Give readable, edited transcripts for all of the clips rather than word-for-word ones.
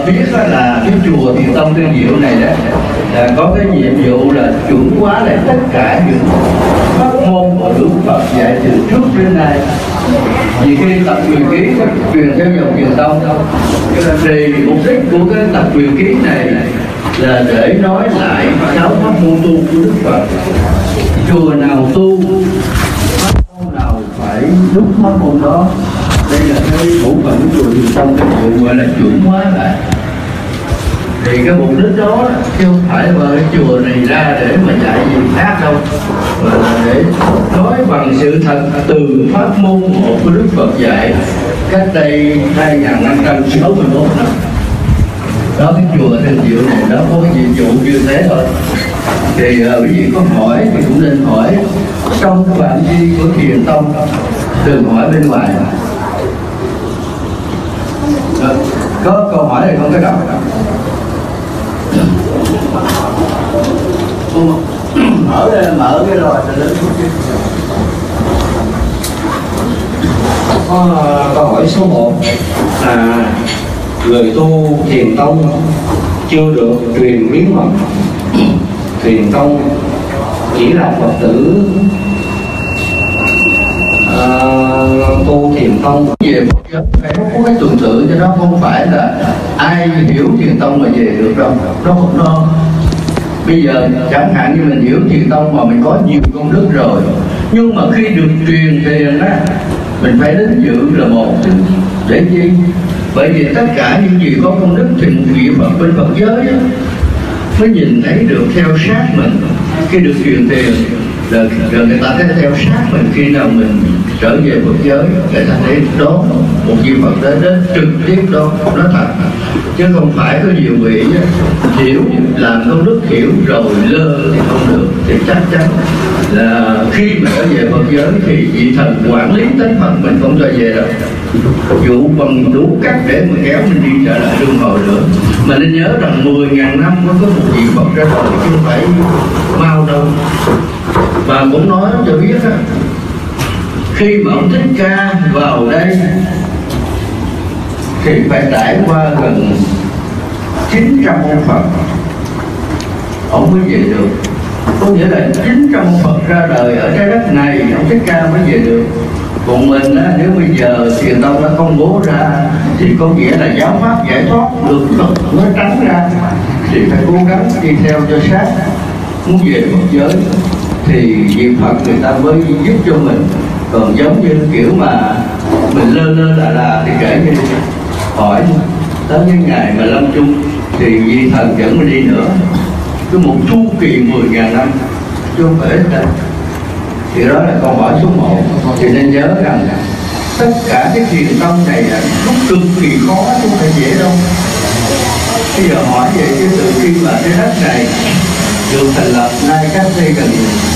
biết là cái chùa Thiền Tông Tiên Diệu này đó là có cái nhiệm vụ là chuẩn hóa lại tất cả những pháp môn của Đức Phật dạy từ trước đến nay. Vì khi tập truyền ký truyền theo dòng Thiền Tông thì mục đích của cái tập truyền ký này là để nói lại sáu pháp môn tu của Đức Phật. Chùa nào tu pháp môn nào phải đúng pháp môn đó. Đây là cái bộ phận của chùa Thiền Tông Tiên Diệu gọi là chuẩn hóa lại. Thì cái mục đích đó chứ không phải là cái chùa này ra để mà dạy gì khác đâu, mà là để nói bằng sự thật từ pháp môn một của Đức Phật dạy cách đây 2561 năm. Đó, cái chùa Thiền Diệu này nó có cái nhiệm vụ như thế thôi. Thì quý vị có hỏi thì cũng nên hỏi trong cái phạm vi của Thiền Tông, đừng hỏi bên ngoài. Có câu hỏi này không có đọc? Mở cái rồi thì lớn chút chứ. Có câu hỏi số 1 là người tu Thiền Tông chưa được truyền bí mật Thiền Tông, chỉ là Phật tử tu Thiền Tông về Phật giáo phải có cái tuần tự, cho nó không phải là ai hiểu Thiền Tông mà về được đâu. Nó bây giờ chẳng hạn như mình hiểu Thiền Tông mà mình có nhiều công đức rồi, nhưng mà khi được truyền thiền á, mình phải đến dự là một chứ. Để chi? Bởi vì tất cả những gì có công đức thì một vị Phật bên Phật giới á, mới nhìn thấy được theo sát mình. Khi được truyền thiền rồi người ta thấy theo sát mình, khi nào mình trở về Phật giới người ta thấy đó một vị Phật đến trực tiếp đó, nó thật. Chứ không phải có nhiều vị hiểu làm công đức hiểu rồi lơ thì không được. Thì chắc chắn là khi mà trở về Phật giới thì vị thần quản lý tánh Phật mình không cho về đâu, dụ bằng đủ cách để mà kéo mình đi trở lại luân hồi nữa. Mà nên nhớ rằng 10.000 năm có một vị Phật ra đời chứ không phải mau đâu. Và cũng nói cho biết á, khi mà ông Thích Ca vào đây thì phải trải qua gần 900 ông Phật ông mới về được. Có nghĩa là 900 ông Phật ra đời ở trái đất này ông Thích Ca mới về được. Còn mình á, nếu bây giờ Thiền Tông đã công bố ra thì có nghĩa là giáo pháp giải thoát được nó trắng ra, thì phải cố gắng đi theo cho sát. Muốn về Phật giới thì vị Phật người ta mới giúp cho mình. Còn giống như kiểu mà mình lơ là thì kể như hỏi tới cái ngày mà lâm chung thì vị thần dẫn mình đi nữa, cứ một chu kỳ 10.000 năm chứ không phải ít đâu. Thì đó là câu hỏi số 1. Thì nên nhớ rằng tất cả cái Thiền Tông này là nó cực kỳ khó chứ không phải dễ đâu. Bây giờ hỏi về cái từ khi mà cái đất này được thành lập nay cách đây gần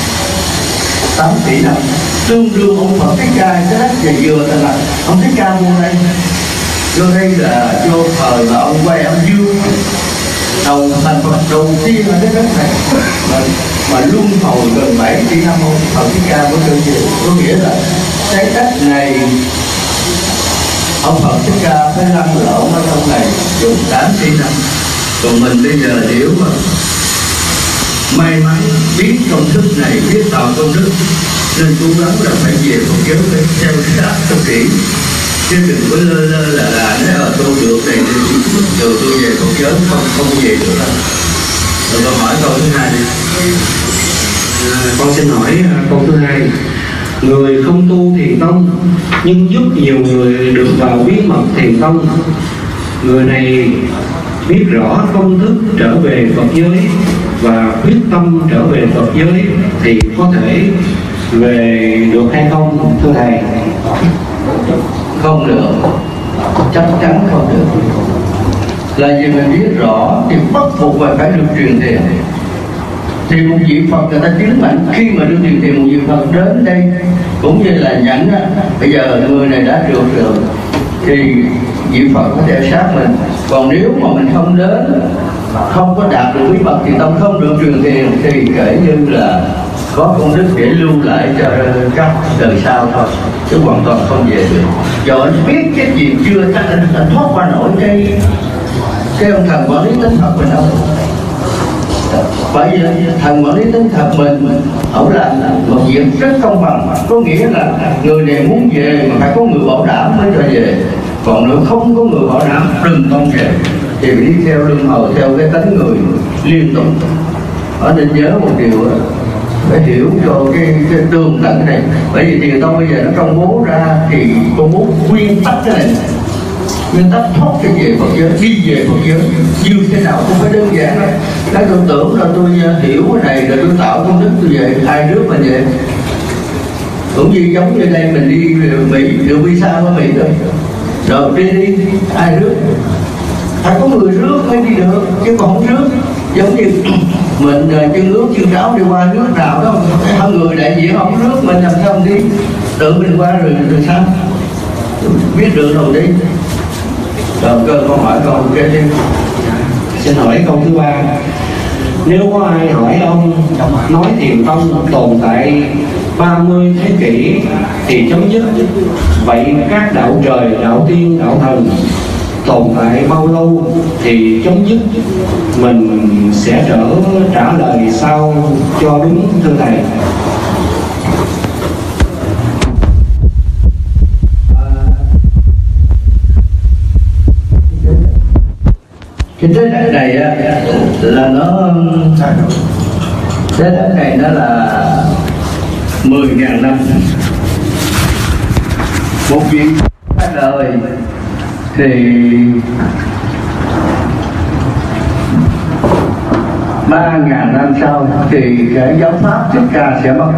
8 tỷ năm, tương đương ông Phật Thích Ca cái đất này vừa thành lập, ông Thích Ca vô đây. Vô đây là vô thời mà ông quay ông Dương đầu thành Phật đầu tiên ở cái đất này, mà luân hồi gần 7 tỷ năm ông Phật Thích Ca mới trở về. Có nghĩa là cái đất này ông Phật Thích Ca phải lăn lộn ở trong này dùng 8 tỷ năm. Còn mình bây giờ nếu mà may mắn biết công thức này, biết tạo công đức, nên cố gắng là phải về Phật giáo, phải theo sát cho kỹ, chứ đừng có lơ là nói tôi được này rồi tôi về Phật giáo, không về được đâu. Rồi con hỏi câu thứ 2 đi. Con xin hỏi câu thứ 2. Người không tu Thiền Tông nhưng giúp nhiều người được vào bí mật Thiền Tông, người này biết rõ công thức trở về Phật giới và quyết tâm trở về Phật giới thì có thể về được hay không, thưa thầy? Không được, chắc chắn không được. Là vì mình biết rõ thì bắt buộc phải được truyền thiền. Thì một vị Phật người ta chứng mạnh khi mà được truyền thiền, một vị Phật đến đây cũng như là nhẫn. Bây giờ người này đã trượt rồi thì vị Phật có thể sát mình. Còn nếu mà mình không đến, không có đạt được bí mật thì Tông không được truyền thiền, thì kể như là có công đức để lưu lại cho các đời sau thôi, chứ hoàn toàn không về được. Do anh biết cái gì chưa chắc anh thoát qua nổi cái ông thần quản lý tính thật mình đâu. Bởi vì thần quản lý tính thật mình ông làm một việc rất công bằng, có nghĩa là người này muốn về mà phải có người bảo đảm mới cho về, còn nếu không có người bảo đảm đừng con về, thì phải đi theo lưng hầu theo cái tánh người liên tục. Ở nên nhớ một điều đó, phải hiểu cho cái tường tận này. Bởi vì tiền tông bây giờ nó công bố ra thì công bố nguyên tắc cái này, nguyên tắc thoát cái về Phật giới, đi về Phật giới như thế nào không phải đơn giản đâu. Cái tôi tưởng là tôi hiểu cái này rồi tôi tạo công đức tôi về, ai nước mà về. Cũng như giống như đây mình đi Mỹ, được visa ở Mỹ rồi đi ai rước, phải có người rước mới đi được, chứ còn không rước. Giống như mình chân ướt chân ráo đi qua nước nào đó, hai người đại diện không rước mình làm sao đi, tự mình qua rồi sao biết được đâu đi. Rồi cơ con hỏi câu kế tiếp. Xin hỏi câu thứ 3. Nếu có ai hỏi ông nói thiền tông tồn tại 30 thế kỷ thì chấm dứt, vậy các đạo trời, đạo tiên, đạo thần tồn tại bao lâu thì chấm dứt, mình sẽ trả lời sao cho đúng thưa thầy? Cái trái đất này là nó, trái đất này nó là 10.000 năm. Một việc ra đời thì 3.000 năm sau thì cái giáo pháp Thích Ca sẽ mất.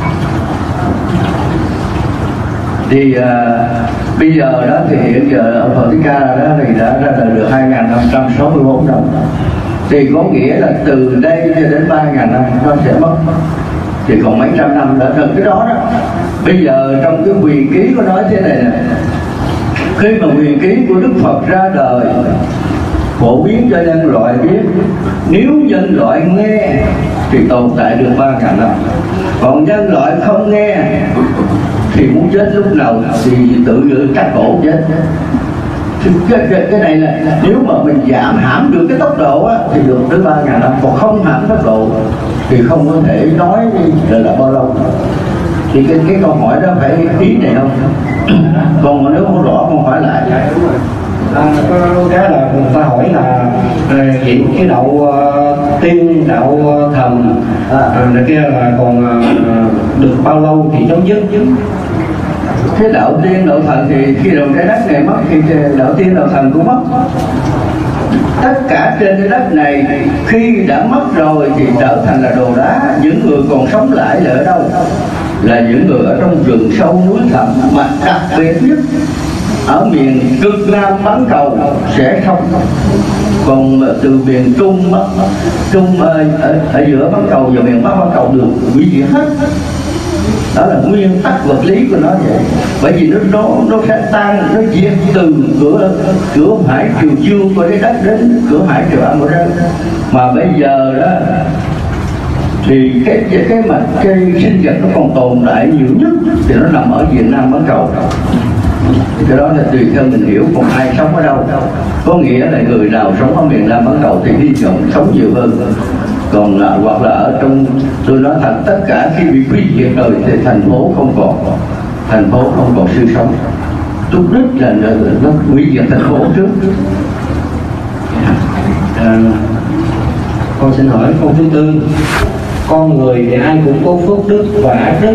Thì bây giờ đó thì hiện giờ ông Phật Thích Ca đó thì đã ra đời được 2.564 năm, thì có nghĩa là từ đây cho đến 3.000 năm nó sẽ mất, thì còn mấy trăm năm nữa. Từ cái đó đó, bây giờ trong cái quyền ký có nói thế này nè, khi mà quyền ký của Đức Phật ra đời phổ biến cho nhân loại biết, nếu nhân loại nghe thì tồn tại được 3.000 năm, còn nhân loại không nghe thì muốn chết lúc nào thì tự cắt cổ chết. Cái này là nếu mà mình giảm hãm được cái tốc độ á, thì được tới 3.000 năm, còn không hãm tốc độ thì không có thể nói là bao lâu. Thì cái câu hỏi đó phải ý này không? Còn nếu không rõ con hỏi lại. Có cái là người ta hỏi là hiện cái đạo tiên, đạo thần này kia là còn được bao lâu thì chấm dứt? Cái đạo tiên đạo thần thì khi đầu trái đất này mất thì đạo tiên đạo thần cũng mất. Tất cả trên trái đất này khi đã mất rồi thì trở thành là đồ đá. Những người còn sống lại là ở đâu? Là những người ở trong rừng sâu núi thẳm, mà đặc biệt nhất ở miền cực nam bán cầu sẽ không. Còn từ miền trung ở giữa bán cầu và miền bắc bán cầu được hủy diệt hết. Đó là nguyên tắc vật lý của nó vậy. Bởi vì nó sẽ tan, nó diệt từ cửa hải triều dương của trái đất đến cửa hải triều âm của trái đất. Mà bây giờ đó thì cái sinh vật nó còn tồn tại nhiều nhất thì nó nằm ở Việt Nam bán cầu. Cái đó là tùy theo mình hiểu, còn ai sống ở đâu. Có nghĩa là người nào sống ở miền Nam bán cầu thì hy vọng sống nhiều hơn. Còn hoặc là ở trong, tôi nói thật, tất cả khi bị hủy diệt rồi thì thành phố không còn sự sống. Mục đích là nó hủy diệt thành phố trước. Con xin hỏi câu thứ 4. Con người thì ai cũng có phước đức và ác đức.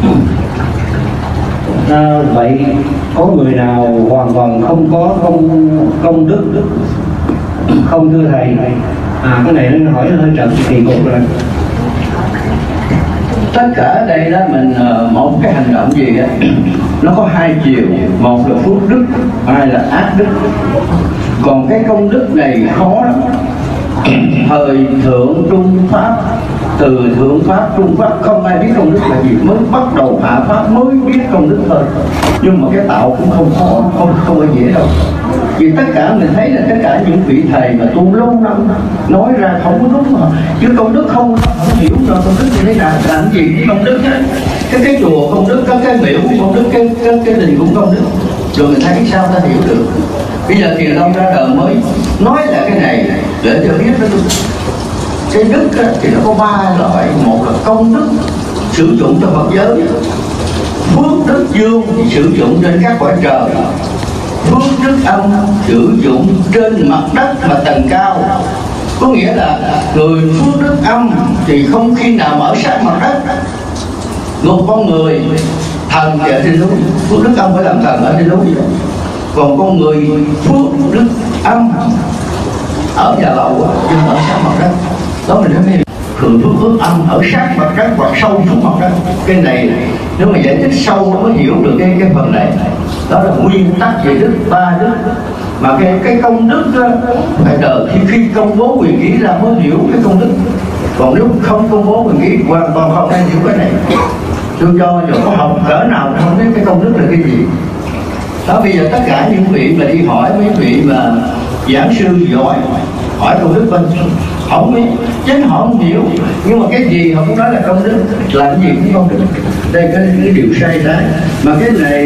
Vậy có người nào hoàn toàn không có công đức không thưa thầy? Cái này nó hỏi hơi trật thì cục rồi. Tất cả ở đây đó mình một cái hành động gì đó nó có hai chiều, một là phước đức, hai là ác đức. Còn cái công đức này khó lắm. Thời thượng trung pháp, từ thượng pháp trung pháp không ai biết công đức là gì, mới bắt đầu hạ pháp mới biết công đức thôi. Nhưng mà cái tạo cũng không khó, không có dễ đâu. Vì tất cả mình thấy là tất cả những vị thầy mà tu lâu năm nói ra không có đúng mà, chứ công đức không hiểu rồi công đức như thế nào, làm gì với công đức á. Cái chùa công đức, cái miễu công đức, cái đình cũng công đức, rồi mình thấy sao ta hiểu được. Bây giờ Thiền Tông ra đời mới nói lại cái này để cho biết đó, cái đức thì nó có 3 loại. Một là công đức sử dụng cho Phật giới, phước đức dương thì sử dụng trên các cõi trời, phước đức âm sử dụng trên mặt đất mà tầng cao. Có nghĩa là người phước đức âm thì không khi nào mà ở sát mặt đất. Một con người thần thì ở trên núi, phước đức âm phải làm thần ở trên núi. Còn con người phước đức âm ở nhà lầu chứ ở sát mặt đất. Đó mình nói thường phước đức âm ở sát mặt đất hoặc sâu xuống mặt đất. Cái này nếu mà giải thích sâu nó mới hiểu được cái phần này. Đó là nguyên tắc về đức, 3 đức. Mà cái công đức đó, phải đợi khi công bố quyền ký ra mới hiểu cái công đức. Còn nếu không công bố quyền ký hoàn toàn không ai hiểu cái này. Tôi cho dù có học cỡ nào không biết cái công đức là cái gì. Đó, bây giờ tất cả những vị mà đi hỏi mấy vị mà giảng sư giỏi, hỏi công đức bên không biết, chính họ không hiểu. Nhưng mà cái gì họ cũng nói là công đức, làm gì cũng công đức. Đây cái điều sai trái. Mà cái này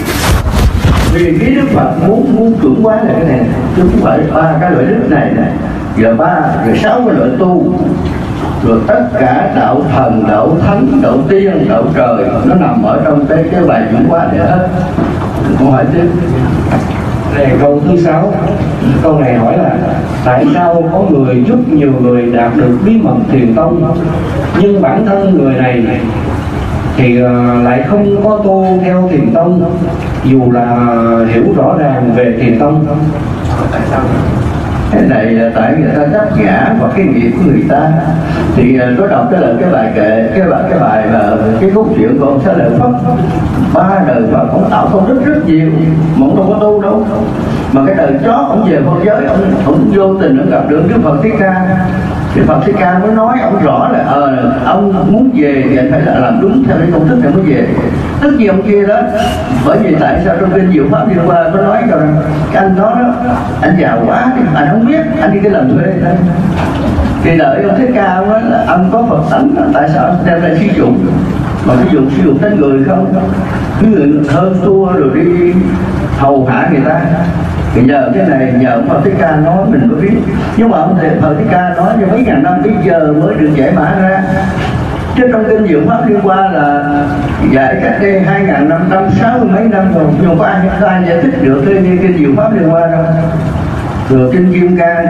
vì cái Đức Phật muốn chuẩn hóa là cái này, chứ không phải 3 cái loại đức này nè, rồi 6 cái loại tu, rồi tất cả đạo thần, đạo thánh, đạo tiên, đạo trời nó nằm ở trong cái bài chuyển hóa để hết. Câu hỏi tiếp. Này, câu thứ 6. Câu này hỏi là tại sao có người giúp nhiều người đạt được bí mật Thiền Tông, nhưng bản thân người này thì lại không có tu theo Thiền Tông dù là hiểu rõ ràng về Thiền Tông? Tại sao? Cái này là tại người ta đắc ngã và cái nghiệp của người ta. Thì có đọc cái là cái bài kệ, cái bài mà cái cốt truyện của ông Xá Lợi Phất, 3 đời Phật ông tạo công đức rất nhiều mà ông đâu có tu đâu. Mà cái đời chót ông về Phật giới, ông vô tình ông gặp được Đức Phật Thích Ca. Đức Phật Thích Ca mới nói ông rõ là ông muốn về thì anh phải là làm đúng theo cái công thức này mới về. Tất nhiên ông kia đó, bởi vì tại sao trong kinh Diệu Pháp Liên Hoa có nói rằng cái anh đó anh giàu quá, anh không biết, anh đi cái làm thuê thôi. Thì đợi ông Thích Ca ông nói là ông có Phật tánh, tại sao anh đem lại sử dụng mà sử dụng đến người không? Cái người hơn tua rồi đi hầu hạ người ta. Thì nhờ cái này, nhờ ông Phật Thích Ca nói mình có biết. Nhưng mà ông Phật Thích Ca nói như mấy ngàn năm bây giờ mới được giải mã ra. Chứ trong kinh Diệu Pháp Liên Hoa là dạy cách đây 2560 mấy năm rồi, nhưng có ai giải thích được cái kinh Diệu Pháp Liên Hoa đâu. Rồi kinh Kim Cang,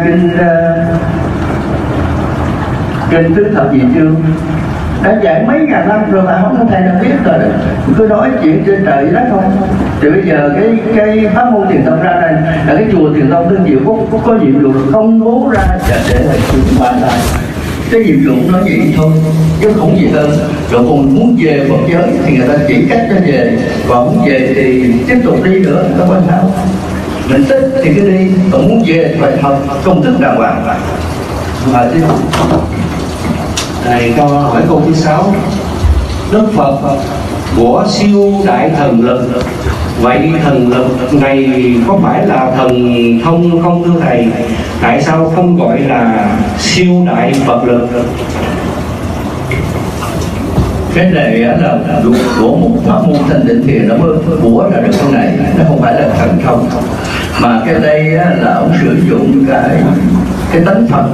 kinh Tứ Thập Nhị Chương đã dạy mấy ngàn năm rồi mà không có thầy nào biết rồi. Cứ nói chuyện trên trời đất không. Thì bây giờ cái pháp môn Thiền Tông ra đây là cái chùa Thiền Tông Thương Diệu có nhiệm vụ công bố ra để là chuyển hóa lại. Cái nhiệm vụ nó vậy thôi chứ không gì hơn. Rồi còn muốn về Phật giới thì người ta chỉ cách cho về, còn muốn về thì tiếp tục đi nữa, không có sao. Mình thích thì cứ đi, còn muốn về thì phải học công thức đàng hoàng. Mà tiếp tục. Này, câu hỏi câu thứ 6. Đức Phật của siêu đại thần lực, vậy thần lực này có phải là thần thông không thưa thầy? Tại sao không gọi là siêu đại Phật lực? Cái này là của một pháp môn thanh định thiền nó mới bủa ra được cái này, nó không phải là thần thông. Mà cái đây là ông sử dụng cái tánh Phật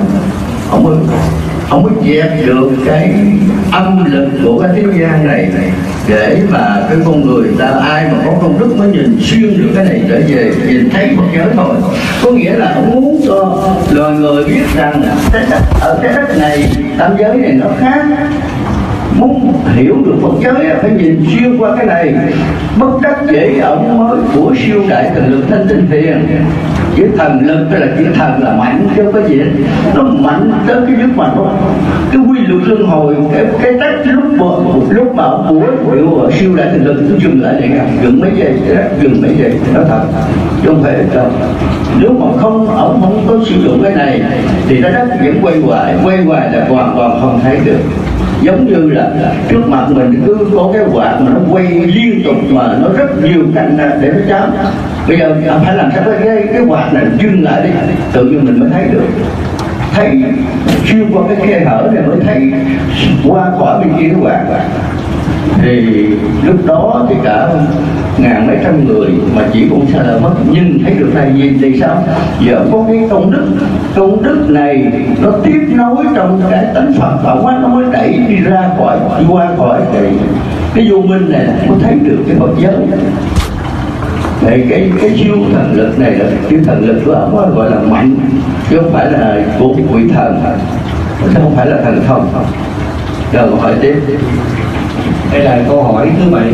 ông mới dẹp được cái âm lực của cái thế gian này để mà cái con người ta ai mà có công đức mới nhìn xuyên được cái này trở về nhìn thấy Phật giới thôi. Có nghĩa là ông muốn cho loài người biết rằng ở cái đất này tam giới này nó khác. Muốn hiểu được Phật giới phải nhìn xuyên qua cái này. Bất đắc dĩ ông mới của siêu đại thần lực thanh tinh thiền. Chữ thần lực tức là chữ thần là mạnh chứ không có gì. Nó mạnh tới cái nước mặt đó. Cái quy luật luân hồi, cái tách lúc mà ông của siêu đại thần lực nó dừng lại vậy, dừng mấy giây, dừng mấy giây, nó thật. Chứ không phải đâu. Nếu mà ông không có sử dụng cái này thì nó đất vẫn quay hoài là hoàn toàn không thấy được. Giống như là trước mặt mình cứ có cái quạt mà nó quay liên tục mà nó rất nhiều cạnh để nó chám. Bây giờ phải làm sao cái quạt này dừng lại đi, tự nhiên mình mới thấy được. Thấy xuyên qua cái khe hở này mới thấy qua khỏi bên kia cái quạt. Thì lúc đó thì cả ngàn mấy trăm người mà chỉ cũng sẽ là mất nhìn thấy được này gì thì sao? Giờ có cái công đức này nó tiếp nối trong cái tánh Phật tổng á, nó mới đẩy đi ra khỏi, đi qua khỏi cái vô minh này, mới thấy được cái Phật giới. Thì cái siêu thần lực này là siêu thần lực của ông gọi là mạnh, chứ không phải là của quỷ thần, chứ không phải là thần thông. Rồi hỏi tiếp. Đây là câu hỏi thứ 7.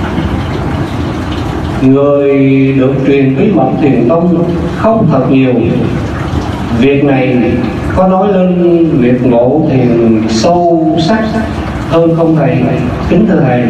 Người được truyền bí mật thiền tông không thật nhiều. Việc này có nói lên việc ngộ thiền sâu sắc hơn không thầy? Kính thưa thầy.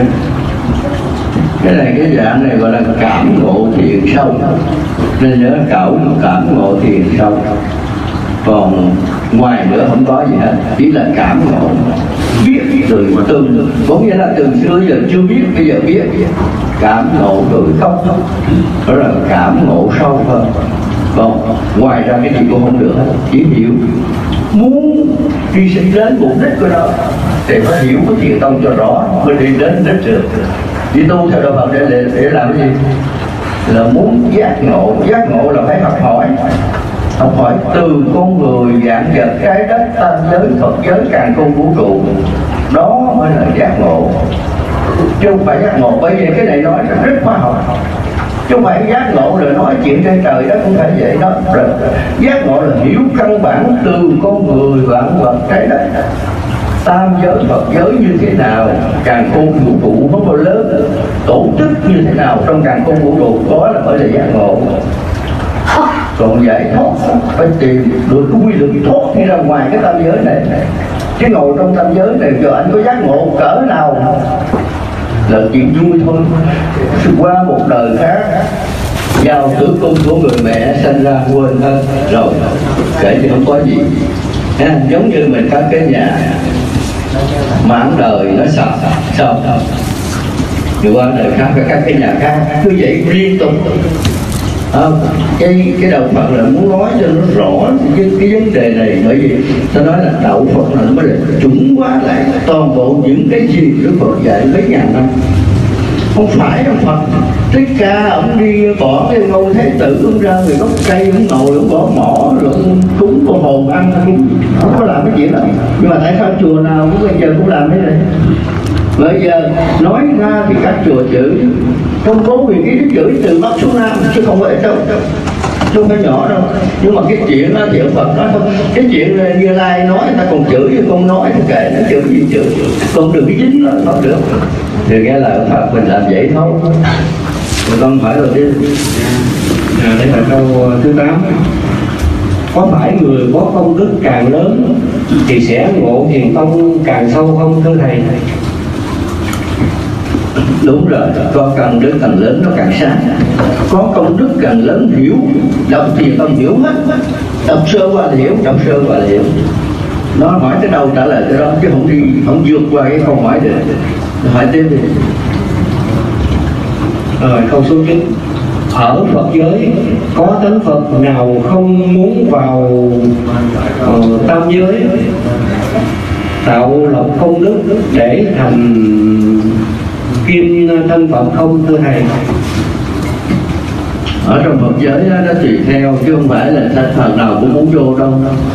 Cái này cái dạng này gọi là cảm ngộ thiền sâu, nên nhớ cảm ngộ thiền sâu. Còn ngoài nữa không có gì hết, chỉ là cảm ngộ, biết từ có nghĩa là từ xưa giờ chưa biết, bây giờ biết. Cảm ngộ từ khóc, đó là cảm ngộ sâu hơn. Còn ngoài ra cái gì cũng không được hết, chỉ hiểu. Muốn đi sinh đến mục đích của nó thì phải hiểu cái thiền tông cho rõ mới đi đến đích được. Chỉ tu theo đạo Phật để làm cái gì? Là muốn giác ngộ là phải học hỏi từ con người, dạng vật, trái đất, tam giới, Phật giới, càn khôn vũ trụ. Đó mới là giác ngộ, chứ không phải giác ngộ. Bởi vì cái này nói rất khoa học, chứ không phải giác ngộ là nói chuyện trên trời đó, không phải vậy đó. Rồi giác ngộ là hiểu căn bản từ con người, vạn vật, trái đất, tam giới, Phật giới như thế nào, càn khôn vũ trụ nó bao lớn, tổ chức như thế nào trong càn khôn vũ trụ, đó là mới là giác ngộ. Còn giải thoát phải tìm được cái quy luật thoát đi ra ngoài cái tam giới này. Chứ ngồi trong tam giới này cho anh có giác ngộ cỡ nào là chuyện vui thôi. Qua một đời khác, giao tử cung của người mẹ sinh ra quên hơn rồi, kể thì không có gì. Giống như mình có cái nhà mãn đời nó sao rồi qua đời khác phải các cái nhà khác cứ vậy liên tục. Cái đạo Phật là muốn nói cho nó rõ cái vấn đề này, bởi vì ta nói là đạo Phật là nó mới là chuẩn hóa lại toàn bộ những cái gì Đức Phật dạy mấy ngàn năm. Không phải đâu Phật Thích Ca ông đi bỏ cái ngôi Thái Tử ông ra người gốc cây, ông ngồi ông bỏ mỏ rồi ông cúng con hồn ăn, không có làm cái chuyện đó. Nhưng mà tại sao chùa nào cũng bây giờ cũng làm cái này? Bây giờ nói ra thì các chùa chữ công bố vì cái chữ từ Bắc xuống Nam, chứ không phải đâu, chứ không phải nhỏ đâu. Nhưng mà cái chuyện đó thì Phật nói không, cái chuyện Như Lai nói ta còn chửi, không nói thì kệ nó chửi gì chửi, còn đừng cái dính nó không được. Thì nghe là Phật mình làm vậy thôi. Rồi con hỏi rồi chứ. Đây là câu thứ 8. Có phải người có công đức càng lớn thì sẽ ngộ thiền tông càng sâu không thưa thầy? Đúng rồi, có công đức càng lớn nó càng sáng. Có công đức càng lớn hiểu, đọc thiền tông hiểu hết. Đọc sơ qua thì hiểu, đọc sơ qua thì hiểu. Nó hỏi tới đâu trả lời tới đó, chứ không vượt qua cái câu hỏi được. Hỏi tiếp đi. Rồi câu số 9. Ở Phật giới có tánh Phật nào không muốn vào tam giới tạo lập công đức để thành kim thân Phật không thưa thầy? Ở trong Phật giới đó, nó tùy theo, chứ không phải là thành Phật nào cũng muốn vô đâu.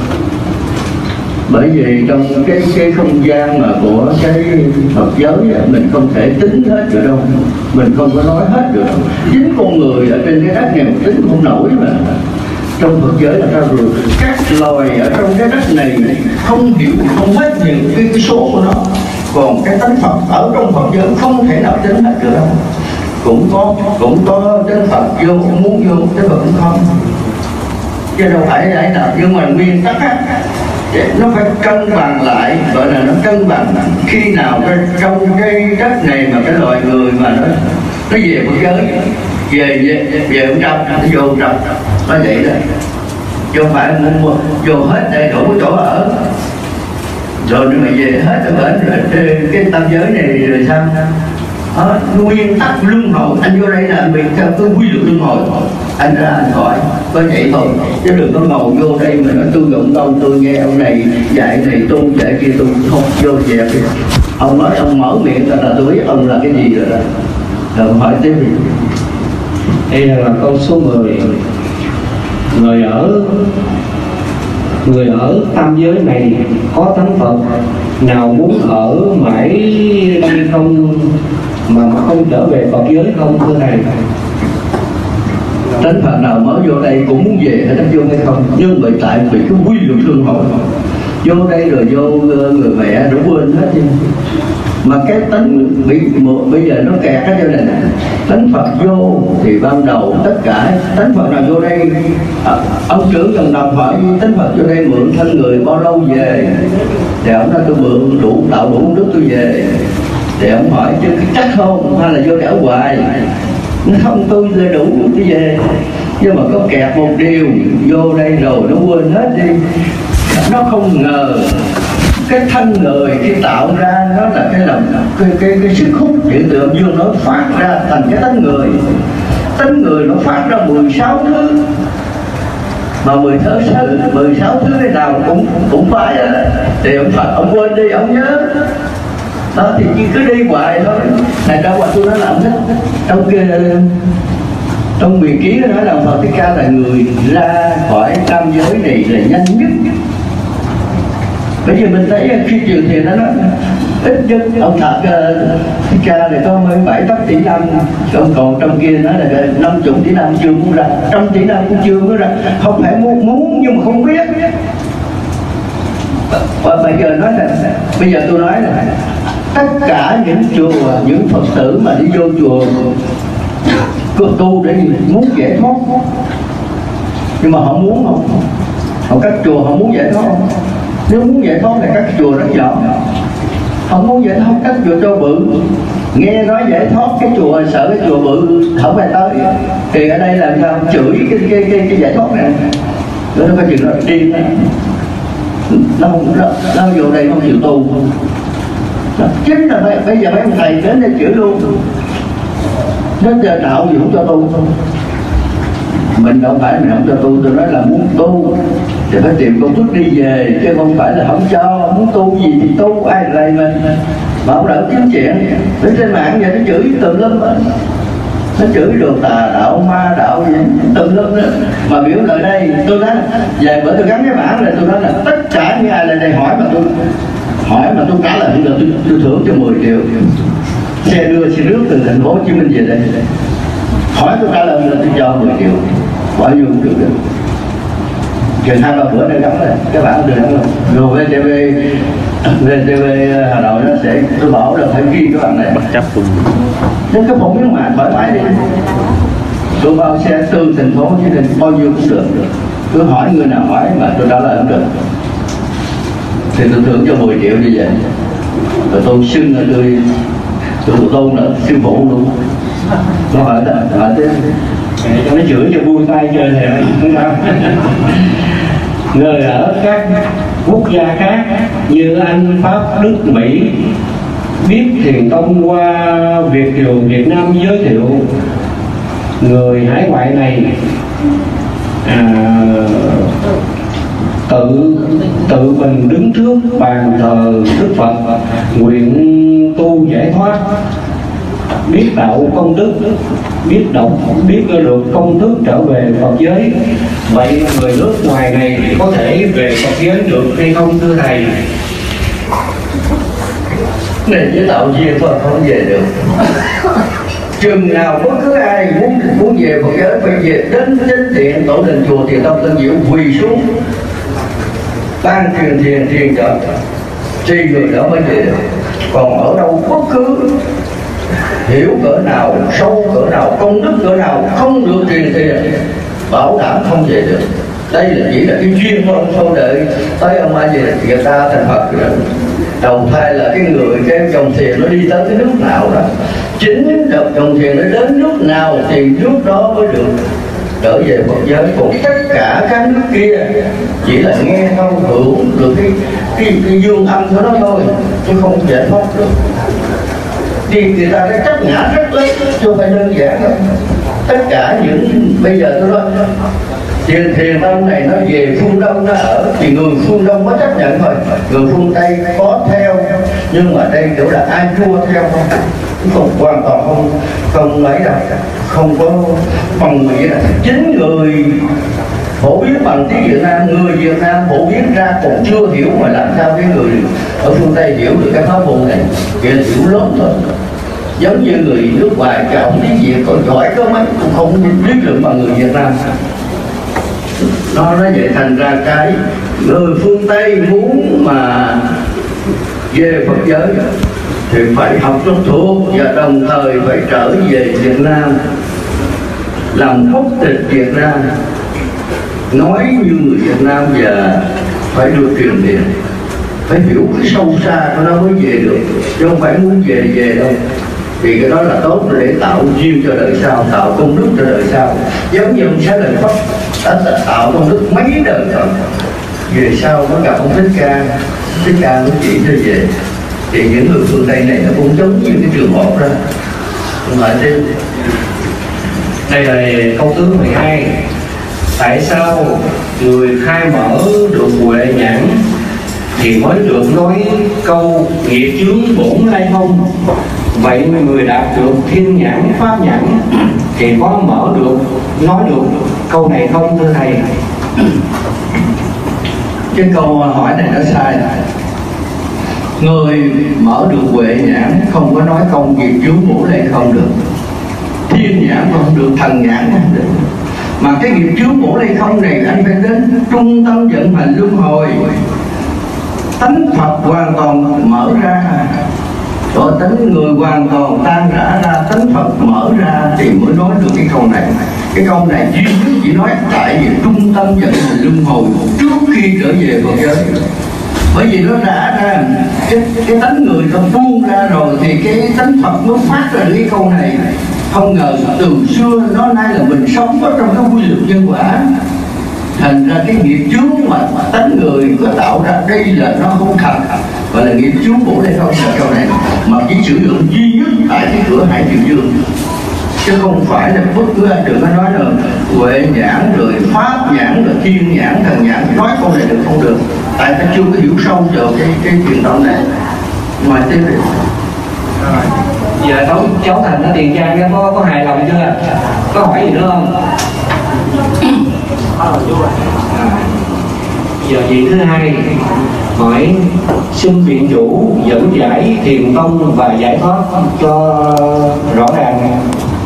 Bởi vì trong cái không gian mà của cái Phật giới mình không thể tính hết được đâu, mình không có nói hết được đâu. Chính con người ở trên cái đất này mình tính không nổi mà. Trong Phật giới là sao rồi? Các loài ở trong cái đất này không hiểu, không hết những cái số của nó. Còn cái tánh Phật ở trong Phật giới không thể nào tính hết được đâu. Cũng có tánh Phật vô, muốn vô, tánh Phật cũng không. Chứ đâu phải ấy nào, nhưng mà nguyên tắc á, nó phải cân bằng lại, gọi là nó cân bằng. Khi nào trong cái đất này mà cái loài người mà nó về Phật giới, về ông Trâm, nó vô ông Trâm, nó vậy đó. Chứ không phải muốn vô hết đầy đủ cái chỗ ở rồi nhưng mà về hết ở bển cái tam giới này rồi sao? Nguyên tắc luân hồi, anh vô đây là vì theo cái quy luật luân hồi. anh ra anh hỏi có vậy thôi, chứ đừng có ngồi vô đây mà nói tôi dụng đâu, tôi nghe ông này dạy này tu dạy kia tôi không vô dẹp. Ông nói ông mở miệng là tôi biết ông là cái gì rồi đó. Rồi hỏi tiếp đi. Đây là câu số 10. Người ở tam giới này có tánh Phật nào muốn ở mãi đây không mà không trở về Phật giới không thưa thầy? Tánh Phật nào mới vô đây cũng muốn về hết, vô hay không, nhưng bởi tại vì cái quy luật luân hồi, vô đây rồi vô người mẹ nó quên hết đi. Mà cái tánh bây giờ nó kẹt cái chỗ này nè. Tánh Phật vô thì ban đầu tất cả tánh Phật nào vô đây, ông trưởng gần đồng hỏi tánh Phật vô đây mượn thân người bao lâu về, thì ông nói tôi mượn đủ tạo đủ đức tôi về. Thì ông hỏi chứ chắc không hay là vô đảo hoài? Nó không, tôi đủ tôi về. Nhưng mà có kẹt một điều, vô đây rồi nó quên hết đi. Nó không ngờ cái thân người khi tạo ra nó là cái lòng cái sức hút hiện tượng dương nó phát ra thành cái tánh người. Tánh người nó phát ra 16 thứ, mà 16 thứ cái nào cũng phải đó. Thì ông Phật ông quên đi, ông nhớ đó, thì chỉ cứ đi hoài thôi. Này đâu mà tôi nói là ông thích trong quyền ký nó nói là Phật Thích Ca là người ra khỏi tam giới này là nhanh nhất. Bây giờ mình thấy khi trường thiền nó nói ít nhất ông Thật Thích Ca này có 17-8 tỷ năm, còn trong kia nói là 50 tỷ năm chưa muốn ra, 100 tỷ năm cũng chưa muốn ra. Không phải muốn nhưng mà không biết. Và bây giờ nói là bây giờ tôi nói là tất cả những chùa, những Phật tử mà đi vô chùa tu để muốn giải thoát, nhưng mà họ muốn không? Họ các chùa họ muốn giải thoát không? Nếu muốn giải thoát thì các chùa rất nhỏ. Không muốn giải thoát các chùa cho bự. Nghe nói giải thoát cái chùa sợ cái chùa bự không phải tới. Thì ở đây làm sao chửi cái giải thoát này. Nó có chuyện nó điên đó. Nó vô đây không chịu tu. Chính là bây giờ mấy ông thầy đến đây chửi luôn. Nó giờ đạo gì không cho tu. Mình đâu phải mình không cho tu, tôi nói là muốn tu thì phải tìm công thức đi về, chứ không phải là không cho. Muốn tu gì thì tu, ai lại mình mà không đỡ kiếm chuyện. Đến trên mạng giờ nó chửi tùm lum á, nó chửi được tà đạo ma đạo gì tùm lum đó. Mà biểu lại đây tôi nói về bữa tôi gắn cái bảng này, tôi nói là tất cả những ai lại đây hỏi mà tôi trả lời là tôi thưởng cho 10 triệu xe đưa xe nước từ thành phố Hồ Chí Minh về đây. Hỏi tôi trả lời là tôi cho 10 triệu, bao nhiêu cũng được rồi. Chừng 2-3 bữa nữa gắn rồi, các bạn được không? Rồi VTV Hà Nội nó sẽ, tôi bảo là phải ghi cái bạn này. Bất chấp luôn. Nên cái phụng miếng mạng thoải mái đi. Tôi bao xe từ thành phố Hồ Chí Minh bao nhiêu cũng được. Cứ hỏi người nào hỏi mà tôi trả lời không được, thì tôi thưởng cho 10 triệu như vậy. Rồi tôi xưng là tôi tôn là sư phụ luôn. Nó hỏi thế nó chửi cho vui tay chơi thì không sao. Người ở các quốc gia khác như Anh, Pháp, Đức, Mỹ biết thiền tông qua Việt kiều Việt Nam giới thiệu, người hải ngoại này tự mình đứng trước bàn thờ Đức Phật nguyện tu giải thoát, biết đạo công đức, biết được công thức trở về Phật giới. Vậy người nước ngoài này có thể về Phật giới được hay không thưa thầy? Này với tạo duyên thôi không về được. Chừng nào bất cứ ai muốn về Phật giới phải về đến chánh thiện tổ đình chùa Thiền Tông Tân Diệu quỳ xuống ban truyền thiền trợ thì người đó mới về được. Còn ở đâu bất cứ hiểu cỡ nào, sâu cỡ nào, công đức cỡ nào không được truyền thiền bảo đảm không về được. Đây là chỉ là cái duyên thôi, không đợi tới ông ai về người ta thành Phật rồi. Đầu thai là cái người, cái dòng thiền nó đi tới cái nước nào đó, chính dòng thiền nó đến nước nào thì nước đó mới được trở về Phật giới. Còn tất cả các nước kia chỉ là nghe không hưởng được cái dương âm của nó thôi, chứ không giải thoát được. Thì người ta đã chấp ngã rất lớn, chứ không phải đơn giản đâu. tất cả những bây giờ tôi nói thiền tông này nó về phương Đông nó ở thì người phương Đông có chấp nhận thôi, người phương Tây có theo, nhưng mà đây kiểu là ai vua theo không, hoàn toàn không lấy đâu, không có phần gì đó. Chính người phổ biến bằng tiếng Việt Nam, người Việt Nam phổ biến ra còn chưa hiểu, mà làm sao cái người ở phương Tây hiểu được cái pháp môn này, kia hiểu lớn thôi. Giống như người nước ngoài chọn tiếng Việt còn giỏi có mấy cũng không biết được bằng người Việt Nam. Nó vậy thành ra cái người phương Tây muốn mà về Phật giới thì phải học rất thuộc, và đồng thời phải trở về Việt Nam làm quốc tịch Việt Nam, nói như người Việt Nam, và phải được truyền tiền, phải hiểu cái sâu xa của nó mới về được, chứ không phải muốn về đâu. Thì cái đó là tốt để tạo duyên cho đời sau, tạo công đức cho đời sau. Giống như ông Xá Lợi Phất đã tạo công đức mấy đời rồi, về sau có gặp ông Thích Ca mới chỉ cho về. Thì những người phương Tây này nó cũng giống như cái trường hợp đó. Mà đây là câu thứ 12. Tại sao người khai mở được huệ nhãn thì mới được nói câu nghiệp chướng bổn lai không? Vậy người đạt được thiên nhãn pháp nhãn thì có mở được nói được câu này không thưa thầy? Cái câu hỏi này nó sai. Người mở được huệ nhãn không có nói công nghiệp chướng bổn lai không được, thiên nhãn không được, thần nhãn không được. Mà cái nghiệp chướng bổn lai không này anh phải đến trung tâm vận hành luân hồi, tánh Phật hoàn toàn mở ra, rồi tánh người hoàn toàn tan rã ra, tánh Phật mở ra thì mới nói được cái câu này. Cái câu này duy nhất chỉ nói tại vì trung tâm vận hành luân hồi trước khi trở về Phật giới. Bởi vì nó rã ra cái tánh người nó buông ra rồi thì cái tánh Phật mới phát ra được cái câu này. Không ngờ từ xưa nó nay là mình sống ở trong cái quy luật nhân quả, thành ra cái nghiệp chướng mà tánh người có tạo ra đây là nó không thật, gọi là nghiệp chướng bổn lai không là câu này, mà chỉ sử dụng duy nhất tại cái cửa Hải Triều Dương, chứ không phải là bất cứ ai được. Nó nói là huệ nhãn rồi pháp nhãn rồi thiên nhãn thần nhãn, nói câu này được không được, tại ta chưa có hiểu sâu vào cái truyền thống này. Ngoài tiếp đi. Giờ cháu Thành ở Tiền Giang có hài lòng chưa? Có hỏi gì nữa không? Giờ vị thứ hai hỏi xin viện chủ dẫn giải thiền tông và giải thoát cho rõ ràng.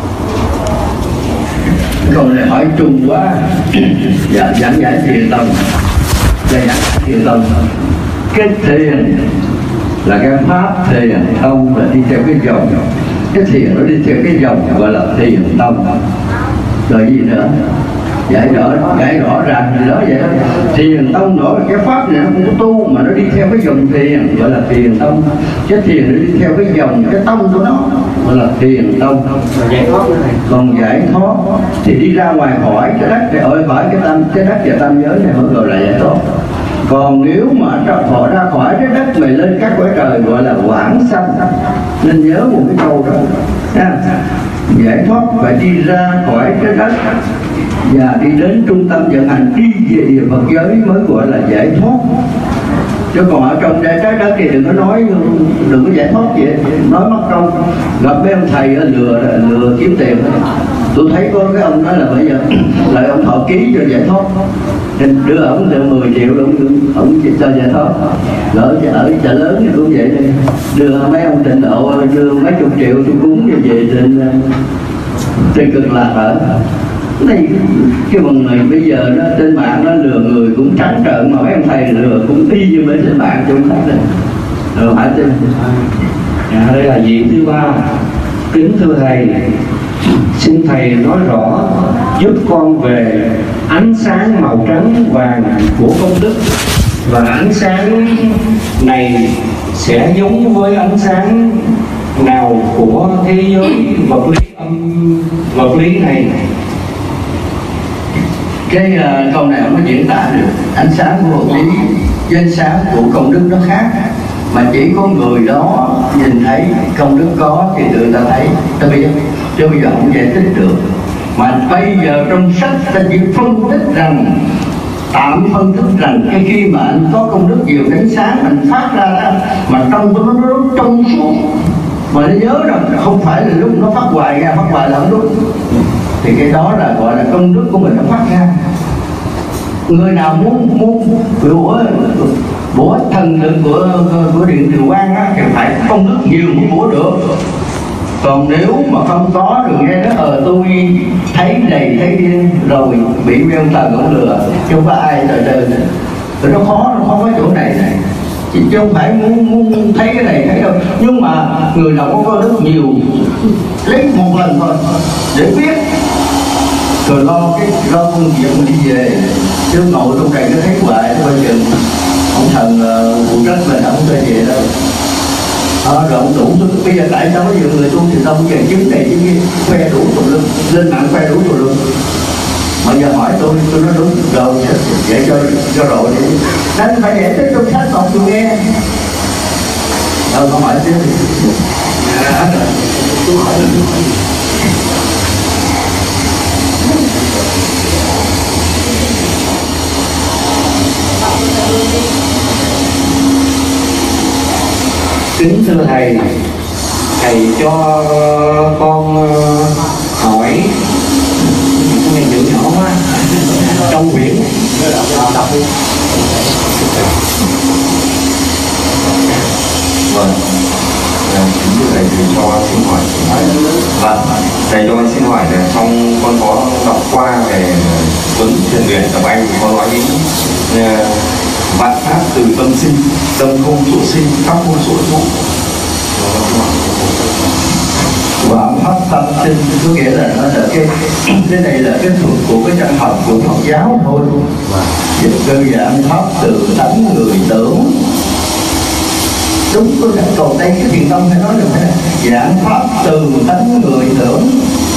Câu này hỏi chung quá. Dạ, giảng giải thiền tông. Dạ, giảng thiền tông. Cái thiền là cái pháp thiền, tông là đi theo cái dòng. Cái thiền nó đi theo cái dòng gọi là thiền tông. Rồi gì nữa? Giải rõ ràng gì đó vậy đó. Thiền tông nổi cái pháp này nó cũng có tu mà nó đi theo cái dòng thiền gọi là thiền tông. Cái thiền nó đi theo cái dòng cái tông của nó gọi là thiền tông. Giải thoát này. Còn giải thoát thì đi ra ngoài khỏi cái đất để ở khỏi cái đất và tam giới này mới gọi là giải thoát. Còn nếu mà họ ra khỏi cái đất mà lên các cõi trời gọi là vãng sanh. Nên nhớ một cái câu đó nha. Giải thoát phải đi ra khỏi cái đất và đi đến trung tâm vận hành, đi về địa Phật giới mới gọi là giải thoát. Chứ còn ở trong trái đất thì đừng có nói, đừng có giải thoát gì, nói mất công. Gặp mấy ông thầy lừa kiếm tiền. Tôi thấy có cái ông nói là bây giờ lại ông thọ ký cho giải thoát, nên đưa ổng được 10 triệu ông cho giải thoát. Ở chợ lớn thì cũng vậy đi, đưa mấy ông tịnh độ đưa mấy chục triệu tôi cúng về trên Cực Lạc ở đây. Cái bọn người bây giờ nó trên mạng nó lừa người cũng trắng trợn, mà mấy ông thầy lừa cũng y như bên trên mạng chúng ta này. Rồi phải tin. Đây là vị thứ ba. Kính thưa thầy, xin thầy nói rõ giúp con về ánh sáng màu trắng vàng của công đức, và ánh sáng này sẽ giống với ánh sáng nào của thế giới vật lý này? Cái câu này không có diễn tả được. Ánh sáng của vật lý với ánh sáng của công đức nó khác, mà chỉ có người đó nhìn thấy công đức có thì tự ta thấy. Chứ bây giờ không giải thích được. Mà bây giờ trong sách ta chỉ phân tích rằng, tạm phân tích rằng cái khi mà anh có công đức nhiều ánh sáng anh phát ra đó, mà trong nó trong suốt, mà nó nhớ rằng không phải là lúc nó phát hoài ra, phát hoài là không đúng, thì cái đó là gọi là công đức của mình nó phát ra. Người nào muốn bủa thần lực của điện Từ Quang á, thì phải công đức nhiều mới bủa được. Còn nếu mà không có được nghe nó tôi thấy này thấy kia rồi bị Nguyên Thần cũng lừa, chứ không có ai trời rồi nó khó có chỗ này chứ không phải muốn thấy cái này thấy đâu. Nhưng mà người nào có đức nhiều lấy một lần thôi để biết, rồi lo công việc mình đi về, chứ ngồi trong này nó thấy hoài nó bao giờ ông thần phụ trách mình không cho về đâu. Rồi ông đủ bây giờ tại sao có nhiều người tu thì tông về chứng này chứng kia khoe đủ tùm lum, lên mạng khoe đủ tùm lum. Mà giờ hỏi tôi nói đúng rồi vậy cho rồi đi, nên phải để tới trong sách đọc tôi nghe. Đâu có hỏi chứ tôi hỏi kính thưa thầy, thầy cho con hỏi cái này chữ nhỏ quá trong quyển đọc đi. Vâng, kính thưa thầy, thầy cho xin hỏi. Vâng, thầy cho con xin hỏi là trong con có đọc qua về cuốn Thiền Điển tập Anh, có nói đến vạn pháp từ tâm sinh, tâm không chỗ sinh, pháp không chỗ trụ. Vạn pháp tâm sinh có nghĩa là nó là cái này là cái thuật của cái trang học của Phật giáo thôi. Dịch cơ dạng pháp từ tánh người tưởng. Đúng, tôi đã còn đây cái thiền tông phải nói được thế này, dạng pháp từ tánh người tưởng.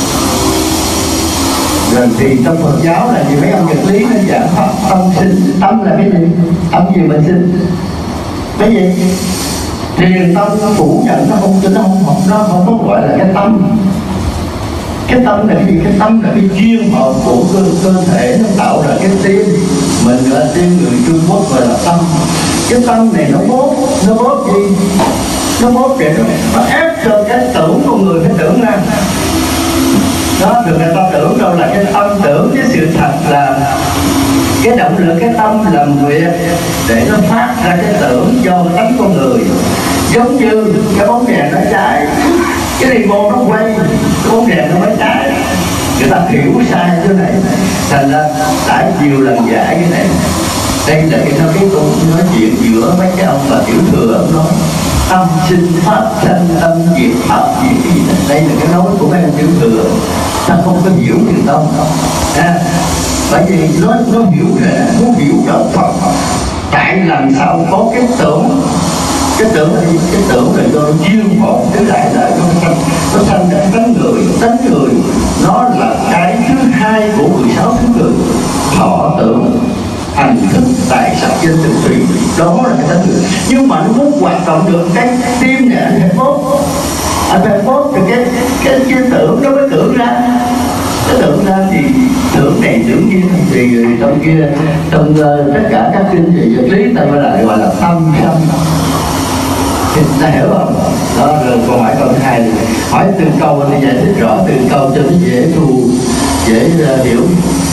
Rồi thì trong Phật giáo là gì, mấy ông Nhật lý nó dạng pháp tâm sinh. Tâm là cái gì? Tâm gì mà sinh? Cái gì? Thiền tâm nó phủ nhận, nó không có gọi là cái tâm. Cái tâm là cái gì? Cái tâm là cái duyên hợp của cơ thể nó tạo ra cái tim. Mình gọi là tim người Trung Quốc gọi là tâm. Cái tâm này nó bóp gì? Nó bóp để nó ép cho cái tưởng của người phải tưởng ra. Đó, được người ta tưởng đâu là cái tâm tưởng, cái sự thật là cái động lực, cái tâm làm việc để nó phát ra cái tưởng do tánh con người. Giống như cái bóng đèn nó cháy, cái remote nó quay, cái bóng đèn nó mới cháy. Người ta hiểu sai cái này, thành ra đã nhiều lần giải cái này. Đây là cái câu nói chuyện giữa mấy cái ông và tiểu thừa, ông nói tâm sinh pháp sanh, tâm diệt pháp diệt cái gì đó. Đây là cái nói của mấy ông tiểu thừa, ta không có hiểu thiền tông đâu. Bởi vì nó hiểu là muốn hiểu đạo Phật, tại làm sao có cái tưởng. Cái tưởng là gì? Cái tưởng là do duyên hồn cái lại nó sanh ra tánh người nó là cái thứ hai của 16 thứ người. Thọ tưởng hành thức tại sắc danh thực thủy, đó là cái tánh người. Nhưng mà nó muốn hoạt động được cái tim này anh phải bóp được cái tưởng nó mới tưởng ra. Cái tưởng ra thì tưởng này tưởng kia, thì trong kia trong tất cả các kinh về vật lý ta gọi là tâm sanh. Ta hiểu không? Đó, rồi còn hỏi câu thứ hai này. Hỏi từng câu thì giải thích rõ từng câu cho nó dễ hiểu.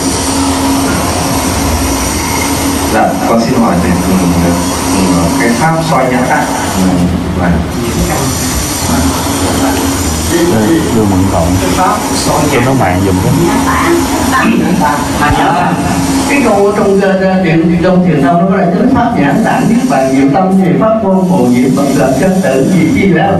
Dạ, con xin hỏi về cái pháp soi nhãn tạng. Đưa mượn cộng cho nó mạng dùm cái câu trong thiền tông nó gọi là chánh pháp nhãn tạng niết bàn diệu tâm gì pháp vô ngộ diệu bậc lập chân tự gì chi đó.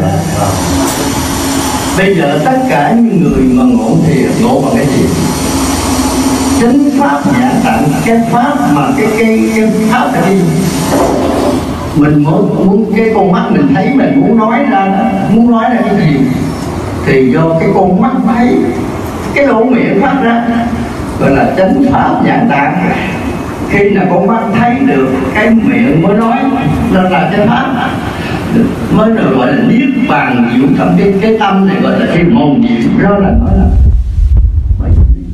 Bây giờ tất cả những người mà ngộ thiền ngộ bằng cái gì? Chánh pháp nhãn tạng, cái pháp mà cái pháp là cái gì? Mình muốn cái con mắt mình thấy, mình muốn nói ra cái gì thì do cái con mắt thấy, cái lỗ miệng phát ra gọi là chánh pháp nhãn tạng. Khi nào con mắt thấy được cái miệng mới nói nên là chánh pháp, mới được gọi là niết bàn diệu tâm. Cái tâm này gọi là cái môn diệu. Đó là nói là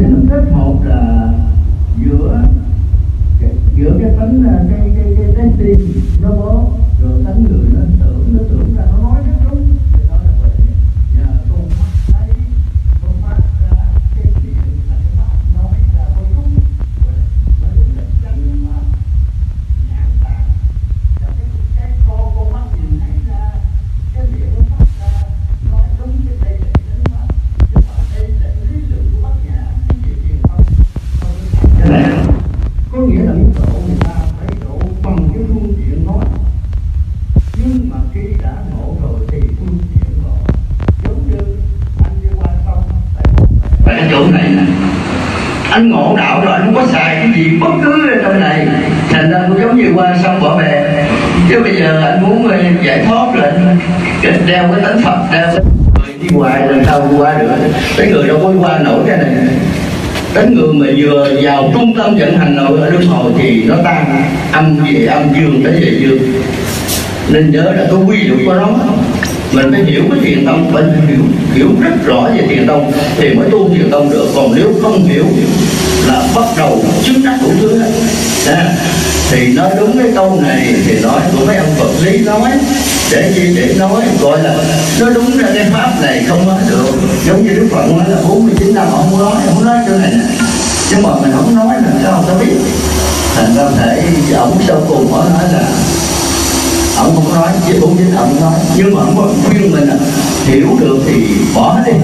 thì nó kết hợp là giữa cái tánh cái tim nó bó rồi tánh người nó tưởng ra nó nói rất đúng thì đó là vậy. Nhờ con mắt thấy con mắt ra cái chuyện là cái mắt nói ra con đúng mà đúng là chân pháp nhãn tạng và cái con mắt nhìn thấy ra cái miệng nó phát ra nói đúng cái đây là chân pháp chứ mà đây là cái lý luận của bác nhã cái chuyện truyền thông cái này có nghĩa là những độ người ta phải độ bằng cái phương tiện nói, nhưng mà khi đã ngộ rồi thì phương tiện ngộ. Giống như anh đi qua sông tại cái chỗ này nè, anh ngộ đạo rồi anh không có xài cái gì bất cứ ở trong này, thành ra cũng giống như qua sông bỏ bè. Chứ bây giờ anh muốn giải thoát rồi anh đeo cái tánh Phật, đeo cái người đi hoài làm sao qua được, cái người đâu có qua nổi cái này. Đến người mà vừa vào trung tâm vận hành nội ở luân hồi thì nó tan âm về âm, dương tới về dương. Nên nhớ là cái quy luật của nó, mình phải hiểu cái thiền tông, phải hiểu rất rõ về thiền tông thì mới tu thiền tông được. Còn nếu không hiểu là bắt đầu chứng đắc đủ thứ hết. Thì nói đúng cái câu này thì nói của mấy ông Phật lý nói để chi, để nói gọi là nói đúng ra cái pháp này không nói được. Giống như Đức Phật nói là 49 năm ông không nói chỗ này nè, nhưng mà mình không nói là sao không có biết. Thành ra thể ông sau cùng mới nói là ông không nói, chứ 49 ông nói, nhưng mà ông có khuyên mình hiểu được thì bỏ hết đi,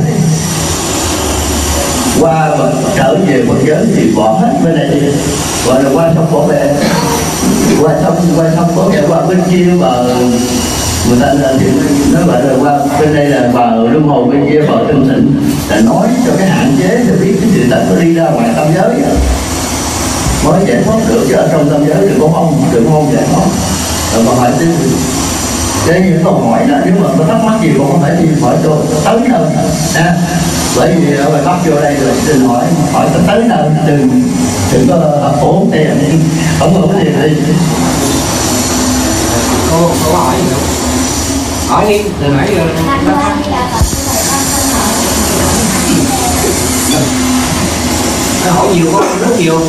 qua trở về Phật giới thì bỏ hết bên này đi, gọi là qua sông bỏ bè, qua sông bỏ bè, qua bên kia bờ người ta thì nó gọi là qua bên đây là bờ luân hồi, bên kia bờ thanh tịnh, là nói cho cái hạn chế để biết cái sự thật nó đi ra ngoài tâm giới mới giải thoát được. Chứ ở trong tâm giới đừng có mong giải thoát. Rồi còn hỏi tiếp cái những câu hỏi là nếu mà có thắc mắc gì còn có thể đi hỏi tôi tới nơi ha. Bởi vì ở ngoài Bắc vô đây rồi xin hỏi tới nơi, đừng có hợp ổn tiền không có gì đi. Câu hỏi gì không? Hỏi đi, từ nãy giờ hỏi nhiều quá, rất nhiều.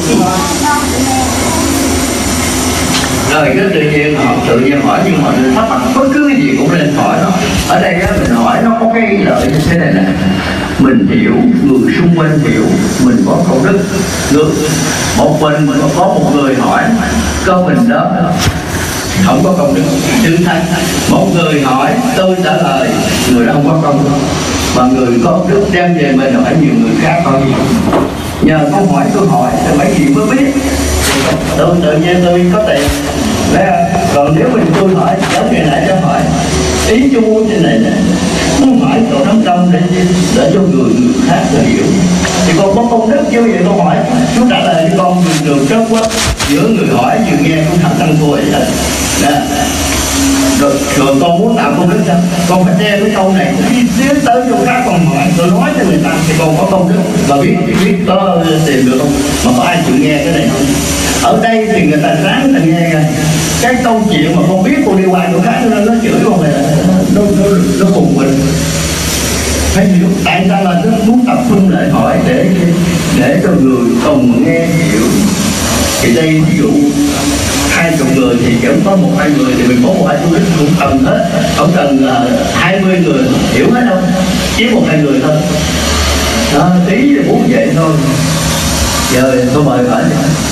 Rồi cái tự nhiên họ tự nhiên hỏi, nhưng mà thắc mắc bất cứ cái gì cũng nên hỏi nó. Ở đây á, mình hỏi nó có cái lợi như thế này nè, mình hiểu, người xung quanh hiểu, mình có công đức. Một mình có một người hỏi, có mình đó không có công đức. Thứ hai, một người hỏi tôi trả lời, người đó không có công đức, mà người có công đức đem về mình hỏi nhiều người khác có gì. Nhờ câu hỏi tôi hỏi thì mấy gì mới biết. Tôi tự nhiên tôi có tiền. Còn nếu mình tôi hỏi giống ngày nãy cho hỏi ý chú trên này nè, không phải chỗ đám đông để cho người khác để hiểu. Thì con có công đức chứ, vậy con hỏi chú trả lời cho con đường trước quá, giữa người hỏi vừa nghe cũng thật tăng thua vậy nè. Rồi con muốn tạo công đức sao? Con phải đem cái câu này đi tiến tới chỗ khác con hỏi, rồi nói cho người ta thì con có công đức. Và biết có tìm được không? Mà có ai chịu nghe cái này không? Ở đây thì người ta ráng ta nghe ra. Cái câu chuyện mà con biết con đi qua chỗ khác nó chửi con này, nó cùng mình. Phải hiểu tại sao là nó muốn tập trung lại hỏi để cho người cùng nghe hiểu. Thì đây ví dụ 20 người thì chỉ có 1-2 người thì mình có 1-2 chú thích cũng cần hết, không cần 20 người hiểu hết đâu, chỉ 1-2 người thôi. Đó, ý thì muốn vậy thôi. Giờ tôi mời hỏi.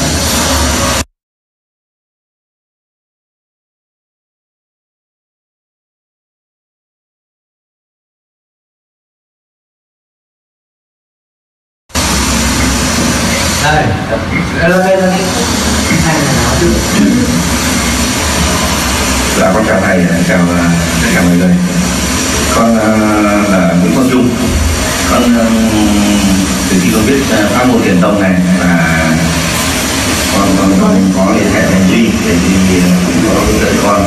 Là con chào thầy, chào tất cả mọi người. Con là Nguyễn Quang Trung. Con từ khi con biết pháp môn thiền tông này và con có liên hệ với Duy để Duy có hướng dẫn con.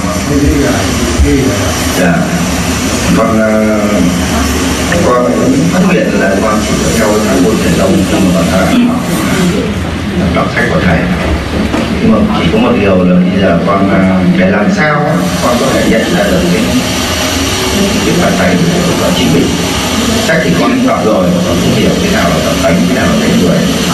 Dạ. Con phát hiện là con chỉ theo pháp môn thiền tông nhưng mà con đọc sách của thầy. Nhưng mà chỉ có một điều là bây giờ con để làm sao con có thể nhận ra được cái phản thầy của chính mình. sách thì con đọc rồi, con cũng hiểu thế nào là tập tánh, thế nào là tính người.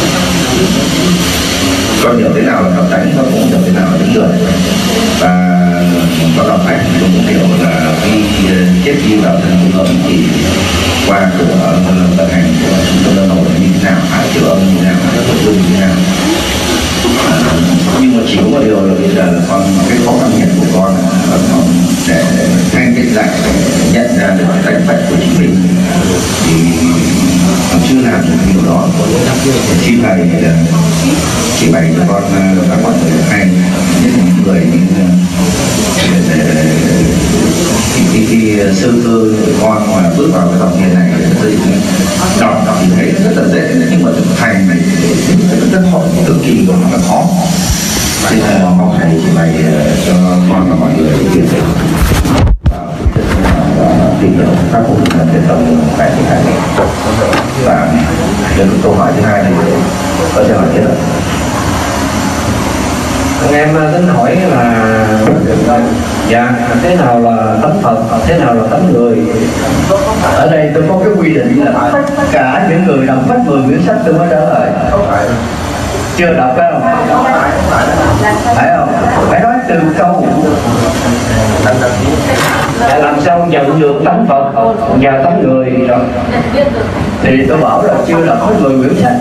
Con hiểu thế nào là tập tánh, con cũng hiểu thế nào là tính người. Và con đọc sách thì con cũng hiểu là khi chết đi vào thân trung âm thì qua cửa vận hành của trung tâm âm hồn như thế nào, chiều âm như thế nào, nội dung như thế nào. Nhưng mà chỉ có một điều là bây giờ là con cái khó khăn nhất của con là con để thanh tịnh lại, nhận ra được cái tánh phật của chính mình thì con chưa làm được điều đó. Xin thầy chỉ bày cho con các mọi người hay, nhất là những người khi sơ cơ con mà bước vào cái dòng thiền này đọc thì thấy rất là dễ, nhưng mà thực hành này rất khó, cực kỳ là khó. Thế là mong thầy chỉ bày cho con và mọi người biết được tìm hiểu các cuộc thiền tông tại thiền này. Và đến câu hỏi thứ hai này có thể hỏi thế nào? Em tính hỏi là dạ thế nào là tánh Phật, thế nào là tánh người? Ở đây tôi có cái quy định là tất cả những người đọc hết 10 quyển sách tôi mới trả lời. Chưa đọc phải không? Phải không? Phải nói từ câu. Làm sao nhận được tánh Phật và tánh người rồi? Thì tôi bảo là chưa đọc hết 10 quyển sách.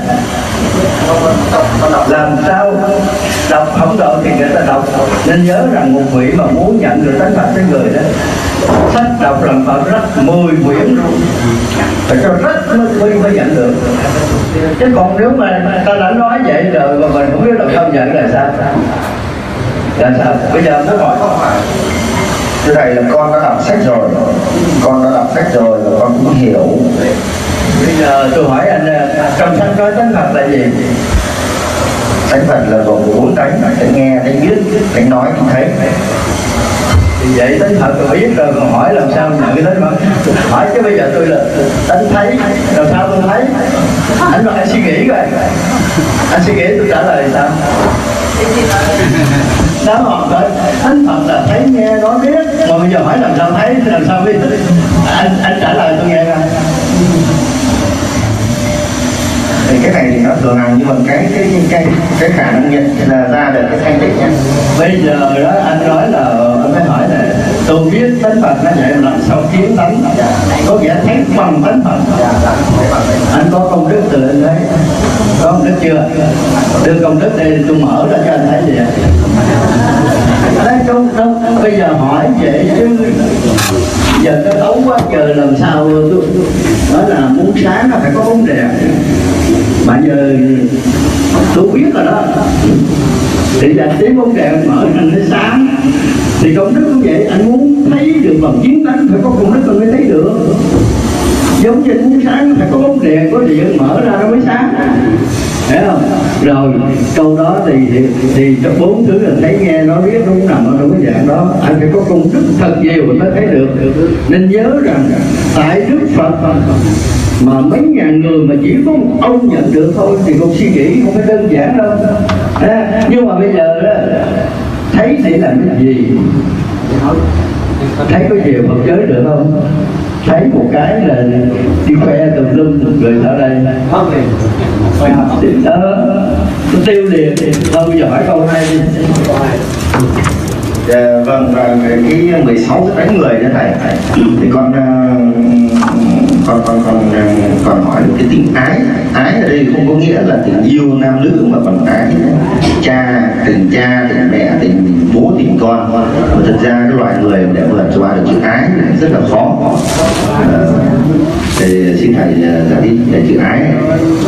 Làm sao đọc không được thì người ta đọc. Nên nhớ rằng một vị mà muốn nhận được tánh Phật với người đó, sách đọc làm Phật rất 10 quyển luôn, phải cho rất mới nhận được. Chứ còn nếu mà ta đã nói vậy rồi mà mình không biết làm sao nhận là sao? Là sao? Bây giờ nó hỏi Thưa thầy là con đã đọc sách rồi, và con cũng hiểu. Bây giờ tôi hỏi anh, trong sách nói tánh Phật là gì? Tánh Phật là gồm 4 tánh: tánh nghe, tánh biết, tánh nói, tánh thấy. Thì vậy tánh Phật tôi biết rồi, còn hỏi làm sao nhận cái tánh Phật? Hỏi chứ bây giờ tôi là tánh thấy, làm sao tôi thấy? Anh nói anh suy nghĩ coi, anh suy nghĩ tôi trả lời sao? Đó hoàn toàn tánh Phật là thấy nghe nói biết, mà bây giờ hỏi làm sao thấy, làm sao biết? Anh trả lời tôi nghe coi. Thì cái này thì nó thường hàng, nhưng mà cái khả năng nhận là ra được cái thanh tịnh nhé. Bây giờ đó anh nói là anh phải hỏi là tôi biết tánh Phật nó vậy là sao kiến tánh, có nghĩa thấy bằng tánh Phật. Anh có công đức từ anh đấy, có công đức chưa? Đưa công đức đây tôi mở ra cho anh thấy gì ạ? Đấy không, bây giờ hỏi vậy chứ giờ nó ấu quá trời làm sao tôi nói là muốn sáng nó phải có bóng đèn. Mà giờ tôi biết rồi đó, thì đặt tiếng bóng đèn mở anh thấy sáng. Thì công đức cũng vậy, anh muốn thấy được bằng kiến tánh phải có công đức anh mới thấy được. Giống như muốn sáng phải có bóng đèn, có điện mở ra nó mới sáng, hiểu không? Rồi câu đó thì trong 4 thứ là thấy nghe nói biết nó cũng nằm ở trong cái dạng đó. Anh phải có công đức thật nhiều mới thấy được. Nên nhớ rằng tại Đức Phật mà mấy ngàn người mà chỉ có một ông nhận được thôi thì con suy nghĩ không phải đơn giản đâu. Nhưng mà bây giờ đó, thấy để làm cái gì? Thấy có nhiều Phật giới được không? Thấy một cái là đi khoe tùm lum rồi ở đây tiêu liền. Thôi bây giờ hỏi câu 2 đi. Vâng, và cái 16 cái tánh người đó thầy, thì con hỏi cái tình ái. Ái ở đây không có nghĩa là tình yêu nam nữ, mà còn ái tình cha, tình mẹ, tình bố, tình con. Mà thật ra cái loài người để vượt qua được chữ ái này rất là khó. Thì xin thầy giải thích về chữ ái này.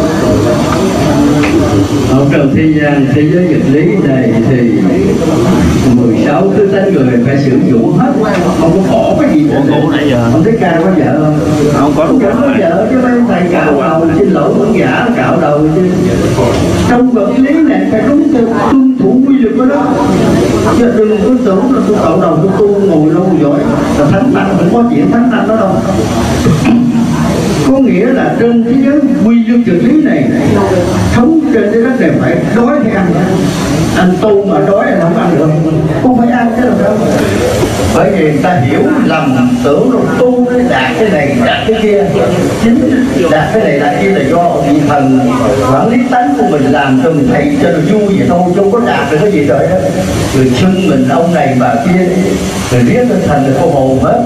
Ở trong thế gian, thế giới vật lý này thì 16 thứ tánh người phải sử dụng hết, không có bỏ cái gì. Không thấy ca có vợ không? Không có vợ chứ mấy thầy cạo đầu, xin lỗi con giả cạo đầu chứ. Trong vật lý này phải đúng tuân thủ quy luật của đó. Chứ đừng có tưởng là tôi cạo đầu tôi tu ngồi lâu giỏi là thánh tăng, không có chuyện thánh tăng đó đâu. Có nghĩa là trên thế giới quy luật vật lý này thống trên cái đất này phải đói thì ăn. Anh tu mà đói là không ăn được, cũng phải ăn chứ đâu. Bởi vì người ta hiểu lầm tưởng rồi tu nó đạt cái này đạt cái kia, chính đạt cái này đạt kia là do vị thần quản lý tánh của mình làm cho mình thấy cho nó vui vậy thôi, chứ không có đạt được cái gì rồi đó. Rồi xưng mình ông này bà kia, rồi biết nó thành là cô hồn hết.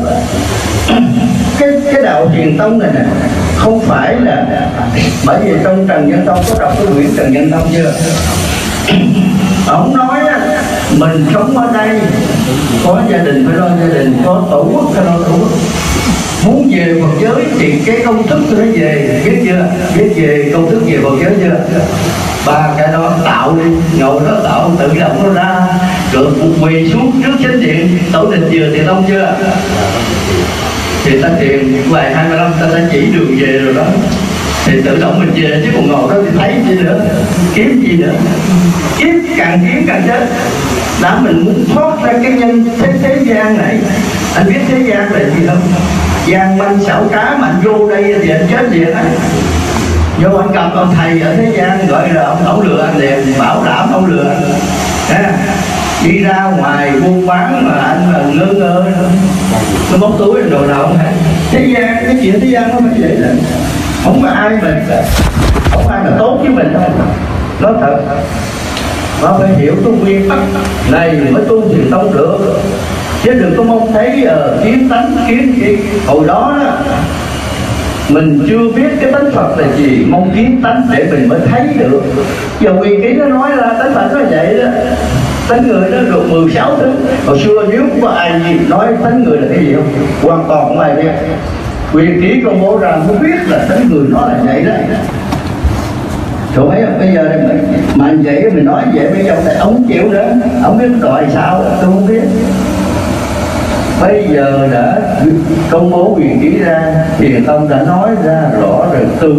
Cái đạo Thiền Tông này nè không phải là, bởi vì trong Trần Nhân Tông có đọc cái quyển Trần Nhân Tông chưa? Ông nói mình sống ở đây có gia đình phải lo gia đình, có tổ quốc phải lo tổ quốc. Muốn về Phật giới thì cái công thức nó về, biết chưa? Biết về công thức về Phật giới chưa? Ba cái đó tạo đi, ngồi đó tạo tự động nó ra, rồi quỳ xuống trước chánh điện tổ đình vừa Thiền Tông chưa? Thì ta thiền vài 25 ta đã chỉ đường về rồi đó, thì tự động mình về, chứ còn ngồi đó thì thấy gì nữa, kiếm gì nữa, kiếm càng chết. Đã mình muốn thoát ra cái nhân thế gian này. Anh biết thế gian là gì không? Gian manh xảo trá mà anh vô đây thì anh chết liền á. Do anh gặp ông thầy ở thế gian gọi là ông lừa anh liền, bảo đảm ông lừa anh. Đi ra ngoài buôn bán mà anh là ngơ nó móc túi đồ nào không hả? Thế gian, cái chuyện thế gian nó phải vậy đó. Không có ai mà tốt với mình đâu. Nói thật, nó phải hiểu cái nguyên tắc này mới tu Thiền Tông được. Chứ đừng có mong thấy kiến tánh kiến gì. Hồi đó mình chưa biết cái tánh Phật là gì, mong kiến tánh để mình mới thấy được. Giờ Quyền Ký nó nói ra tánh Phật nó vậy đó. Tánh người nó được 16 thứ. Hồi xưa nếu có ai gì nói tánh người là cái gì không? Hoàn toàn không ai biết. Quyền Ký công bố ra mới biết là tánh người nó là vậy đó. Chỗ mấy bây giờ mà anh vậy mình nói vậy bây giờ ông chịu nữa, ông biết đòi sao tôi không biết. Bây giờ đã công bố Quyền Ký ra, Thiền Tông đã nói ra rõ rồi, từ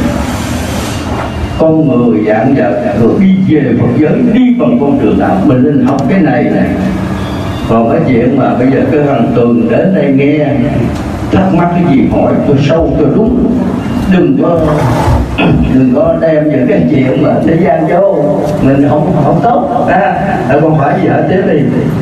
con người dạng vật rồi đi về Phật giới, đi bằng con đường nào mình nên học cái này này. Còn cái chuyện mà bây giờ cái hàng tuần đến đây nghe thắc mắc cái gì hỏi tôi sâu tôi đúng, đừng có đem những cái chuyện mà thế gian vô mình không tốt không phải gì hết. Tiếp đi.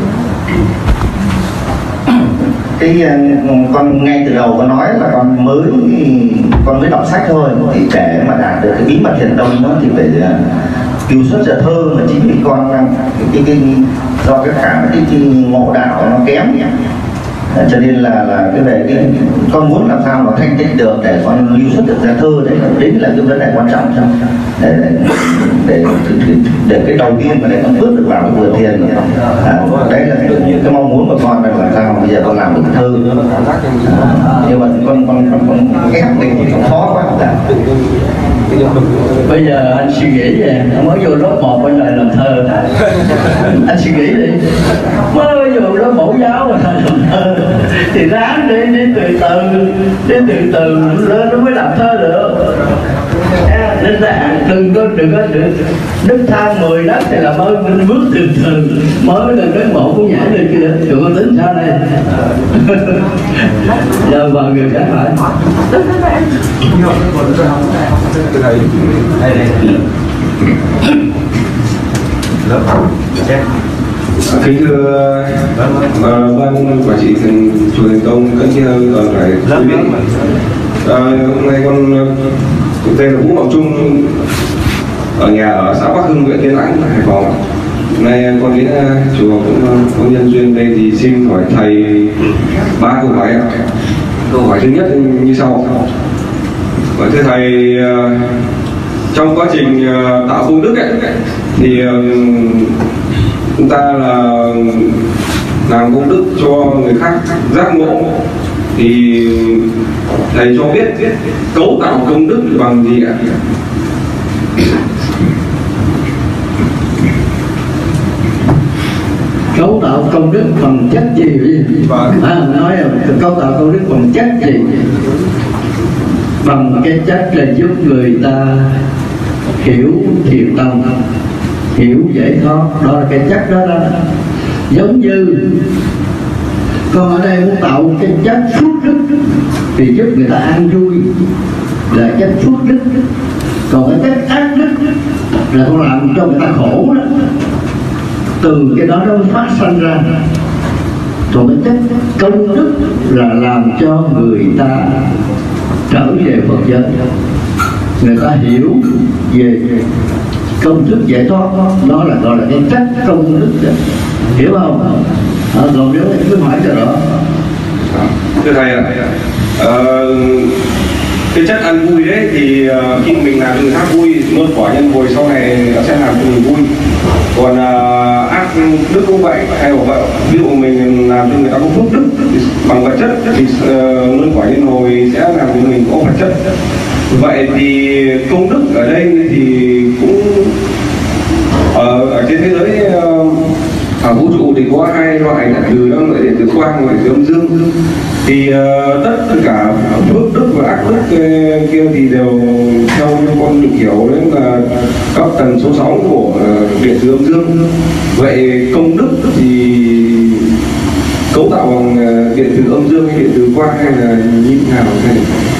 Cái con ngay từ đầu con nói là con mới đọc sách thôi, thì để mà đạt được cái bí mật Thiền Tông đó thì phải cứu xuất giờ thơ, mà chính vì con do cái ngộ đạo nó kém, cho nên là cái về cái con muốn làm sao nó thanh tịnh được để con lưu xuất được ra thơ. Đấy là cái vấn đề quan trọng để cái đầu tiên mà để con bước được vào cái vườn thiền. Đấy là cái mong muốn của con là làm sao bây giờ con làm được thơ. Nhưng mà con ghép mình thì nó khó quá. Bây giờ anh suy nghĩ về, anh mới vô lớp 1 anh lại làm thơ. Anh suy nghĩ đi, mới vô lớp mẫu giáo mà làm thơ thì ráng đến từ từ lên nó mới làm thơ được. Nên là đừng có nước thang 10 đất thì làm ơn mình bước từ từ, mới lên cái mộ cũng nhảy lên kia, đừng có tính sao đây. Giờ vào người khác hỏi. Kính thưa ban quản trị chùa Thiền Tông, các chị toàn phải biết. Hôm nay con tên là Vũ Ngọc Trung, ở nhà ở xã Bắc Hưng, huyện Tiên Lãng, Hải Phòng. Hôm nay con đến chùa cũng có nhân duyên đây thì xin hỏi thầy 3 câu hỏi. Câu hỏi thứ nhất như sau. Thưa thầy, trong quá trình tạo công đức ấy, thì chúng ta là làm công đức cho người khác giác ngộ, thì thầy cho biết cấu tạo công đức bằng gì ạ? Cấu tạo công đức bằng chất gì vậy? Nói là cấu tạo công đức bằng chất gì? Bằng cái chất là giúp người ta hiểu Thiền Tông, hiểu giải thoát, đó là cái chất đó. Giống như con ở đây muốn tạo cái chất phước đức thì giúp người ta an vui là chất phước đức. Còn cái chất ác đức rồi con làm cho người ta khổ đó, từ cái đó nó phát sinh ra. Còn cái chất công đức là làm cho người ta trở về Phật giới, người ta hiểu về công thức giải thoát đó là gọi là cái chất công đức đó. Hiểu không? Còn nếu anh cứ hỏi cho rõ. Thưa thầy ạ, cái chất ăn vui đấy thì khi mình làm cho người khác vui, luôn quả nhân hồi sau này nó sẽ làm cho mình vui. Còn ác đức cũng vậy, hay là vậy, ví dụ mình làm cho người ta có phước đức bằng vật chất thì luôn quả nhân hồi sẽ làm cho mình có vật chất. Vậy thì công đức ở đây thì cũng ở trên thế giới, ở vũ trụ thì có hai loại là từ năng lượng điện từ quang và từ âm dương. Thì tất cả phước đức và ác đức kia thì đều theo như con được hiểu đấy là các tần số sóng của điện từ âm dương. Vậy công đức thì cấu tạo bằng điện từ âm dương hay điện từ quang hay là như thế nào này?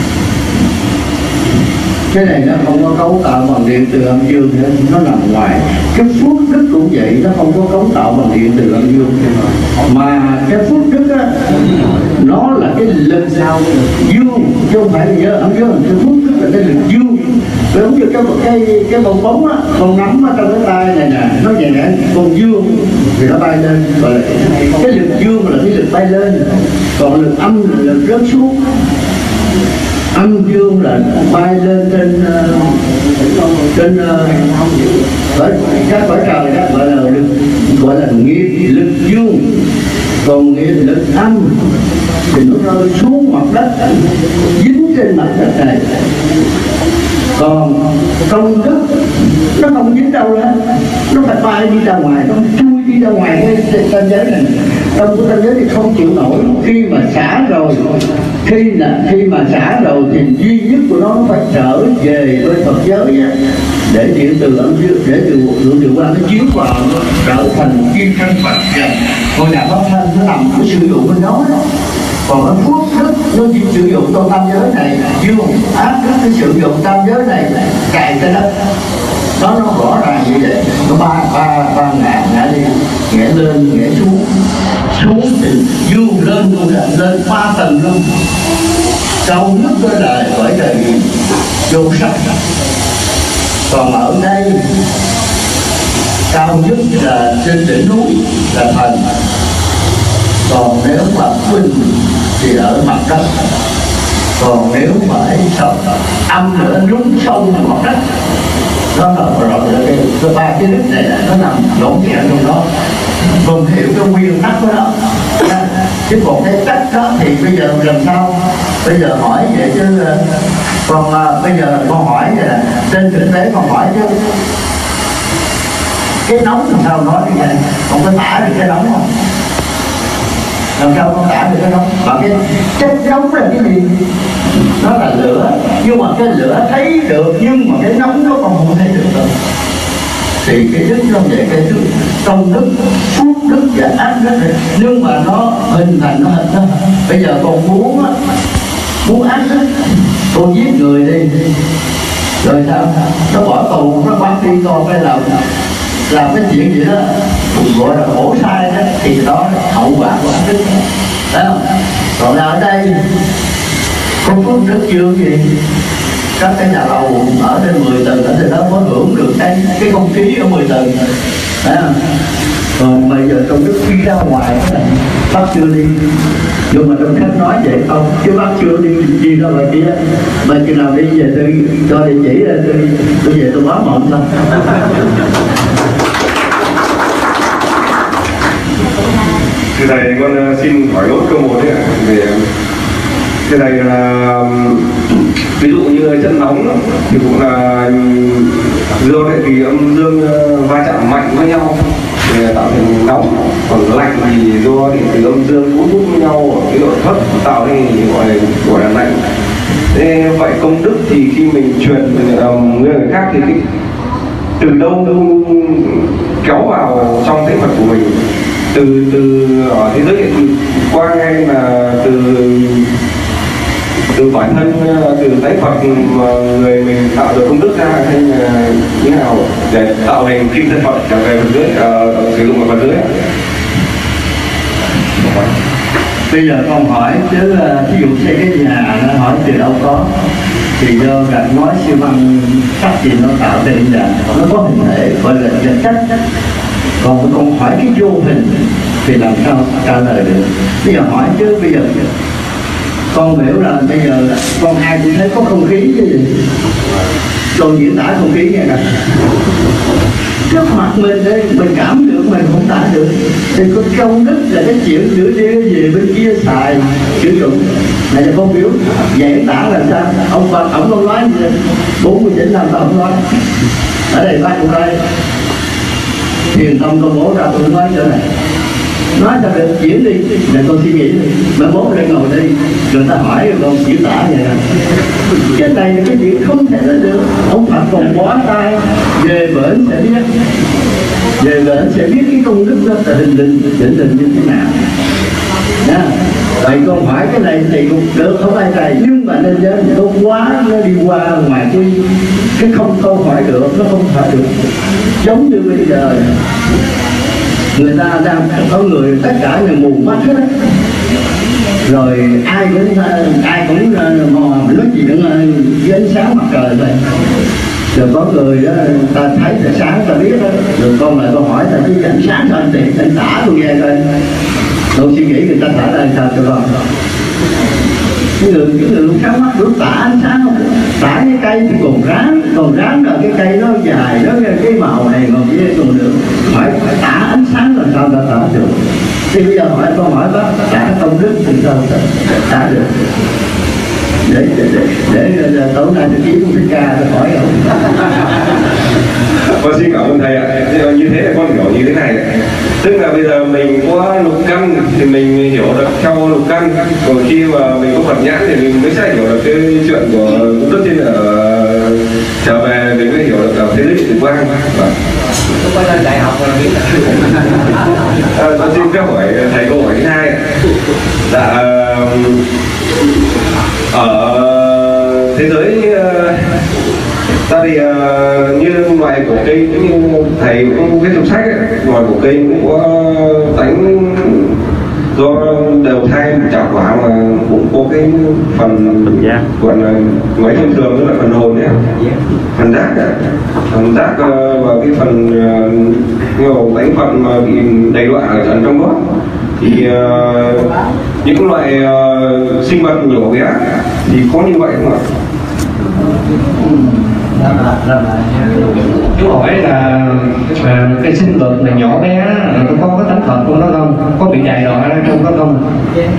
Cái này nó không có cấu tạo bằng điện từ âm dương nữa, nó nằm ngoài. Cái phước đức cũng vậy, nó không có cấu tạo bằng điện từ âm dương, mà cái phước đức á, nó là cái lực dương, chứ không phải là âm dương. Cái phước đức là cái lực dương. Giống như cái bông bóng á, con nắm ở trong cái tay này nè, nó nhẹ, con dương thì nó bay lên, gọi là cái lực dương là cái lực bay lên, còn lực âm là lực rớt xuống. Âm dương là bay lên trên các cõi trời, đó gọi là nghiệp lực dương. Còn nghiệp lực âm thì nó rơi xuống mặt đất, dính trên mặt đất này. Còn công đức nó không dính đâu đó, nó phải bay đi ra ngoài, nó chui đi ra ngoài cái tam giới này. Trong cái tam giới thì không chịu nổi. Khi mà xả rồi, khi mà xả rồi thì duy nhất của nó phải trở về với Phật giới á, để điện từ âm dương, để từ qua nó chiếu vào, nó trở thành kim thân Phật. Ngôi nhà Pháp Thân nó nằm của sử dụng bên đó. Còn cái phước đức nó chỉ sử dụng trong tam giới này, dương ác đức nó sử dụng tam giới này cài trên đất. Nó rõ ràng như vậy. Nó ba ngã đi, ngã lên, ngã xuống. Xuống thì dương lên luôn, lên 3 tầng luôn. Cao nhất cái đời bởi đời vô sắc. Còn ở đây cao nhất là trên đỉnh núi là thần. Còn nếu mà khuynh thì ở mặt đất. Còn nếu mà sâu âm nữa rung sâu vào mặt đất. Nó là rõ cái ba cái đức này là nó nằm lộn nhẹ trong đó. Còn hiểu cái nguyên tắc của nó. Chứ còn cái cách đó thì bây giờ làm sao? Bây giờ hỏi vậy chứ còn bây giờ con hỏi vậy là trên thực tế con hỏi chứ cái nóng làm sao nói như vậy? Con có tả được cái nóng không? Làm sao con tả được cái nóng? Mà cái chất nóng là cái gì? Nó là lửa. Nhưng mà cái lửa thấy được, nhưng mà cái nóng nó còn không thấy được đâu. Thì cái đức nó vậy, cái đức công đức, phước đức và ác đức này, nhưng mà nó hình thành nó hình đó. Bây giờ con muốn ác đức, con giết người đi, rồi sao? Nó bỏ tù, nó bắt đi, con phải làm cái chuyện gì đó gọi là khổ sai đó, thì đó là hậu quả của ác đức. Đấy không? Còn ở đây có phước đức dương gì? Các cái nhà lầu ở trên 10 tầng ở trên đó có hưởng được cái không khí ở 10 tầng. Đấy không? Còn bây giờ trong đức đi ra ngoài bác chưa đi, nhưng mà trong khách nói vậy không, chứ bác chưa đi đâu mà kia. Mà khi nào đi về tôi cho địa chỉ ra, tôi về tôi báo mộng thôi. Thưa thầy, con xin hỏi lỗi câu một đấy ạ. Về cái này là ví dụ như chất nóng thì cũng là do lại thì âm dương va chạm mạnh với nhau để tạo thành nóng, còn lạnh thì do thì âm dương cuốn hút với nhau ở cái độ thấp tạo nên gọi là lạnh. Thế vậy công đức thì khi mình truyền người khác thì từ đâu kéo vào trong thế Phật của mình, từ ở thế giới hiện qua hay là từ bản thân từ tánh Phật mà người mình tạo được công đức ra hay là như nào để tạo thành kim thân Phật trở về phần dưới, sử dụng vào phần dưới? Bây giờ con hỏi chứ ví dụ xây cái nhà nó hỏi từ đâu có, thì do gạch ngói xi măng sắt gì nó tạo thành nhà, nó có hình thể gọi là vật chất. Còn con hỏi cái vô hình thì làm sao trả lời được? Bây giờ hỏi chứ bây giờ con hiểu là bây giờ con ai cũng thấy có không khí chứ gì, rồi diễn tả không khí nghe nè, trước mặt mình đây mình cảm được mình không tả được, thì có công đức là cái chuyện giữa đi về bên kia xài sử dụng này là con biểu diễn tả là sao? Ông không nói gì 49 năm ông nói ở đây bác cũng đây thiền tâm công bố ra tôi nói chỗ này, nói cho được diễn đi để con suy nghĩ đi, mà bố lên ngồi đi người ta hỏi rồi con diễn tả vậy nè. Cái này là cái chuyện không thể nói được. Ông Phật còn bó tay về bển sẽ biết, về bển sẽ biết cái công đức đó là hình định như thế nào nha. Vậy con hỏi cái này thì cũng được không ai thầy, nhưng mà nên nhớ nó quá, nó đi qua ngoài cái không câu hỏi được, nó không phải được. Giống như bây giờ người ta đang có người tất cả người mù mắt hết, rồi ai cũng mò nói chuyện với ánh sáng mặt trời vậy, rồi có người đó ta thấy là sáng ta biết đó, rồi con lại con hỏi ta chứ ánh sáng sao thì anh tả tôi nghe coi, tôi suy nghĩ người ta tả ra sao cho con. Cái người lúc sáng mắt lúc tả ánh sáng không, tả cái cây thì còn ráng là cái cây nó dài đó, cái màu này còn kia còn được, phải tả ánh sáng làm sao ta tả được. Thì bây giờ hỏi con hỏi bác tả công đức thì sao tả được, để tối nay tôi kiếm một cái ca tôi hỏi không. Con xin cảm ơn thầy ạ. Như thế là con hiểu như thế này, tức là bây giờ mình có lục căn thì mình hiểu được theo lục căn, còn khi mà mình có Phật nhãn thì mình mới sẽ hiểu được cái chuyện của đất trên ở trở về, mình mới hiểu được ở thế giới tử quang. Tôi có lên đại học rồi biết là con xin phép hỏi thầy câu hỏi thứ hai. Dạ, ở thế giới ta thì như loài của cây, như thầy cũng viết trong sách ấy, loài của cây cũng có tánh do đều thai trả quả mà cũng có cái phần gọi là nói thông thường là phần hồn đấy, phần giác và cái phần nhiều đánh phận mà bị đầy đọa ở trong đó. Thì những loại sinh vật nhỏ bé thì có như vậy không ạ? Chú hỏi là cái sinh vật này nhỏ bé có cái tánh Phật trong đó không? Có bị dạy đọa trong đó không?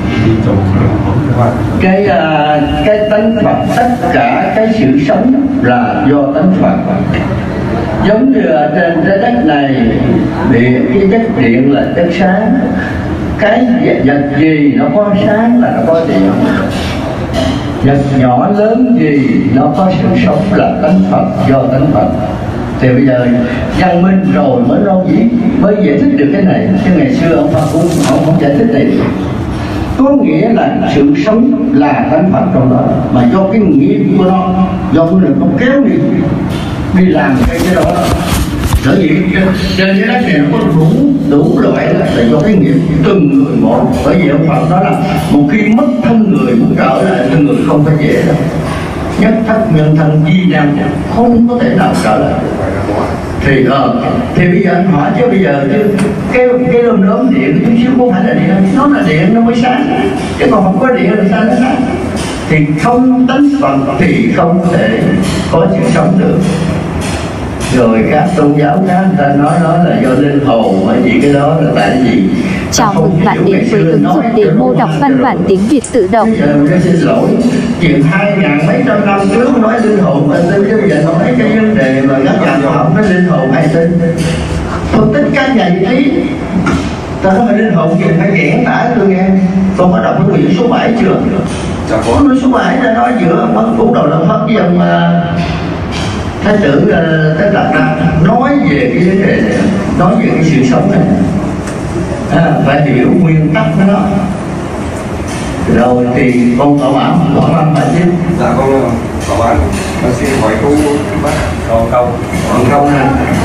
Cái tánh Phật, tất cả cái sự sống là do tánh Phật. Giống như ở trên trái đất này cái chất điện là chất sáng, cái vật gì nó có sáng là nó có điện, vật nhỏ lớn gì nó có sự sống là tánh Phật, do tánh Phật. Thì bây giờ văn minh rồi mới giải thích được cái này, chứ ngày xưa ông Phật cũng không giải thích này. Có nghĩa là sự sống là tánh Phật trong đó, mà do cái nghiệp của nó, do cái người không kéo đi làm cái đó. Bởi vì trên cái đất này nó có đủ loại đó, là do cái nghiệp từng người một. Bởi vì ông Phật nói là một khi mất thân người muốn trở lại thân người không có dễ đâu. Nhất thất nhân thân di năng không có thể nào trở lại. Thì bây giờ anh hỏi chứ bây giờ cái đom điện chút xíu không phải là điện, nó là điện nó mới sáng, chứ còn không có điện là sao nó sáng. Thì không tánh Phật thì không thể có sự sống được. Rồi các tôn giáo khác người ta nói là do linh hồn hay gì, cái đó là tại gì? Chào mừng bạn đến với ứng dụng demo đọc văn bản tiếng Việt tự động. Xin lỗi, chuyện 2000 mấy trăm năm trước nói linh hồn hay tin, chứ bây giờ nói cái vấn đề mà các nhà khoa học nói linh hồn hay tin. Phân tích các nhà vật lý, ta nói linh hồn gì phải diễn tả tôi nghe. Con có đọc cái quyển số 7 chưa? Có nói số 7 là nói giữa mất phút đầu là Phật với ông Thái tử Tất Đạt Đa nói về cái vấn đề này, nói về cái sự sống này, phải hiểu nguyên tắc của nó. Rồi thì con tỏ bảo làm phải chứ. Dạ con tỏ bán. Con xin hỏi câu bác. Còn câu này.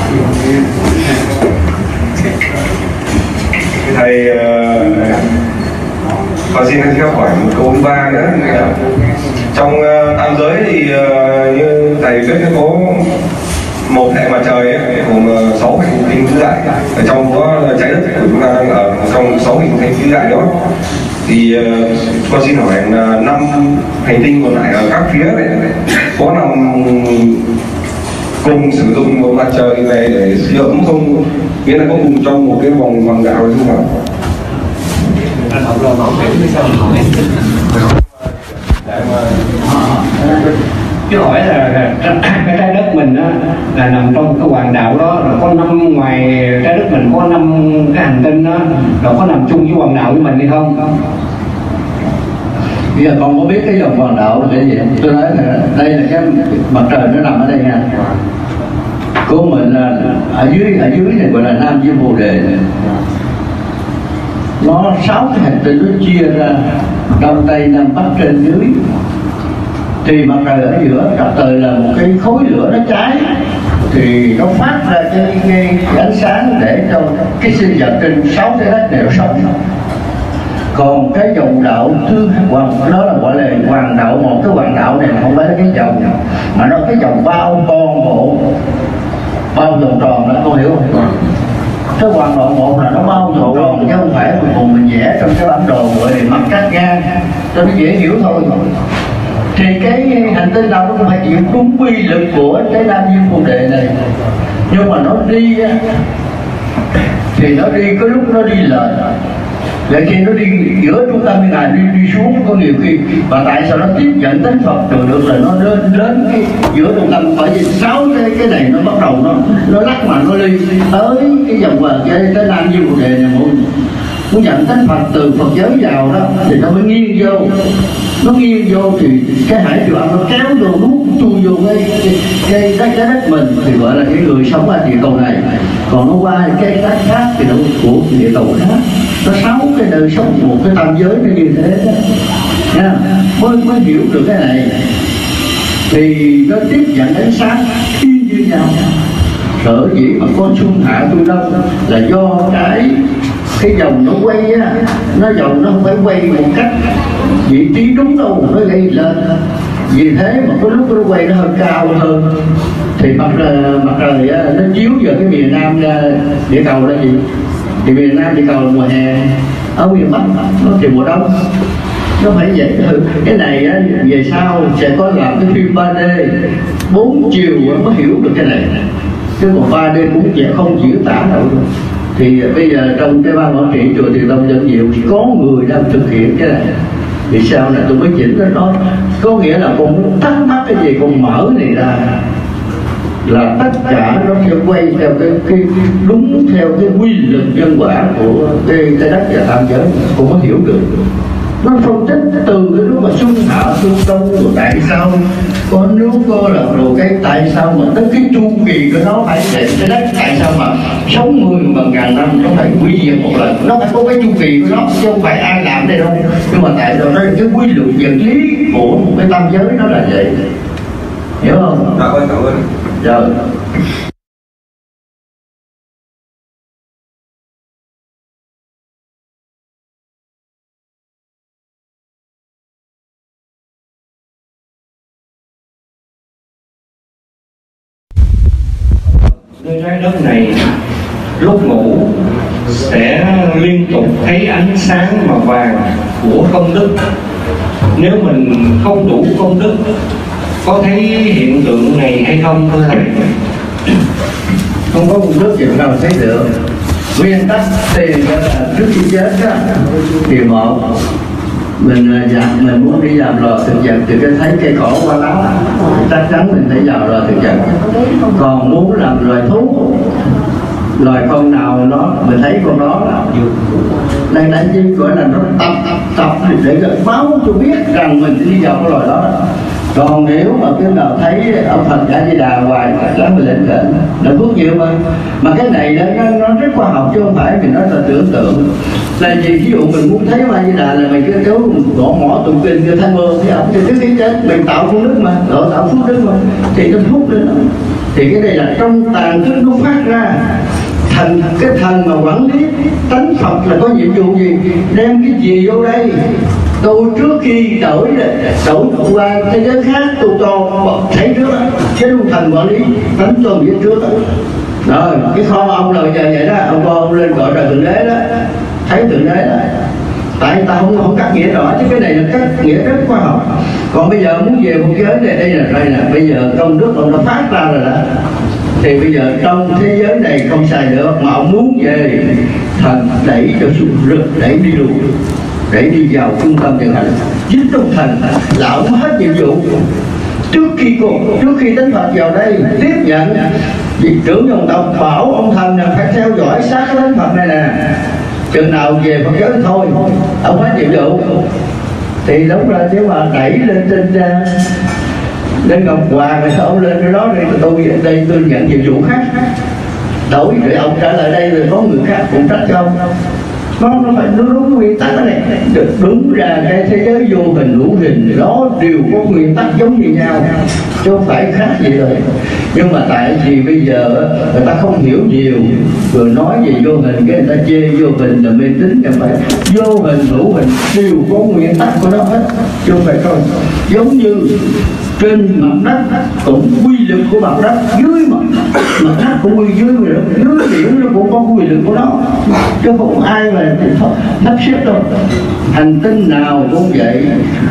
Thầy con xin phép hỏi một câu thứ ba nữa. Trong tam giới thì như thầy biết có một hệ mặt trời ấy, gồm 6 hành tinh tứ đại, ở trong có trái đất của chúng ta đang ở trong 6 hành tinh tứ đại đó. Thì con xin hỏi là 5 hành tinh còn lại ở các phía này có nằm cùng sử dụng một mặt trời này để siêu ấm không, nghĩa là có cùng trong một cái vòng hoàng đạo hay không ạ? Chứ hỏi là cái trái đất mình á, là nằm trong cái hoàng đạo đó, là có 5 ngoài trái đất mình có 5 cái hành tinh đó, rồi có nằm chung với hoàng đạo với mình hay không? Bây giờ con có biết cái dòng hoàng đạo là cái gì không? Tôi nói là đây là cái mặt trời nó nằm ở đây nha. Của mình là ở dưới này gọi là Nam Diêm Bồ Đề. Nó 6 cái hành tinh nó chia ra đông tây nam bắc trên dưới. Thì mặt trời ở giữa, mặt trời là một cái khối lửa nó cháy, thì nó phát ra cái ánh sáng để cho cái sinh vật trên 6 trái đất này nó sống. Còn cái dòng đạo thứ đó là gọi là hoàng đạo. Một cái hoàng đạo này không phải là cái dòng, mà nó cái dòng bao con bộ, bao vòng tròn đó, con hiểu không? Cái hoàng đạo một là nó bao vòng tròn, chứ không phải cùng mình vẽ trong cái bản đồ gọi là mặt cắt ngang cho nó dễ hiểu thôi. Thì cái hành tinh nào nó cũng phải chịu đúng quy lực của cái Nam Diêm Bồ Đề này, nhưng mà nó đi thì nó đi có lúc nó đi lệch. Vậy khi nó đi giữa trung tâm như này đi xuống, có nhiều khi và tại sao nó tiếp nhận đến Phật được là nó đến cái giữa trung tâm, bởi vì 6 cái này nó bắt đầu nó lắc mà nó đi tới cái dòng và cái Nam Diêm Bồ Đề này. Muốn nhận đến Phật từ Phật giới vào đó thì nó mới nghiêng vô, nó nghiêng vô thì cái hải triều âm nó kéo vô nuốt chui vô cái đất mình, thì gọi là cái người sống ở địa cầu này. Còn nó qua cái đất khác thì nó của địa cầu khác. Nó 6 cái đời sống một cái tam giới nó như thế đó nha, mới hiểu được cái này. Thì nó tiếp nhận ánh sáng y như nhau. Sở dĩ mà con xuân hạ thu đông là do cái dòng nó quay á, nó dòng nó không phải quay một cách vị trí đúng đâu, nó gây lên. Vì thế mà có lúc nó quay nó hơi cao hơn, thì mặt trời nó chiếu vào cái miền Nam địa cầu là gì? Thì miền Nam địa cầu là mùa hè, ở miền Bắc nó thì mùa đông. Nó phải vậy. Cái này á, về sau sẽ có làm cái phim 3D 4 chiều mới hiểu được cái này, chứ còn 3D cũng không diễn tả đâu. Thì bây giờ trong cái ban quản trị chùa Thiền Tông Dân Diệu có người đang thực hiện cái này. Thì sau này tôi mới chỉnh nó, có nghĩa là con muốn thắc mắc cái gì con mở này ra là tất cả nó sẽ quay theo cái đúng theo cái quy luật nhân quả của cái đất và tam giới, cũng có hiểu được. Nó phân tích từ cái lúc mà xuân hạ thu đông, rồi tại sao có nước có là rồi cái tại sao mà tới cái chu kỳ của nó phải để cái đất, tại sao mà 60.000 năm nó phải hủy diệt một lần, nó phải có cái chu kỳ của nó, chứ không phải ai làm đây đâu. Nhưng mà tại sao nó cái quy luật vật lý của một cái tam giới nó là vậy, hiểu không? Cảm ơn. Rồi. Nơi trái đất này lúc ngủ sẽ liên tục thấy ánh sáng màu vàng của công đức. Nếu mình không đủ công đức, có thấy hiện tượng này hay không thưa thầy? Không có công đức thì nào thấy được. Nguyên tắc tiền là trước khi chết đó, thì một mình muốn đi làm lò thực vật thì cái thấy cây cỏ qua lá, chắc chắn mình phải vào lò thực vật. Còn muốn làm loài thú, loài con nào nó mình thấy con đó là đây chỉ gọi là nó tập để báo cho biết rằng mình đi vào cái loài đó. Còn nếu mà cái nào thấy ông Phật A Di Đà hoài lắm mình lên kệ là phước nhiều mà cái này nó rất khoa học chứ không phải vì nó là tưởng tượng. Là vì ví dụ mình muốn thấy A Di Đà là mình cứ kéo gõ mỏ tụng kinh cái thanh mơ thì ông thì trước khi chết mình tạo phước đức mà, tạo phước đức mà thì nó phúc lên. Thì cái này là trong tàn thức nó phát ra. Cái thần mà quản lý tánh Phật là có nhiệm vụ gì? Đem cái gì vô đây? Tôi trước khi đổi qua thế giới khác tôi cho thấy trước đó, chứ không thần quản lý tánh tôi biết trước đó. Rồi cái kho ông là giờ vậy đó, ông lên gọi là thượng đế đó, thấy thượng đế đó. Tại ta không cắt nghĩa rõ chứ cái này là cắt nghĩa rất khoa học. Còn bây giờ muốn về một giới này đây là bây giờ công đức ông đã phát ra rồi đó. Thì bây giờ trong thế giới này không xài được mà ông muốn về thần đẩy cho xuống rực, đẩy đi luôn, đẩy đi vào trung tâm chân hành. Chính trong thần là ông hết nhiệm vụ. Trước khi Thánh Phật vào đây tiếp nhận vị trưởng dòng tộc bảo ông thần là phải theo dõi sát cái Thánh Phật này nè, chừng nào về Phật giới thôi ông hết nhiệm vụ. Thì đúng ra nếu mà đẩy lên trên Ngọc Hoàng rồi ông lên cái đó đây tôi nhận nhiệm vụ khác đổi rồi ông trả lời đây rồi có người khác cũng trách cho ông. Nó phải đúng nguyên tắc này. Đúng ra cái thế giới vô hình hữu hình đó đều có nguyên tắc giống như nhau chứ không phải khác gì rồi. Nhưng mà tại vì bây giờ người ta không hiểu nhiều, vừa nói về vô hình cái người ta chê vô hình là mê tín. Chẳng phải vô hình hữu hình đều có nguyên tắc của nó hết chứ không phải không. Giống như trên mặt đất cũng quy lực của mặt đất, dưới mặt đất cũng quy dưới biển nó cũng có quy lực của nó chứ không ai mà sắp xếp đâu. Hành tinh nào cũng vậy,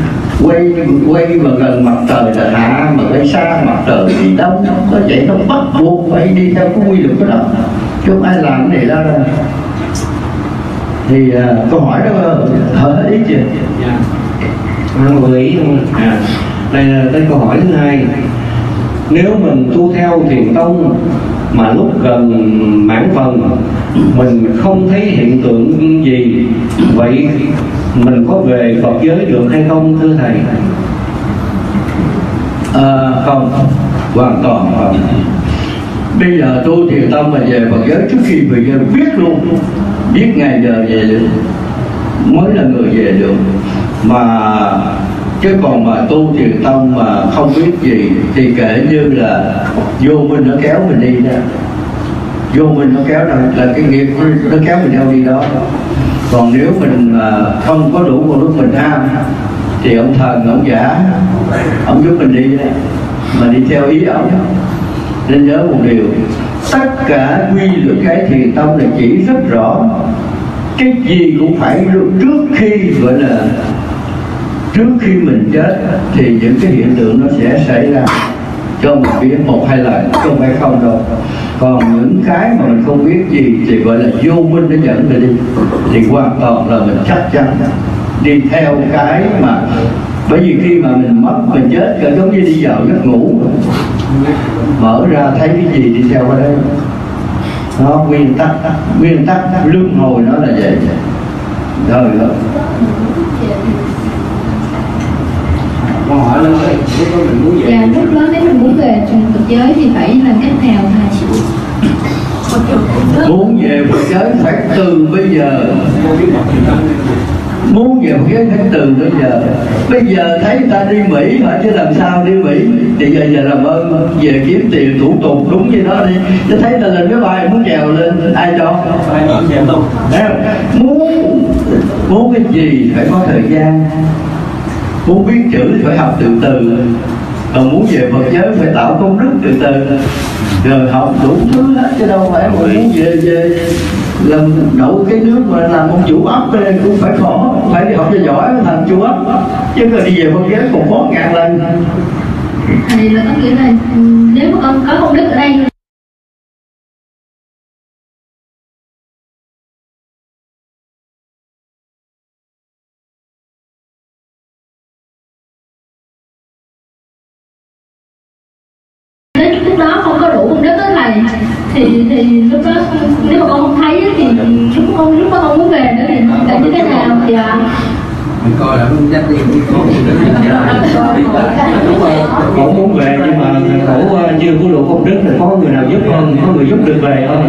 quay mà gần mặt trời là hạ, mà quay xa mặt trời thì đông. Có vậy nó bắt buộc phải đi theo cái quy luật của nó chứ không ai làm cái này ra đâu. Thì câu hỏi đó hết ý chưa? Dạ, một ý không? Đây là tới câu hỏi thứ hai. Nếu mình tu theo thiền tông mà lúc gần mãn phần mình không thấy hiện tượng gì, vậy mình có về Phật giới được hay không thưa thầy? Không, hoàn toàn không. Bây giờ tu thiền tông mà về Phật giới trước khi về giới biết luôn, biết ngày giờ về được mới là người về được. Mà chứ còn mà tu thiền tông mà không biết gì thì kể như là vô minh nó kéo mình đi ra, vô minh nó kéo là cái nghiệp nó kéo mình theo đi đó. Còn nếu mình không có đủ một lúc mình ham thì ông thần ông giả ông giúp mình đi đó, mà đi theo ý ông. Nên nhớ một điều, tất cả quy luật cái thiền tông này chỉ rất rõ, cái gì cũng phải trước khi gọi là trước khi mình chết thì những cái hiện tượng nó sẽ xảy ra cho mình biết một hai lần, không phải không đâu. Còn những cái mà mình không biết gì thì gọi là vô minh nó dẫn mình đi, thì hoàn toàn là mình chắc chắn đi theo cái mà, bởi vì khi mà mình mất mình chết cả giống như đi vào giấc ngủ, mở ra thấy cái gì đi theo ở đây. Nó nguyên tắc luân hồi nó là vậy. Rồi đó. Con hỏi lên đây, nếu có mình muốn về. Dạ, lúc đó nếu mình muốn về Phật giới thì phải làm cách nào thầy? Muốn về Phật giới phải từ bây giờ. Muốn về Phật giới phải từ bây giờ. Bây giờ thấy người ta đi Mỹ mà chứ làm sao đi Mỹ. Thì giờ làm ơn về kiếm tiền thủ tục đúng như nó đi. Chứ thấy ta lên cái bài muốn trèo lên ai cho? Muốn cái gì phải có thời gian. Muốn biết chữ thì phải học từ từ. Còn muốn về Phật giới phải tạo công đức từ từ, rồi học đủ thứ hết chứ đâu phải mà muốn về làm đậu cái nước mà làm ông chủ ấp đây cũng phải khó, phải đi học cho giỏi thành chủ ấp, chứ còn đi về Phật giới còn khó ngàn lần. Thầy là có nghĩa là nếu mà con có công đức ở đây đó không có đủ công đức đó thầy, thì lúc đó nếu mà con không thấy thì lúc đó con muốn về nữa thì làm như thế nào? Dạ. mình coi là không chắc đi cổ muốn về nhưng mà cổ chưa có đủ công đức, thì có người nào giúp không, có người giúp được về không?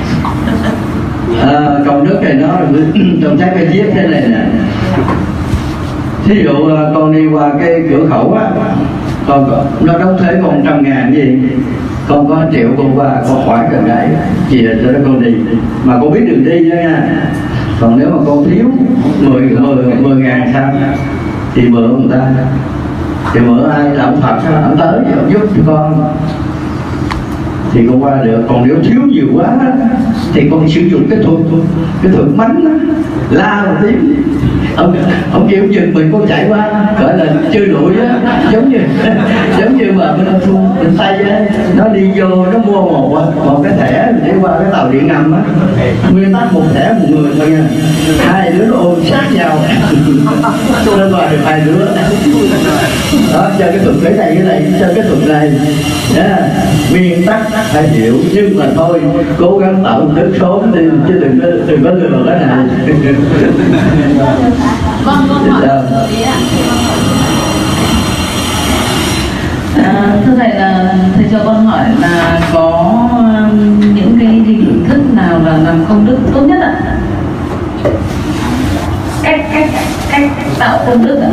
Công đức này nó trong sách cái viết thế này nè. Thí dụ con đi qua cái cửa khẩu á, nó đóng thuế con 100.000 gì, con có 1 triệu con qua, con khỏi cần gãy chỉ là cho nó con đi, mà con biết đường đi đó nha. Còn nếu mà con thiếu 10.000 sao thì mượn người ta, thì mượn ai là ông Phật sao ông tới ông giúp cho con thì con qua được. Còn nếu thiếu nhiều quá thì con sử dụng cái thuật mánh đó, la một tiếng ông kêu dừng mình con chạy qua, gọi là chơi đuổi á, giống như mà bên Tây á, nó đi vô nó mua một cái thẻ để qua cái tàu điện ngầm á, nguyên tắc một thẻ một người thôi nha, 2 đứa nó ôm sát nhau nên qua được 2 đứa đó. Cho cái thuật cái này cho cái thuật này nguyên tắc phải hiểu, nhưng mà thôi cố gắng tạo đức số đi chứ đừng có lừa cái này. Con hỏi thưa thầy là thầy cho con hỏi là có những cái hình thức nào là làm công đức tốt nhất ạ? Cách tạo công đức ạ?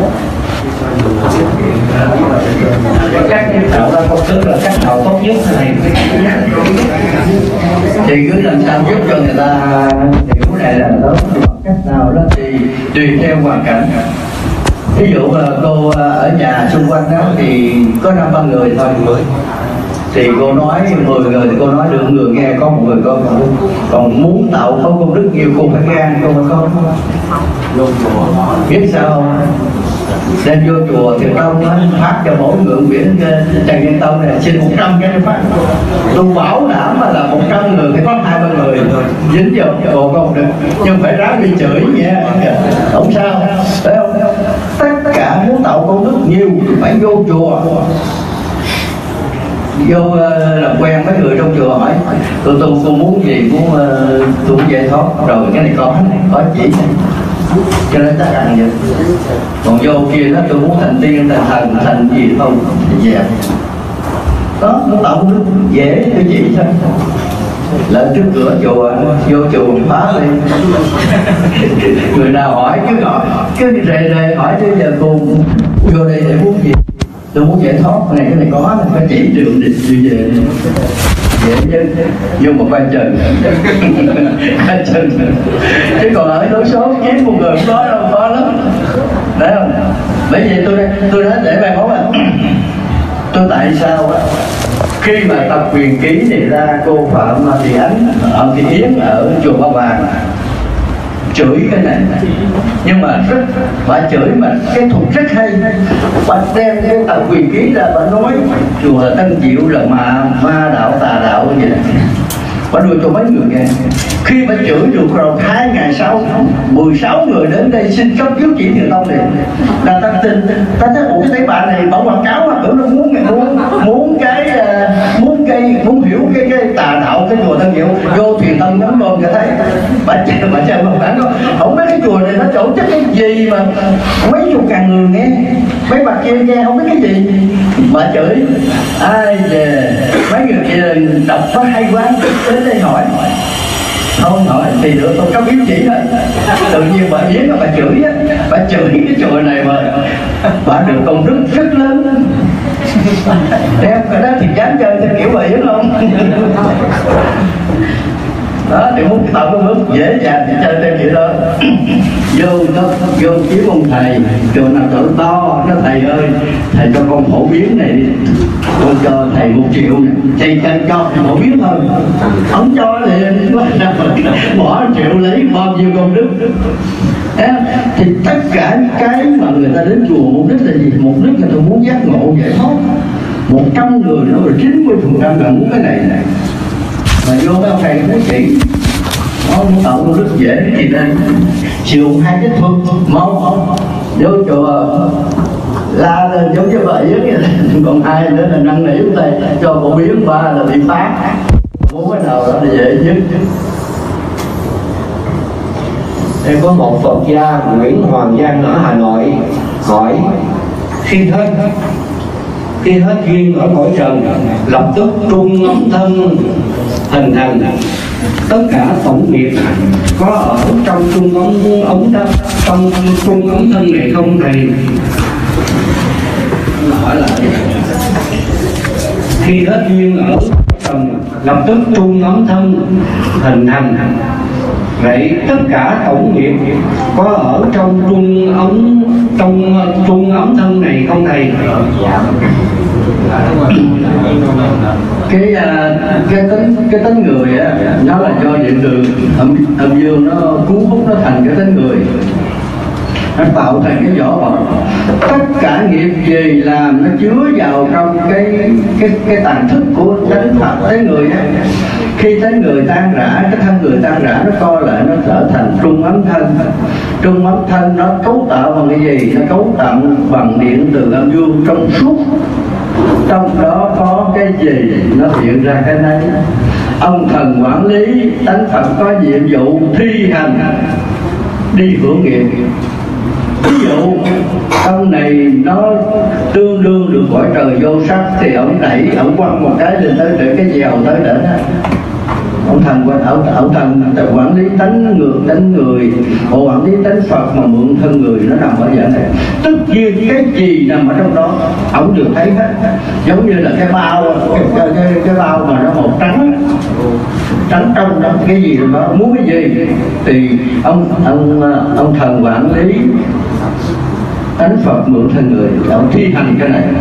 Cách tạo ra công đức là cách tạo tốt nhất này, thì cứ làm sao giúp cho người ta hiểu này là tốt, cách nào đó thì tùy theo hoàn cảnh. Ví dụ cô ở nhà xung quanh đó thì có 5-3 người thôi, thì cô nói 10 người thì cô nói được người nghe, có 1 người có. Còn muốn tạo có công đức nhiều cô phải gan, cô phải có biết sao không? Đem vô chùa Thiền Tông phát cho mỗi người quyển Trần Nhân Tông này xin 100 cái phát. Tôi bảo đảm mà là 100 người phải có 2-3 người dính vào còn không được, nhưng phải ráng đi chửi nha, không sao, phải không? Tất cả muốn tạo công đức nhiều phải vô chùa, vô làm quen mấy người trong chùa, hỏi tôi muốn gì, tôi muốn giải thoát, rồi cái này có chỉ này cho nên chắc ăn vậy. Còn vô kia đó tôi muốn thành tiên, thành thần, thành gì không thì dẹp đó, muốn tạo công đức dễ tôi chỉ thôi. Lên trước cửa chùa, vô chùa phá đi người nào hỏi cứ rề hỏi tới giờ cùng vô đây để muốn gì, tôi muốn giải thoát, cái này có phải chỉ đường đi về dễ chứ, vô một vai trần chứ còn ở đối số kiếm một người không có đâu, khó lắm, thấy không? Bởi vì tôi nói để bài mốt tôi tại sao khi mà tập quyền ký thì ra cô Phạm Thị Ánh, Thị Yến ở chùa Ba Vàng chửi cái này, nhưng mà bà chửi mà cái thuật rất hay. Bà đem cái tập quyền ký ra, bà nói chùa Tân Diệu là ma đạo tà đạo như vậy. Bà đùa cho mấy người nghe. Khi bà chửi được rồi 2 ngày sau 16 người đến đây xin cấp phiếu chỉ Thiền Tông này, là ta tin, ta thấy ủa cái bà này bảo quảng cáo mà tưởng nó muốn hiểu cái tà đạo cái chùa Tân Diệu, vô Thiền Tông nhắm con người thấy bà chờ một bản không biết cái chùa này nó tổ chức cái gì mà mấy chục ngàn người nghe, mấy bà kia nghe không biết cái gì, bà chửi ai về mấy người kia đọc có hay quá đến đây hỏi không hỏi thì được, tôi có biết chỉ thôi. Tự nhiên bà Yến bà chửi á, bà chửi cái chùa này mà bà được công đức rất lớn, đem cái đó thì dám chơi theo kiểu bà Yến không? Đó thì muốn tạo công đức dễ dàng thì chơi theo kiểu đó. vô kiếm ông thầy chùa nào cỡ to, nó thầy ơi thầy cho con phổ biến này đi, con cho thầy 1 triệu này, thầy cho phổ biến thôi, không cho thì bỏ 1 triệu lấy bao nhiêu công đức. Thì tất cả cái mà người ta đến chùa mục đích là gì? Mục đích người ta muốn giác ngộ giải thoát. 100 người nữa rồi 90% là muốn cái này mà vô cái ông thầy muốn chỉ nó muốn tạo công đức dễ thì nên chịu 2 cái thuật. Một vô chùa la lên giống như vậy vậy, còn 2 nữa là năn nỉ thầy cho phổ biến, 3 là bị phá, 4 cái nào đó là dễ nhất. Đây có một Phật gia Nguyễn Hoàng Giang ở Hà Nội hỏi: khi hết duyên ở cõi trần, lập tức trung ấm thân hình thành, tất cả tổng nghiệp có ở trong trung ấm trong trung ấm thân này không thầy? Hỏi lại: khi hết duyên ở trần, lập tức trung ấm thân hình thành, vậy tất cả tổng nghiệp có ở trong trung ấm thân này không thầy? Cái tính người á, nó là do điện đường âm dương nó cuốn hút nó thành cái tính người, nó tạo thành cái vỏ bọc. Tất cả nghiệp gì làm nó chứa vào trong cái tàn thức của tánh Phật tới người á. Khi tánh người tan rã, cái thân người tan rã, nó co lại nó trở thành trung ấm thân. Trung ấm thân nó cấu tạo bằng cái gì? Nó cấu tạo bằng điện từ âm dương trong suốt. Trong đó có cái gì nó hiện ra cái đấy. Ông thần quản lý, tánh Phật có nhiệm vụ thi hành, đi hưởng nghiệp. Ví dụ ông này nó tương đương được cõi trời vô sắc thì ông đẩy, ông quăng một cái lên tới để cái dèo tới đỉnh. Ông thần quản lý tánh người, bộ quản lý tánh Phật mà mượn thân người, nó nằm ở dạng này. Tất nhiên cái gì nằm ở trong đó ông đều thấy hết. Giống như là cái bao mà nó màu trắng trong đó, cái gì đó muốn cái gì thì ông thần quản lý tánh Phật mượn thân người, ông thi hành cái này.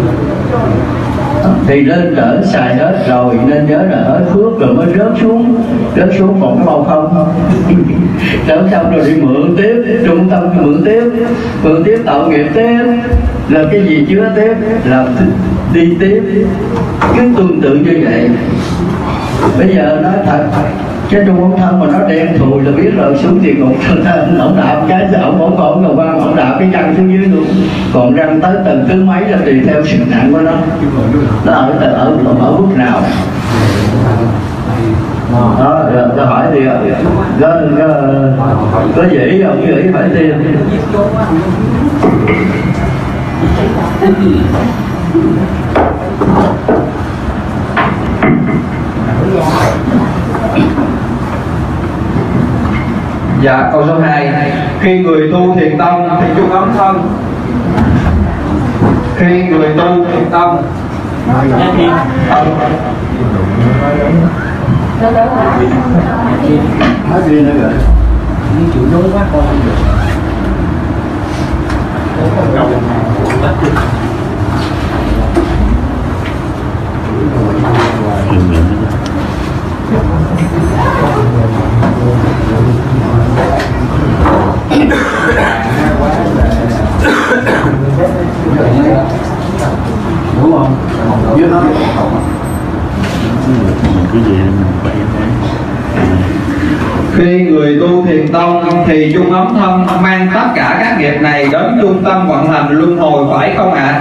Thì lên trở xài hết rồi nên nhớ là hết phước rồi mới rớt xuống còn cái bao không. Rớt xong rồi đi mượn tiếp, trung tâm mượn tiếp tạo nghiệp tiếp, là cái gì chứa tiếp là đi tiếp, cứ tương tự như vậy. Bây giờ nói thật, cái trung ấm thân mà nó đen thùi là biết rồi, xuống thì ông đạp cái ông ngồi qua, ông đạp cái chân xuống dưới luôn, còn răng tới tầng thứ mấy là tùy theo sức nặng của nó ở mức nào. Đó, rồi hỏi thì có dễ không? Nghĩ phải tiền. Dạ, câu số 2. Khi người tu thiền tông thì trung ấm thân. Khi người tu thiền tông nói gì nữa rồi? Nhưng chịu đúng quá con không được. Đúng không? Cái gì mình phải khi người tu thiền tông thì trung ấm thân mang tất cả các nghiệp này đến trung tâm vận hành luân hồi, phải không ạ?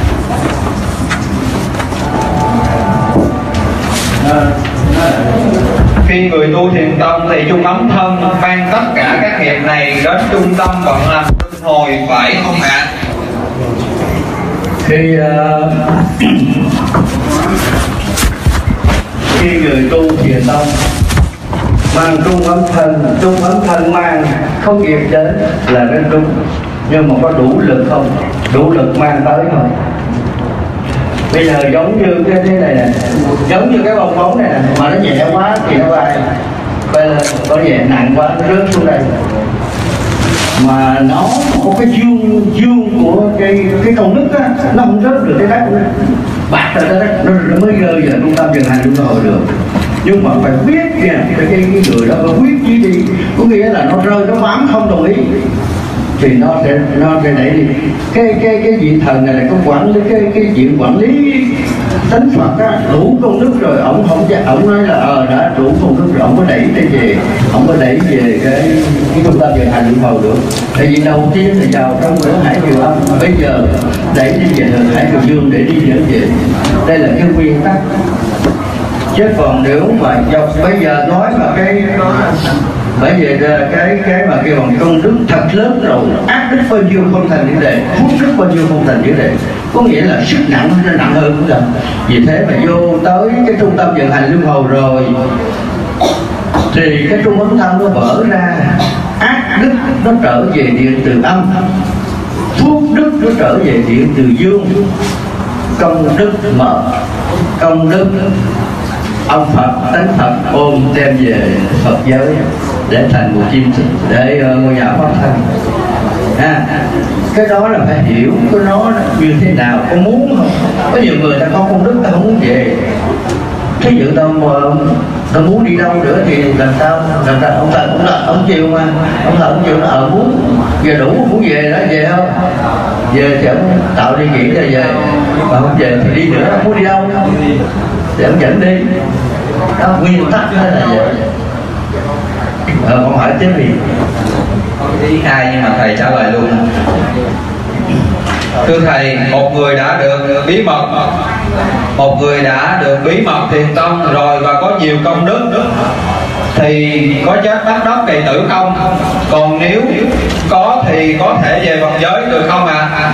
Khi người tu thiền tông thì trung ấm thân mang tất cả các nghiệp này đến trung tâm vận hành luân hồi, phải không ạ? Khi người tu thiền tông mang trung ấm thân mang không kịp đến là rất đúng, nhưng mà có đủ lực không? Đủ lực mang tới không? Bây giờ giống như cái thế này nè, giống như cái bong bóng này nè, mà nó nhẹ quá thì nó bay, bây giờ có nhẹ nặng quá nó rớt xuống đây. Mà nó có cái dương của cái công đức á, nó không rớt được cái đất nữa, bạc ra đất nó mới rơi vào trung tâm vận hành luân hồi được. Nhưng mà phải biết nha, cái người đó phải quyết chí đi, có nghĩa là nó rơi, nó bám không đồng ý thì nó sẽ đẩy đi. Cái vị thần này là có quản lý cái chuyện quản lý tánh Phật á, đủ công đức rồi, ông nói là đã đủ công đức rồi, ông có đẩy về, ông có đẩy về cái trung tâm vận hành luân hồi được. Tại vì đầu tiên là vào trong lửa hải triều âm, bây giờ đẩy đi về hải triều dương để đi trở về. Đây là cái nguyên tắc. Chứ còn nếu mà bây giờ nói mà Bởi vì cái mà kêu bằng công đức thật lớn rồi, ác đức bao nhiêu không thành vấn đề, phúc đức bao nhiêu không thành vấn đề, có nghĩa là sức nặng nó nặng hơn cũng được. Vì thế mà vô tới cái trung tâm vận hành luân hồi rồi thì cái trung ấn thân nó vỡ ra, ác đức nó trở về điện từ âm, phúc đức nó trở về điện từ dương, công đức mở, công đức ông Phật tánh Phật ôm đem về Phật giới để thành một chim để ngôi nhà pháp thân. Cái đó là phải hiểu cái nó như thế nào, có muốn không? Có nhiều người ta có công đức ta không muốn về. Thí dụ ta muốn đi đâu nữa thì làm sao ông chịu mà ông chịu nó muốn về đủ muốn về đó về không? Về thì ông tạo điều kiện cho về, mà không về thì đi nữa, ông muốn đi đâu thì ông dẫn đi. Đó nguyên tắc đó là vậy. Con hỏi tiếp đi. Ý hai nhưng mà thầy trả lời luôn. Thưa thầy, một người đã được bí mật thiền tông rồi và có nhiều công đức thì có chết bắt đốc kỳ tử không? Còn nếu có thì có thể về Phật giới được không ạ?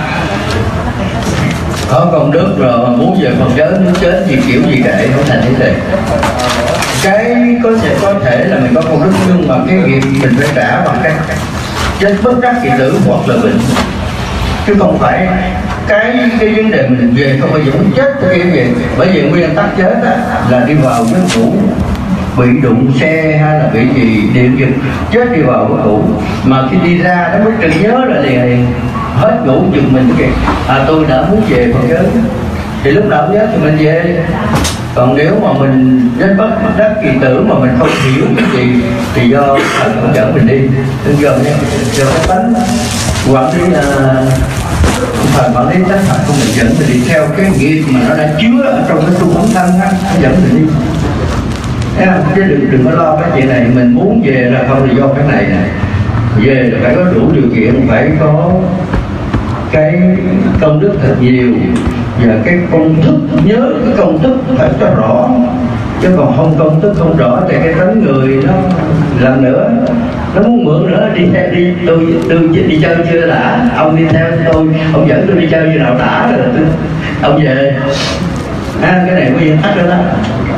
Có công đức rồi muốn về Phật giới muốn chết gì kiểu gì kệ, không thành vấn đề. Cái có thể là mình có công đức nhưng mà cái nghiệp mình phải trả bằng cách chết bất đắc kỳ tử hoặc là bệnh, chứ không phải cái vấn đề mình về không bao giờ muốn chết cái gì. Bởi vì nguyên tắc chết là đi vào giấc ngủ, bị đụng xe hay là bị gì điện giật chết đi vào giấc ngủ, mà khi đi ra nó mới chợt nhớ là liền hết ngủ giật mình kìa, tôi đã muốn về Phật giới thì lúc nào nhớ thì mình về. Còn nếu mà mình đến bất đắc kỳ tử mà mình không hiểu cái gì thì do không dẫn mình đi, do cái tánh quản lý phần quản lý tánh phạt của mình dẫn mình đi theo cái nghiệp mà nó đã chứa ở trong cái trung ấn thân á, nó dẫn mình đi. Chứ đừng có lo cái chuyện này, mình muốn về là không thì do cái này nè. Về là phải có đủ điều kiện, phải có cái công đức thật nhiều và cái công thức, nhớ cái công thức phải cho rõ, chứ còn không công thức không rõ thì cái tánh người nó làm nữa, nó muốn mượn nữa. Đi theo tôi đi chơi chưa đã, ông đi theo tôi, ông dẫn tôi đi chơi như nào đã rồi ông về. Cái này có nguyên tắc đó đó.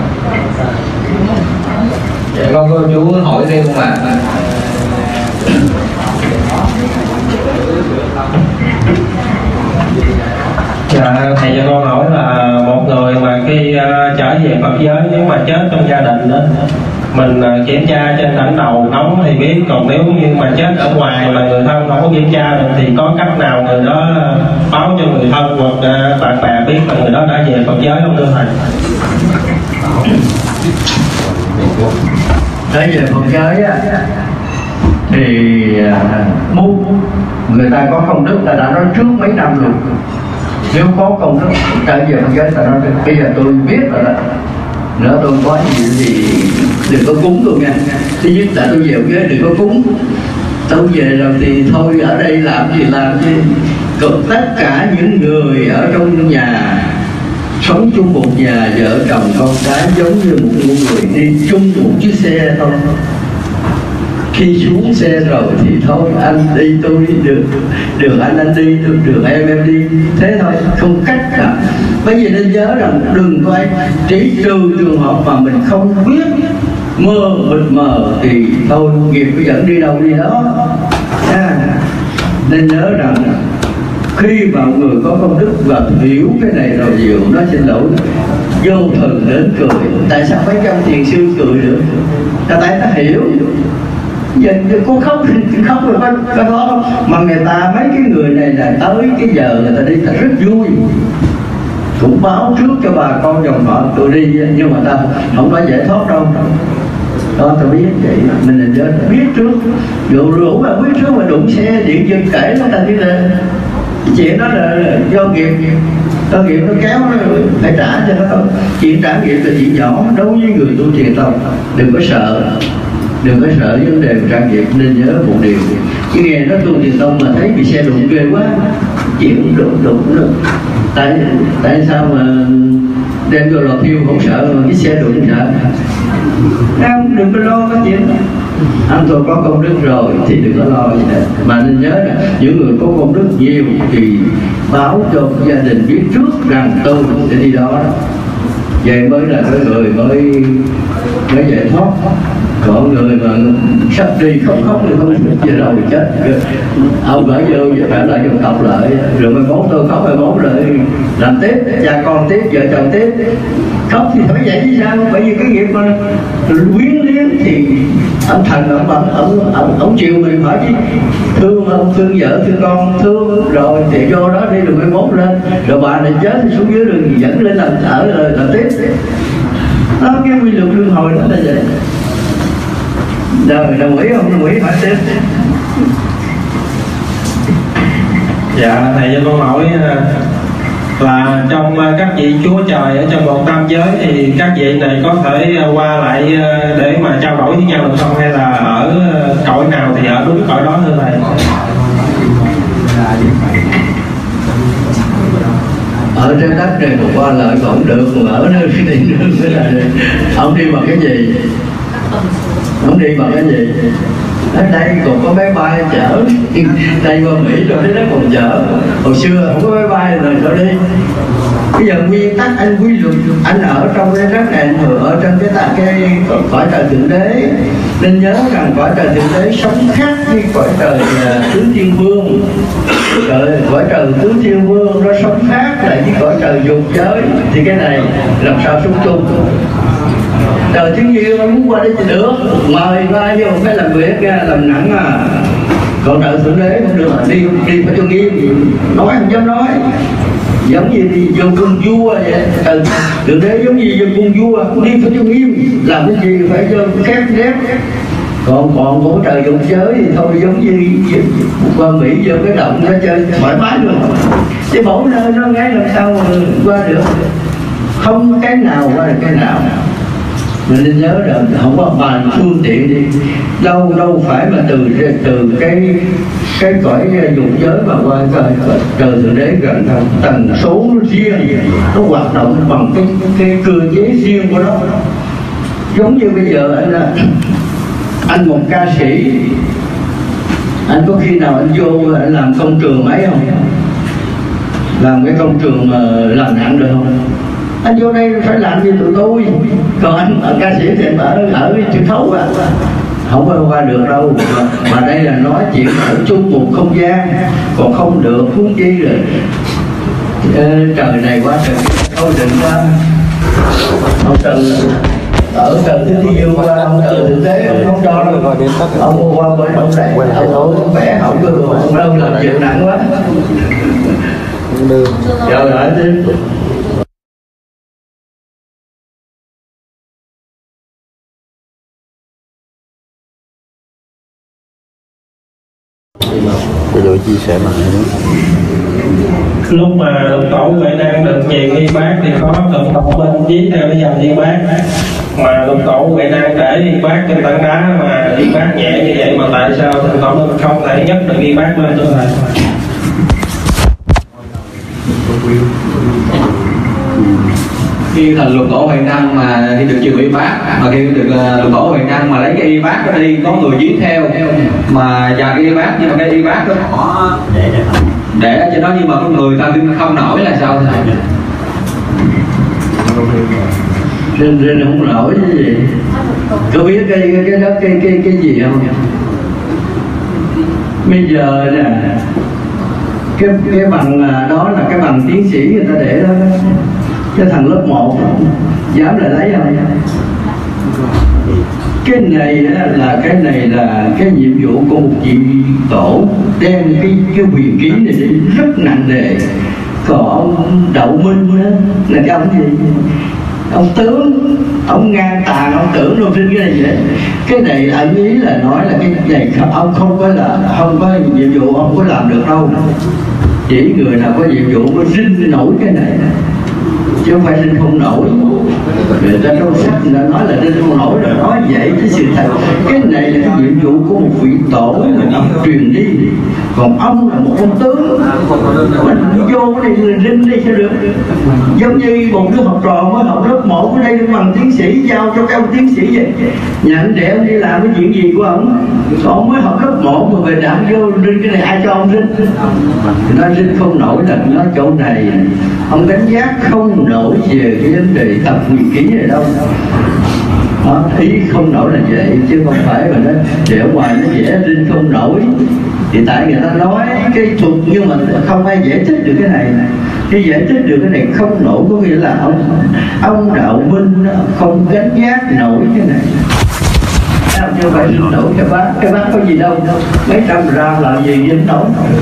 Dạ con cô chú hỏi thêm không ạ? Dạ, thầy cho con hỏi là một người mà khi trở về Phật giới nếu mà chết trong gia đình đó, mình kiểm tra trên đỉnh đầu nóng thì biết, còn nếu như mà chết ở ngoài mà người thân không có kiểm tra được thì có cách nào người đó báo cho người thân hoặc bạn bè biết là người đó đã về Phật giới không thưa thầy? Để về Phật giới thì người ta có công đức, ta đã nói trước mấy năm luôn. Nếu có công đức trở về Phật giới, ta nói bây giờ tôi biết rồi đó, nữa tôi có gì thì đừng có cúng tôi nha. Thứ nhất là tôi về Phật giới đừng có cúng, tôi về rồi thì thôi ở đây làm gì làm chứ. Còn tất cả những người ở trong nhà sống chung một nhà, vợ chồng con cái giống như một người đi chung một chiếc xe thôi. Khi xuống xe rồi thì thôi anh đi tôi đi, đường anh đi, đường em đi, thế thôi, không cách nào. Bởi vì nên nhớ rằng đừng có ai, chỉ trừ trường hợp mà mình không biết, mịt mờ thì thôi nghiệp cứ dẫn đi đâu đi đó. Nên nhớ rằng khi mà người có công đức và hiểu cái này rồi nhiều, nó xin lỗi vô thần đến cười. Tại sao mấy trăm thiền sư cười được? Là tại ta hiểu. Giờ cô khóc rồi có đó không? Mà người ta mấy cái người này là tới cái giờ người ta đi ta rất vui, cũng báo trước cho bà con dòng họ tụi đi, nhưng mà ta không có giải thoát đâu. Đó ta biết vậy, mình là nhớ biết trước. Rủ mà biết trước mà đụng xe điện giật kể nó ta đi lên. Chuyện đó là do nghiệp nó kéo nó phải trả cho nó thôi. Chuyện trả nghiệp là chuyện nhỏ đối với người tu thiền tông. Đừng có sợ vấn đề trả nghiệp, nên nhớ một điều. Chứ nghe nó tu thiền tông mà thấy bị xe đụng ghê quá, chuyện đụng. Tại sao mà đem vô lò thiêu không sợ mà cái xe đụng sợ? Em đừng có lo cái chuyện đó. Anh tôi có công đức rồi thì đừng có lo gì hết. Mà nên nhớ là những người có công đức nhiều thì báo cho gia đình biết trước rằng tôi sẽ đi đó. Vậy mới là cái người mới giải thoát. Còn người mà sắp đi khóc thì không về đâu thì chết. Ông gửi vô về phải lại dòng tộc lại, rồi mai mốt tôi khóc, mai mốt lại làm tiếp, cha con tiếp, vợ chồng tiếp. Khóc thì phải vậy chứ sao? Bởi vì cái nghiệp mà quyến liếng thì ông Thành ông chịu mình phải chứ. Thương ông, thương vợ, thương con, thương rồi thì vô đó đi, rồi mai mốt lên, rồi bà này chết thì xuống dưới đường dẫn lên làm ở rồi làm tiếp. Đó, cái quy luật luân hồi đó là vậy. Rồi đồng ý không? Đồng ý phải tiếp. Dạ thầy cho con hỏi là trong các vị chúa trời ở trong một tam giới thì các vị này có thể qua lại để mà trao đổi với nhau được không, hay là ở cõi nào thì ở đúng cõi đó thưa thầy? Ở trên đất này mà qua lại còn được, mà ở nơi đi nữa là ông đi bằng cái gì? Ông đi bằng cái gì? Ở đây còn có máy bay chở, đây qua Mỹ rồi đến đó còn chở. Hồi xưa không có máy bay rồi sao đi? Bây giờ nguyên tắc anh quy luật, anh ở trong cái đất này, anh ở trong cái cõi trời thượng đế, nên nhớ rằng cõi trời thượng đế sống khác với cõi trời tứ thiên vương. Cõi trời tứ thiên vương nó sống khác lại với cõi trời dục giới, thì cái này làm sao sống chung? Trời thiên nhiên muốn qua đây thì được, mời qua vô phải làm việc ra, làm nặng à. Còn trời thượng đế không được, đi phải cho nghiêm, nói không dám nói. Giống như đi vô cung vua vậy, thượng đế giống như vô cung vua, đi phải cho nghiêm, làm cái gì phải cho khép nép. Còn của trời dục giới thì thôi, giống như qua Mỹ vô cái động nó chơi thoải mái luôn, chứ mỗi nơi nó ngay làm sao mà qua được, không cái nào qua được cái nào. Mình nên nhớ rằng không có bàn phương tiện đi đâu phải mà từ cái cõi dục giới mà qua trời thượng đế gần đâu, tần số nó riêng, nó hoạt động bằng cái cơ chế riêng của nó. Giống như bây giờ anh một ca sĩ, anh có khi nào anh vô anh làm công trường ấy không? Làm cái công trường mà làm nặng được không? Anh vô đây phải làm như tụi tôi. Còn anh ca sĩ thì ở truyền thống à, không có qua được đâu. Mà đây là nói chuyện ở chung một không gian, còn không được huống chi rồi trời này qua trời thôi, đừng qua ông trời ở trời thứ thiên qua, ông trời thực tế ông không cho đâu. Ông qua bên ông này ông vẽ ông cơ ông đâu làm việc nặng quá. Rồi lại đi. Cái đội chia sẻ mà lúc mà lục tổ Huệ Năng được truyền y bát thì có lục tổ bên viết theo cái dòng y bát, mà lục tổ Huệ Năng để y bát trên tảng đá mà y bát nhẹ như vậy, mà tại sao lục tổ không thể nhấc được y bát lên thưa thầy? Khi thành lục tổ Huệ Năng mà khi được truyền y bát, mà khi được lục tổ Huệ Năng mà lấy cái y bát đó đi, có người viết theo mà và cái y bát, nhưng mà cái y bát đó họ để ở trên đó, nhưng mà có người ta không nổi là sao thầy? Nên không nổi cái gì. Có biết cái đó cái gì không? Bây giờ nè, cái bằng đó là cái bằng tiến sĩ người ta để đó. Cái thằng lớp 1 dám lại lấy không? Cái này là cái nhiệm vụ của một vị tổ, đem cái quyền ký này đi rất nặng nề. Còn ông Đậu Minh đó là cái ông gì? Ông tướng, ông ngang tàn, ông tưởng đâu trên cái này vậy. Cái này ẩn ý là nói là cái này ông không có nhiệm vụ, ông có làm được đâu. Chỉ người nào có nhiệm vụ mới rinh nổi cái này. chứ không phải linh không nổi. Người ta trong sách người ta nói là linh không nổi, rồi nói vậy cái sự thật. Cái này là cái nhiệm vụ của một vị tổ mà ông truyền đi, còn ông là một ông tướng, mình vô cái này người rinh đi sao được. Giống như một đứa học trò mới học lớp 1 ở đây bằng tiến sĩ giao cho các ông tiến sĩ vậy, nhận để ông đi làm cái chuyện gì của ông. Còn ông mới học lớp 1 mà về đảng vô rinh cái này ai cho ông rinh? Nó rinh không nổi là nó chỗ này ông đánh giá không nổi về cái vấn đề tập nhật ký này đâu. Đó, ý không nổi là vậy chứ không phải mà nó để ở ngoài nó vẽ rinh không nổi. Thì tại người ta nói cái thuật nhưng mà không ai giải thích được cái này. Khi giải thích được cái này không nổi có nghĩa là ông Đạo Minh không gánh giác nổi cái này. Chứ phải dính nổi cái bát có gì đâu, mấy trăm gram là gì dính nổi.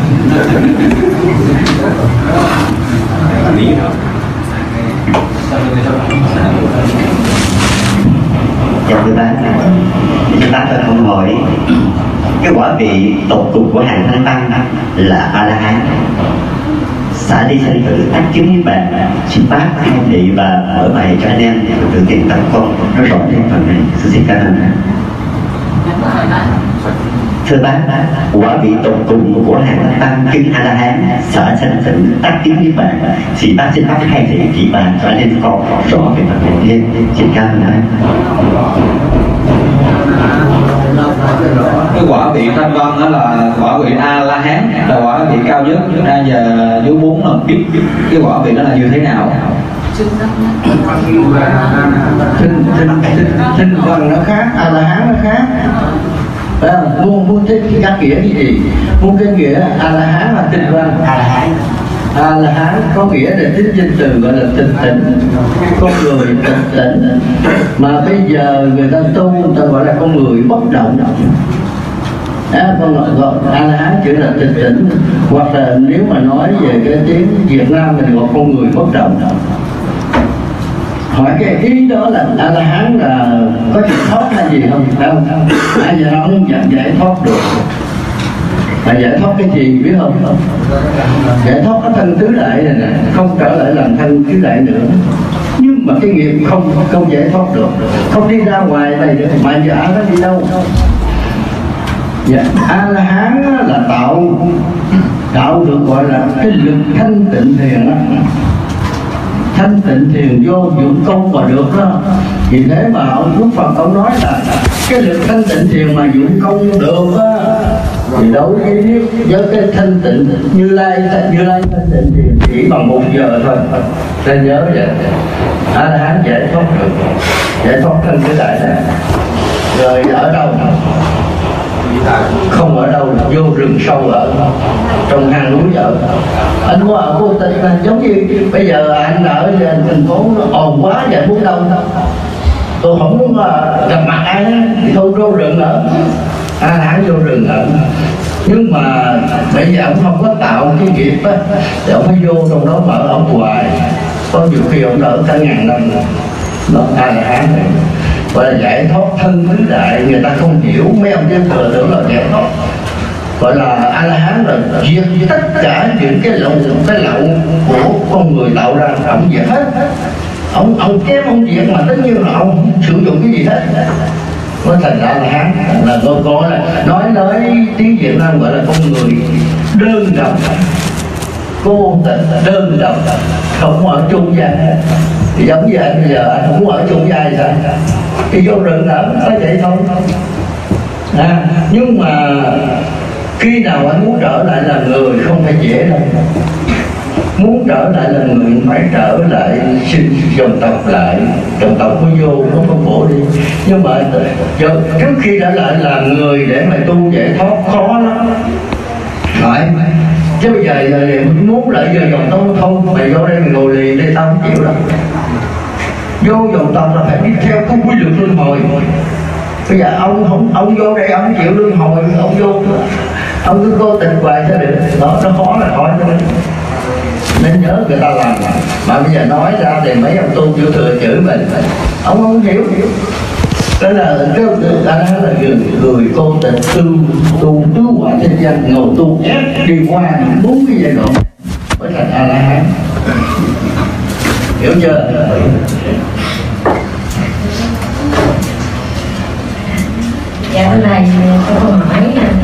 Chào quý bác, chúng ta không hỏi cái quả vị tột cùng của hàng Thanh Tăng là A-la-hán. Xã đi sanh tử tác chứng với bạn, xin bác khai thị và mở bài cho anh em tự tìm tập con nó rõ thêm phần này. Xin cảm ơn. Thưa bác, quả vị tột cùng của hàng Thanh Tăng chứng A-la-hán, xã sanh tử tác chứng với bạn, xin bác khai thị chỉ bàn cho anh em con rõ về phần này thêm. Xin cảm ơn anh. Cái quả vị Thanh Văn đó là quả vị A-la-hán, là quả vị cao nhất. Bây giờ dưới 4 là biết cái quả vị đó là như thế nào. Thanh Văn nó khác, A-la-hán nó khác. Muốn thích các nghĩa cái gì? Muốn cái nghĩa A-la-hán là Thanh Văn. A-la-hán có nghĩa là tính danh từ gọi là tịch tỉnh, con người tịch tỉnh. Mà bây giờ người ta tu người ta gọi là con người bất động. Con A-la-hán chữ là tịch tỉnh, hoặc là nếu mà nói về cái tiếng Việt Nam mình gọi con người bất động. Hỏi cái ý đó là A-la-hán là có chuyện thoát hay gì không? Ai giờ nó không giải thoát được. Mà giải thoát cái gì biết không? Giải thoát cái thân tứ đại này nè, không trở lại làm thân tứ đại nữa. Nhưng mà cái nghiệp không giải thoát được, không đi ra ngoài này được. Mà giả nó đi đâu? Dạ, A-la-hán là tạo được gọi là cái lực thanh tịnh thiền á. Thanh tịnh thiền vô dụng công mà được đó. Vì thế mà ông Đức Phật ông nói là cái lực thanh tịnh thiền mà dụng công được á, thì đối với cái thanh tịnh Như Lai thanh tịnh thiền chỉ bằng 1 giờ thôi. Nên nhớ vậy. A-la-hán giải thoát được, giải thoát thân cái đại này. Rồi ở đâu? Không ở đâu, vô rừng sâu ở trong hang núi ở. Anh có ở vô tình là giống như bây giờ anh ở thành phố nó ồn quá vậy muốn đâu tôi không muốn gặp mặt ai thì thôi vô rừng ở. A-la-hán vô rừng ở. Nhưng mà bây giờ ông không có tạo cái nghiệp á thì ông phải vô trong đó mở ông hoài. Có nhiều khi ông đỡ cả 1000 năm nó A-la-hán này gọi là giải thoát thân tứ đại. Người ta không hiểu, mấy ông trên thừa tưởng là giải thoát. Gọi là A-la-hán là diệt tất cả những cái lậu của con người tạo ra, ông diệt hết. Ông chém ông diệt mà tất nhiên là ông không sử dụng cái gì hết. Nó thành ra A-la-hán là gọi là nói tiếng Việt Nam gọi là con người đơn độc, cô tịch, đơn độc, không ở chung gia. Thì giống như anh bây giờ anh không muốn ở chung gia thì sao? Thì vô rừng ở có vậy thôi. Nhưng mà khi nào anh muốn trở lại là người không phải dễ đâu. Muốn trở lại là người phải trở lại sinh dòng tộc lại. Dòng tộc có vô nó có khổ đi. Nhưng mà trước khi trở lại là người để mà tu giải thoát khó lắm. Phải. Chứ bây giờ muốn lại giờ dòng tộc không, mày vô đây mày ngồi liền đây tao không chịu đâu. Vô dòng tộc là phải đi theo cái quy luật luân hồi. Bây giờ ông vô đây ông chịu luân hồi, ông vô ông cứ cố tình hoài sao được. Đó, nó khó là khó cho nên nhớ người ta làm. Mà bây giờ nói ra thì mấy ông tu vô thừa chửi mình, ông không hiểu. Đó là cái là người cô tịch tu tứ quả trên dân ngồi tu ép đi qua 4 cái giai đoạn mới thành A-la-hán. hiểu chưa? Dạ thưa thầy, con hỏi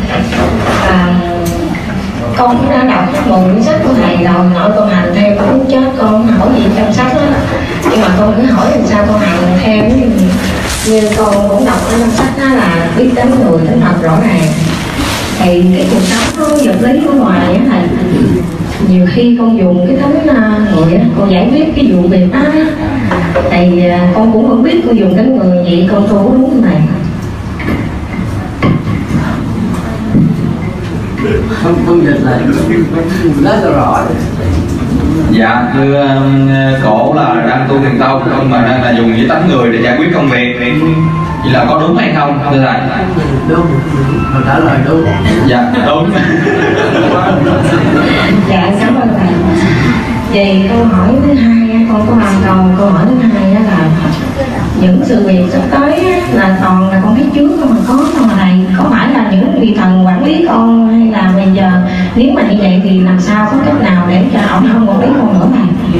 con cũng đã đọc một cuốn sách của thầy rồi, nội con hành theo con muốn chết, con không hỏi gì trong sách đó, nhưng mà con cứ hỏi làm sao con hành theo, như con cũng đọc ở trong sách đó là biết tính người tính thật rõ ràng. Thì cái cuộc sống nó vật lý ở ngoài á thầy, nhiều khi con dùng cái tính người á, con giải quyết cái vụ việc đó thì con cũng không biết con dùng tính người vậy con tu đúng không này? Không dịch là rất là rõ. Dạ thưa cổ là đang tu thiền tông nhưng mà đang là dùng với tánh người để giải quyết công việc, vậy là có đúng hay không thưa thầy? Đúng, mình trả lời đúng. Dạ đúng. Dạ cảm ơn thầy. Vậy câu hỏi thứ hai, con có làm câu hỏi thứ hai đó là những sự việc sắp tới là toàn là con biết trước không mà có không mà thầy, có phải là những vị thần quản lý con hay là bây giờ nếu mà như vậy thì làm sao có cách nào để cho ông không quản lý con nữa thầy?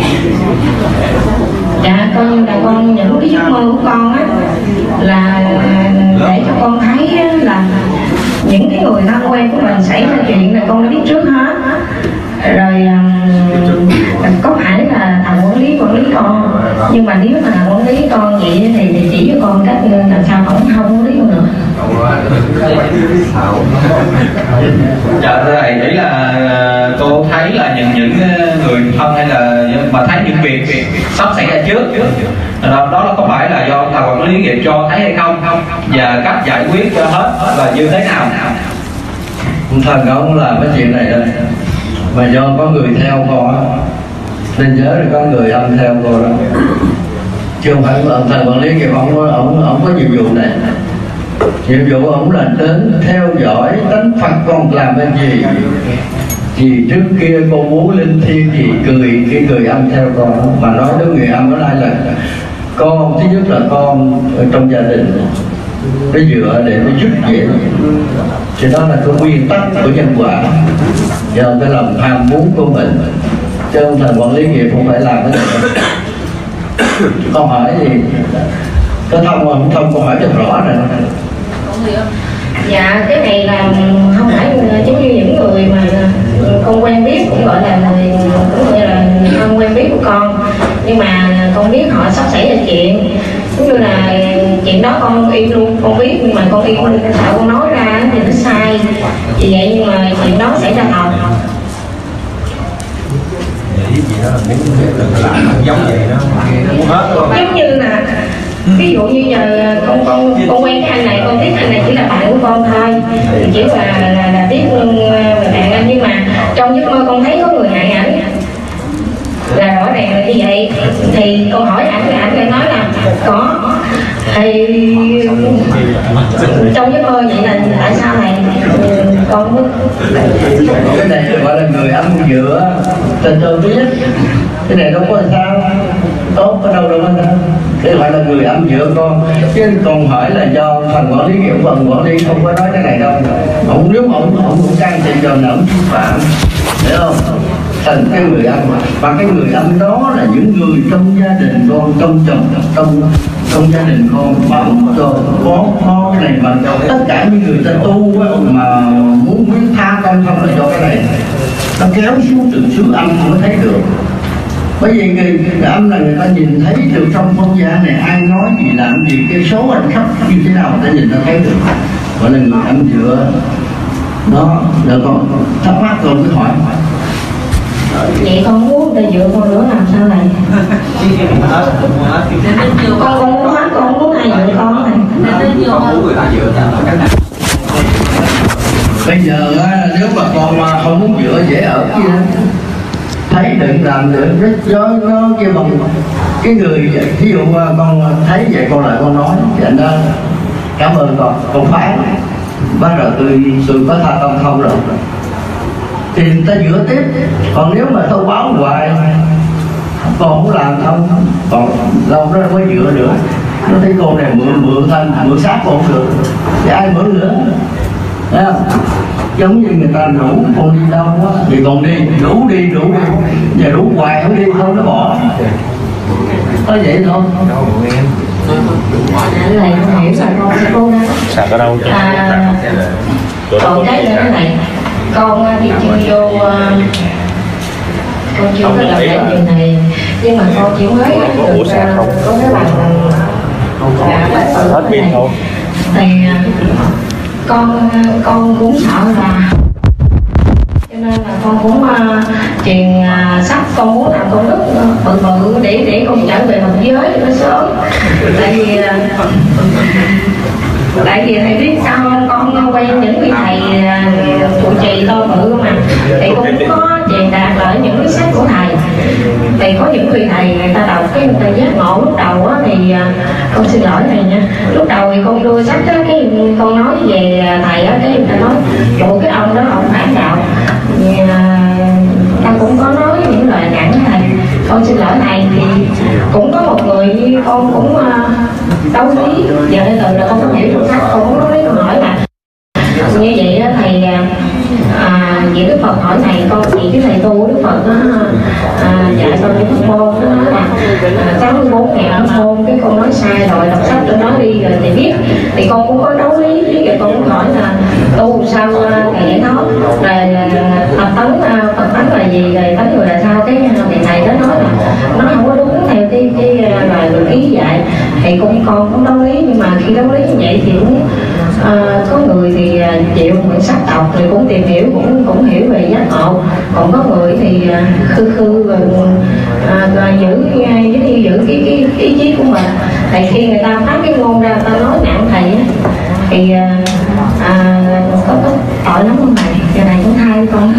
Dạ coi như là con những cái giấc mơ của con á là để cho con thấy là những cái người thân quen của mình xảy ra chuyện là con đã biết trước hết rồi. Có phải là thằng quản lý con, nhưng mà nếu mà quản lý con vậy thì chỉ cho con cách làm sao không quản lý con nữa. Dạ thưa thầy, ý là cô thấy là những người thân hay là mà thấy những việc sắp xảy ra trước đó có phải là do thằng quản lý nghiệp cho thấy hay không, và cách giải quyết cho hết là như thế nào? Thần ông làm cái chuyện này thôi, mà do có người theo con á, nên nhớ là có người âm theo cô đó, chứ không phải ông thầy quản lý kìa, ông có nhiệm vụ này. Nhiệm vụ ông là đến theo dõi tánh Phật con làm cái gì. Vì trước kia con muốn linh thiêng thì cười cái người âm theo con, mà nói đến người âm ở đây là con, thứ nhất là con ở trong gia đình nó dựa để nó giúp vậy. Thì đó là cái nguyên tắc của nhân quả, do cái lòng ham muốn của mình, chứ ông thần quản lý nghiệp không phải làm cái này đâu. Con hỏi gì có thông không thông, con hỏi cho rõ rồi. Dạ cái này là không phải giống như những người mà con quen biết, cũng gọi là người cũng gọi là thân quen biết của con, nhưng mà con biết họ sắp xảy ra chuyện, giống như là chuyện đó con im luôn, con biết nhưng mà con im luôn, sợ con nói ra thì nó sai, vì vậy nhưng mà chuyện đó xảy ra thật. Giống vậy đó, Giống như là ví dụ như giờ con quen cái anh này, con biết anh này chỉ là bạn của con thôi, chỉ là biết bạn anh, nhưng mà trong giấc mơ con thấy có người hại ảnh là rõ ràng là như vậy, thì con hỏi ảnh lại nói là có, thì trong giấc mơ vậy là tại sao này con cái này gọi là người âm giữa tình tôi biết, cái này đâu có sao tốt ở đâu mà đâu, để gọi là người âm giữa con, chứ còn hỏi là do phần quản lý nghiệp, phần quản lý không có nói cái này đâu. Ông nếu mà ông cũng can thiệp vào là ông vi phạm, hiểu không? Thành cái người âm, và cái người âm đó là những người trong gia đình con, trong chồng, trong gia đình con, bấm rồi có cái này, mà tất cả những người ta tu mà muốn quyết tha con không là do cái này, nó kéo xuống từ xứ âm không có thấy được. Bởi vì người âm là người ta nhìn thấy được trong không gian này ai nói gì làm gì, cái số hành khắp như thế nào người ta nhìn ta thấy được, gọi là người âm dựa. Đó, được con thắc mắc rồi cứ hỏi. Vậy con muốn ta dựa con nữa làm sao này? Con muốn hết, con muốn ai dựa con này? Con muốn người ta dựa cho cách nào? Bây giờ nếu mà con không muốn dựa dễ ở kia, thấy đừng làm được rất gió nó kêu bằng cái người, ví dụ con thấy vậy con lại con nói thì anh đó cảm ơn con phái bắt đầu tôi có tha tâm không rồi thì người ta dựa tiếp. Còn nếu mà thông báo hoài con không làm không, còn lâu đó mới dựa nữa, nó thấy con này mượn thân mượn xác con không được thì ai mượn nữa, thấy không? Giống như người ta rủ con đi đâu á thì còn đi, rủ đi, giờ rủ hoài không đi không nó bỏ. có vậy thôi. Này không hiểu sao con sẽ cố gắng. Sạc ở đâu? Còn cái nữa này, con đi chưa vô, con chưa có làm cái chuyện này, nhưng mà con chỉ mới được có cái bằng hết pin thôi. Thì con cũng sợ là, cho nên là con cũng truyền sách, con muốn làm công đức bự bự để con trở về một giới cho nó sớm. Tại vì thầy biết sao không, con quen những vị thầy trụ trì to bự mà, thì con cũng có truyền đạt lại những cái sách của thầy. Thì có những vị thầy người ta đọc cái người ta giác ngộ lúc đầu á, thì con xin lỗi thầy nha, lúc đầu thì con đưa sách á, cái con nói về thầy á, cái người ta nói bộ cái ông đó ông phản đạo. Ta cũng có nói những lời nặng thầy, con xin lỗi thầy. Thì cũng có một người như con cũng đấu lý, giờ đây từ là con không hiểu được sách, con muốn nói con hỏi là như vậy đó thầy, vậy Đức Phật hỏi thầy, con chỉ cái thầy tu Đức Phật đó dạy con cái pháp môn, nó nói là 64.000 pháp môn, cái con nói sai rồi, đọc sách cho nó đi rồi thầy biết. Thì con cũng có đấu lý, rồi con cũng hỏi là tu sao thầy giải thoát, rồi tập tấn Phật tấn là gì, rồi tấn người là sao. Cái thầy đó nói là nó không có đúng theo cái lời người ý dạy. Thì con cũng đấu lý, nhưng mà khi đấu lý như vậy thì cũng có người thì chịu nguyện sách đọc thì cũng tìm hiểu, cũng hiểu về giác ngộ. Còn có người thì khư và giữ cái ý chí của mình. Tại khi người ta phát cái ngôn ra, người ta nói nặng thầy á, thì có tội lắm không thầy? Giờ này cũng thay con.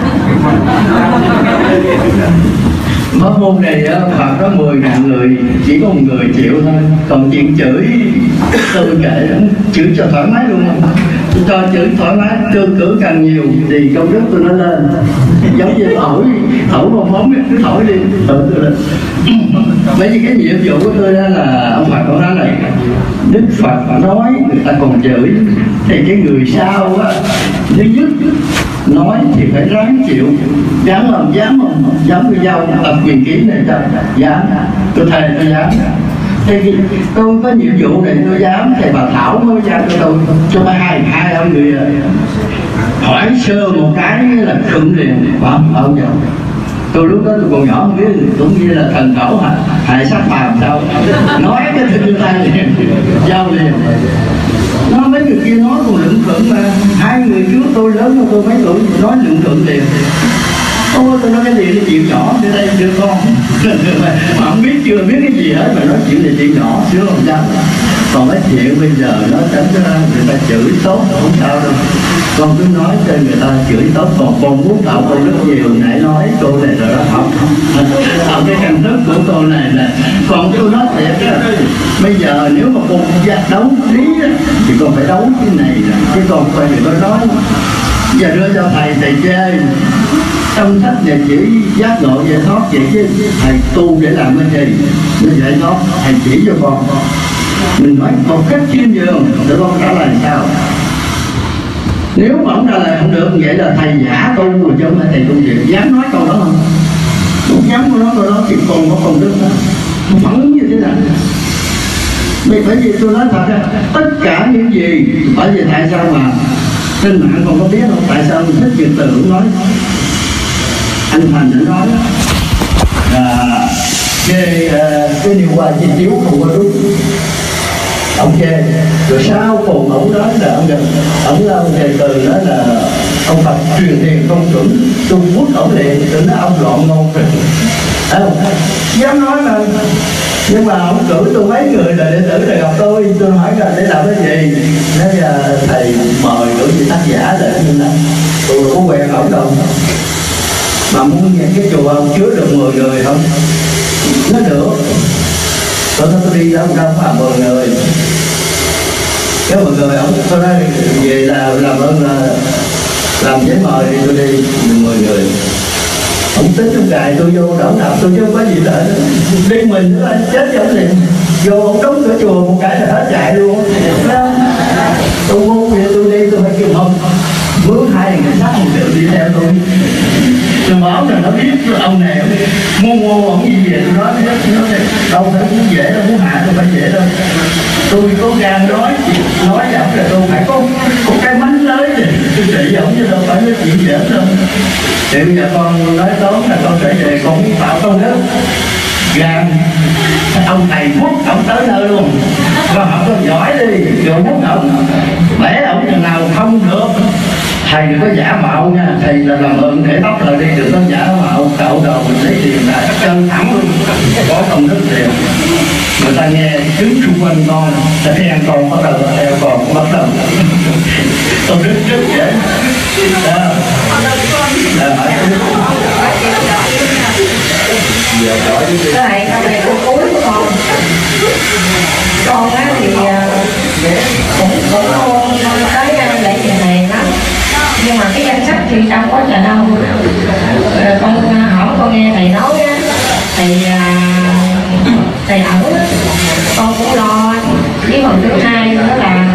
Pháp môn này Phật có 10.000 người, chỉ có một người chịu thôi. Còn chuyện chửi tôi kệ, chửi cho thoải mái luôn. Cho chửi thoải mái, tương cử càng nhiều thì công đức tôi nó lên. Giống như thổi một món cứ thổi đi, thổi tôi lên. Bởi vì cái nhiệm vụ của tôi đó là ông Phật có nói này, Đức Phật nói người ta còn chửi, thì cái người sau á, thứ nhất nói thì phải ráng chịu. Dám không? Dám không? Dám tôi giao tập quyền ký này cho dám, tôi thề tôi dám. Thì tôi có nhiệm vụ này tôi dám, thì bà Thảo mới giao cho tôi hai ông người hỏi sơ một cái là khựng liền. Ông giờ tôi lúc đó tôi còn nhỏ không biết, cũng như là thần khẩu hại sát phàm sao, nói cái thứ tay liền, giao liền. Nó mấy người kia nói còn lưỡng thưởng mà, hai người trước tôi lớn hơn tôi mấy tuổi nói lưỡng thưởng liền. Tôi nói cái gì cái chuyện nhỏ để đây đưa con mà không biết, chưa biết cái gì hết mà nói chuyện là chuyện nhỏ sướng không sao. Còn cái chuyện bây giờ nó tránh ra người ta chửi tốt không sao đâu, con cứ nói cho người ta chửi tốt. Còn con muốn tạo con rất nhiều, nãy nói cô này rồi đó, học cái căn thức của cô này là. Còn tôi nói thiệt á, bây giờ nếu mà con đấu lý á, thì con phải đấu cái này rồi, chứ còn phải đừng có nói giờ đưa cho thầy chê. Trong sách này chỉ giác ngộ giải thoát vậy, chứ thầy tu để làm cái gì? Nó giải thoát, thầy chỉ cho con. Mình nói một cách chuyên nhường để con trả lời sao. Nếu mà không trả lời không được, vậy là thầy giả tu rồi chứ không phải thầy tu việc. Dám nói câu đó không? Không dám nói câu đó thì con có công đức đó. Phẳng như thế nào? Bởi vì tôi nói thật ra, tất cả những gì, bởi vì tại sao mà trên mạng còn có biết không? Tại sao mình thích việc tự nói? Anh Thành đã nói là cái điều hòa chi chiếu không có đúng, ông chê. Rồi sau cùng ông nói là ông chê từ đó là ông Phật truyền thiền không chuẩn, Trung Quốc ông liền tưởng nó ông loạn ngôn rồi. Dám nói mà. Nhưng mà ông cử tôi mấy người là đệ tử để gặp tôi hỏi là để làm cái gì. Nói là thầy mời cử vị tác giả để như là tôi đâu có quen ông đâu, mà muốn nhận cái chùa ông chứa được 10 người không? Nó được. Tôi đi đâu phải 10 người. Cái 10 người ông tôi nói về là làm ơn là làm giấy mời đi, tôi đi 10 người. Ông tính trong cài tôi vô đỡ đạp tôi chứ không có gì lợi. Đi mình nó chết cho ông liền. Vô ông đóng cửa chùa một cái là hết chạy luôn. Tôi ngu vậy tôi đi tôi phải kêu không. Mướn 2 người sách một triệu đi theo tôi. Nhưng báo là nó biết ông này mua ông gì vậy, tôi nói đâu phải muốn dễ đâu, muốn hạ đâu phải dễ đâu. Tôi có gan nói với ông là tôi phải có cái mánh lới để tôi trị ông, chứ đâu phải nói chuyện dễ đâu. Thì bây giờ con nói toán là con sẽ về con tạo công đức gan. Ông thầy Phúc ông tới nơi luôn, con học con giỏi đi rồi Phúc ông bẻ ông chừng nào không được. Thầy đừng có giả mạo nha, thầy là làm ơn để tóc lại đi, đừng có giả mạo cạo đầu mình lấy tiền là chân thẳng luôn, có công thức tiền. Người ta nghe chứng xung quanh con sẽ khen con, bắt đầu theo con bắt đầu công đức rất dễ. Cái này câu này câu cuối của con á thì cũng tới lễ chuyện này lắm, nhưng mà cái danh sách thì đâu có chờ đâu. Con hỏi con nghe thầy nói á, thầy ẩn con cũng lo. Với phần thứ hai nữa là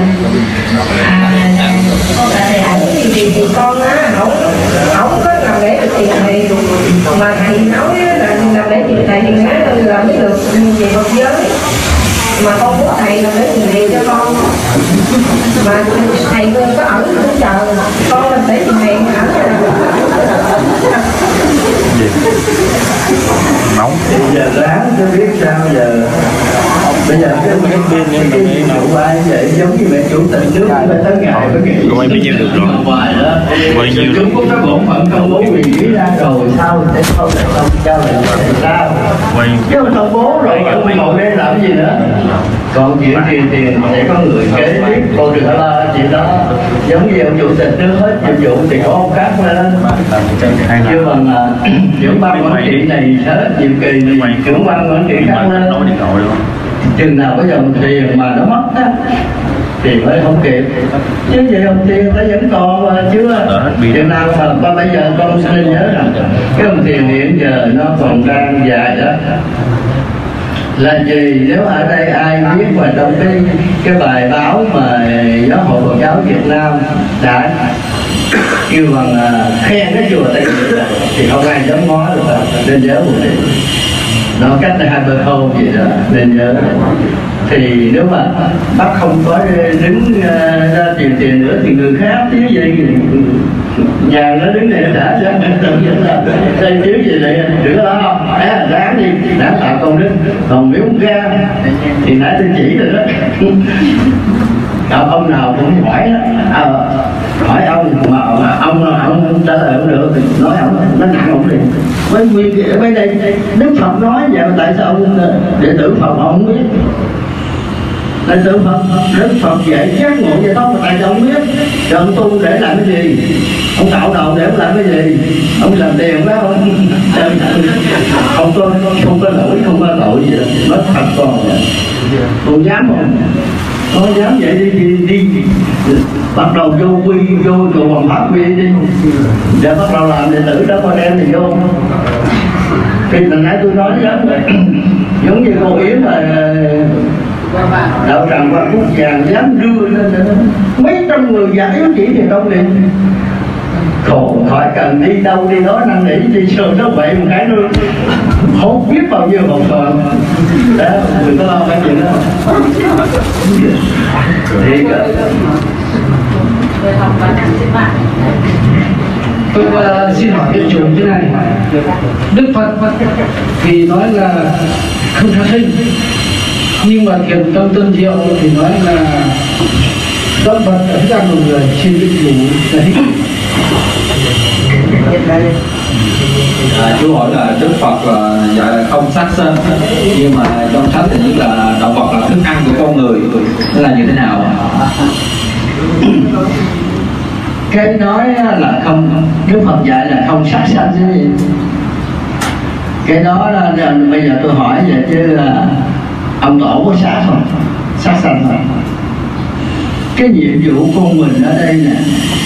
con là thầy ẩn thì con á không có làm lễ được tiền thầy, mà thầy nói là làm lễ tiền thầy thì ngã tôi làm mới được về Phật giới. Mà con muốn thầy làm lễ tiền thầy cho con, mà thầy có ẩn cũng chờ con làm lễ tiền thầy ẩn nóng. Bây giờ ráng chứ biết sao giờ. Bây giờ cái chủ ai vậy giống như mẹ chủ tịch trước phải tới ngày mới nghỉ. Coi bao nhiêu được rồi. Ngoài đó. Bao nhiêu chúng có cái bổn phận công bố quyền ký ra rồi sao sẽ không lại không cho lại sao? Chứ mà công bố rồi không ngồi đây làm gì nữa. Còn chuyện tiền sẽ có người kế tiếp, con đừng có lo chuyện đó. Giống như ông chủ tịch trước hết nhiệm vụ thì có ông khác lên. Chứ bằng trưởng ban quản trị này hết nhiệm kỳ thì trưởng ban quản trị khác lên. Chừng nào có dòng tiền mà nó mất á thì mới không kịp, chứ vậy dòng tiền nó vẫn còn mà chưa. Chừng nào mà bây giờ con nên nhớ rằng cái dòng tiền hiện giờ nó còn đang dài đó là gì. Nếu ở đây ai biết mà trong cái bài báo mà Giáo hội Phật giáo Việt Nam đã kêu bằng khen cái chùa Tây Việt thì không ai dám ngó được, nên nhớ một điều. Nó cách 20 khâu gì đó nên nhớ. Thì nếu mà bác không có đứng ra tiền nữa thì người khác thiếu gì nhà nó đứng này đã ra tự nhiên là đây thiếu gì này đừng có lo, ráng đi, ráng tạo công đức. Còn nếu không ra thì nãy tôi chỉ rồi đó. Ông nào cũng hỏi hỏi ông mà ông trả lời không được thì nói ông nó nặng ông liền. Bên đây Đức Phật nói vậy mà tại sao ông đệ tử Phật ông không biết? Đệ tử Phật Đức Phật dạy giác ngộ vậy đó mà tại sao ông biết? Rồi ông tu để làm cái gì? Ông tạo đầu để ông làm cái gì? Ông làm tiền đó không có lỗi, không có tội gì đâu. Mất thật con vậy. Con dám không? Con dám vậy đi bắt đầu vô chùa Hoàng Pháp quy đi, để bắt đầu làm đệ tử đó con em thì vô. Thì lần nãy tôi nói đó giống như cô Yến mà đạo tràng Hoa Quốc Vàng dám đưa lên mấy trăm người giải chỉ thì không liền khổ, khỏi cần đi đâu đi đó năn nỉ đi sờ nó vậy một cái nữa không biết bao nhiêu hồn còn đó, đừng có lo cái chuyện đó. Thì tôi xin hỏi cái chủ thế này. Đức Phật thì nói là không tha sinh, nhưng mà Thiền Tông Tân Diệu thì nói là Đức Phật ấn ra một người xin đức chủ đấy. Chú hỏi là Đức Phật dạy là không sát sinh, nhưng mà trong sách thì như là động vật là thức ăn của con người, nó là như thế nào? Cái nói là không, Đức Phật dạy là không sát sanh chứ gì. Cái đó là bây giờ tôi hỏi vậy chứ là ông tổ có sát không? Sát sanh không? Cái nhiệm vụ của mình ở đây nè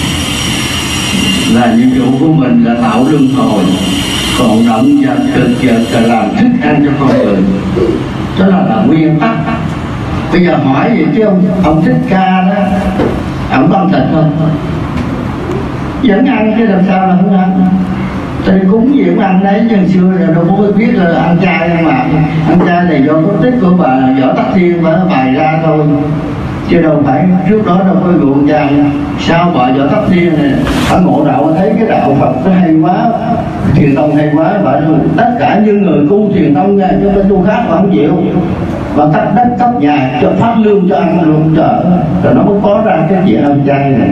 là nhiệm vụ của mình là tạo luân hồi, còn động vật thực vật là làm thức ăn cho con người. Đó là nguyên tắc. Bây giờ hỏi vậy chứ ông Thích Ca đó, ông ăn thịt không? Vẫn ăn chứ làm sao là không ăn. Tôi cúng gì cũng ăn đấy, nhưng xưa rồi đâu có biết là ăn chay ăn mặn. Ăn chay này do cốt tích của bà Võ Tắc Thiên bà bày ra thôi, chứ đâu phải trước đó đâu có ruộng chay. Sao bà Võ Tắc Thiên này ở ngộ đạo thấy cái đạo Phật nó hay quá, thiền tông hay quá, bà tất cả những người tu thiền tông nha, chứ bên tu khác mà không chịu, và cắt đất cấp nhà cho phát lương cho ăn luôn trời, rồi nó mới có ra cái chuyện ăn chay này.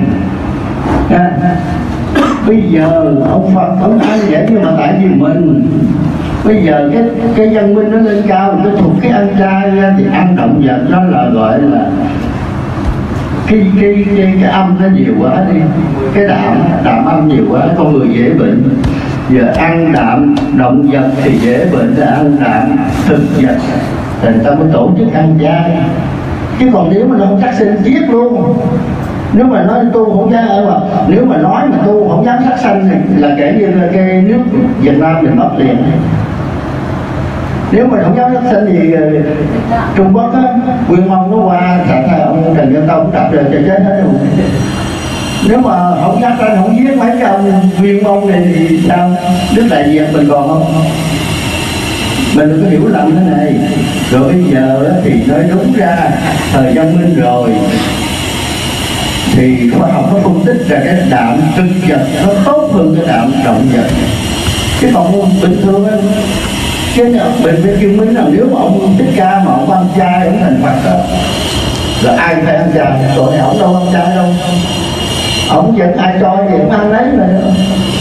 Bây giờ ông Phật không ăn vậy, nhưng mà tại vì mình bây giờ cái văn minh nó lên cao, cái thuộc cái ăn chay thì ăn động vật nó là gọi là cái âm nó nhiều quá đi, cái đạm âm nhiều quá con người dễ bệnh. Giờ ăn đạm động vật thì dễ bệnh, là ăn đạm thực vật thì người ta mới tổ chức ăn chay. Chứ còn nếu mà nó không sát sinh giết luôn. Nếu mà nói tu không dám mà nếu mà nói mà tu không dám sát sanh thì là kể như là cái nước Việt Nam mình mất liền. Nếu mà không dám sát sanh thì Trung Quốc á, Nguyên Mông nó qua thành ông Trần Nhân Tông đập rồi cho chết hết luôn. Nếu mà không sát sanh không giết mấy cái ông Nguyên Mông này thì sao? Đức Đại Việt mình còn không? Mình đừng có hiểu lầm thế này. Rồi bây giờ thì nói đúng ra thời văn minh rồi thì khoa học nó phân tích ra cái đạm thực vật nó tốt hơn cái đạm động vật. Chứ còn bình thường ấy, chứ bệnh viện chứng minh là nếu mà ông Thích Ca mà ông ăn chay ông thành Phật đó, là ai phải ăn chay, tội này ông đâu ăn chay đâu, ông vẫn ai cho thì ông ăn lấy mà nữa.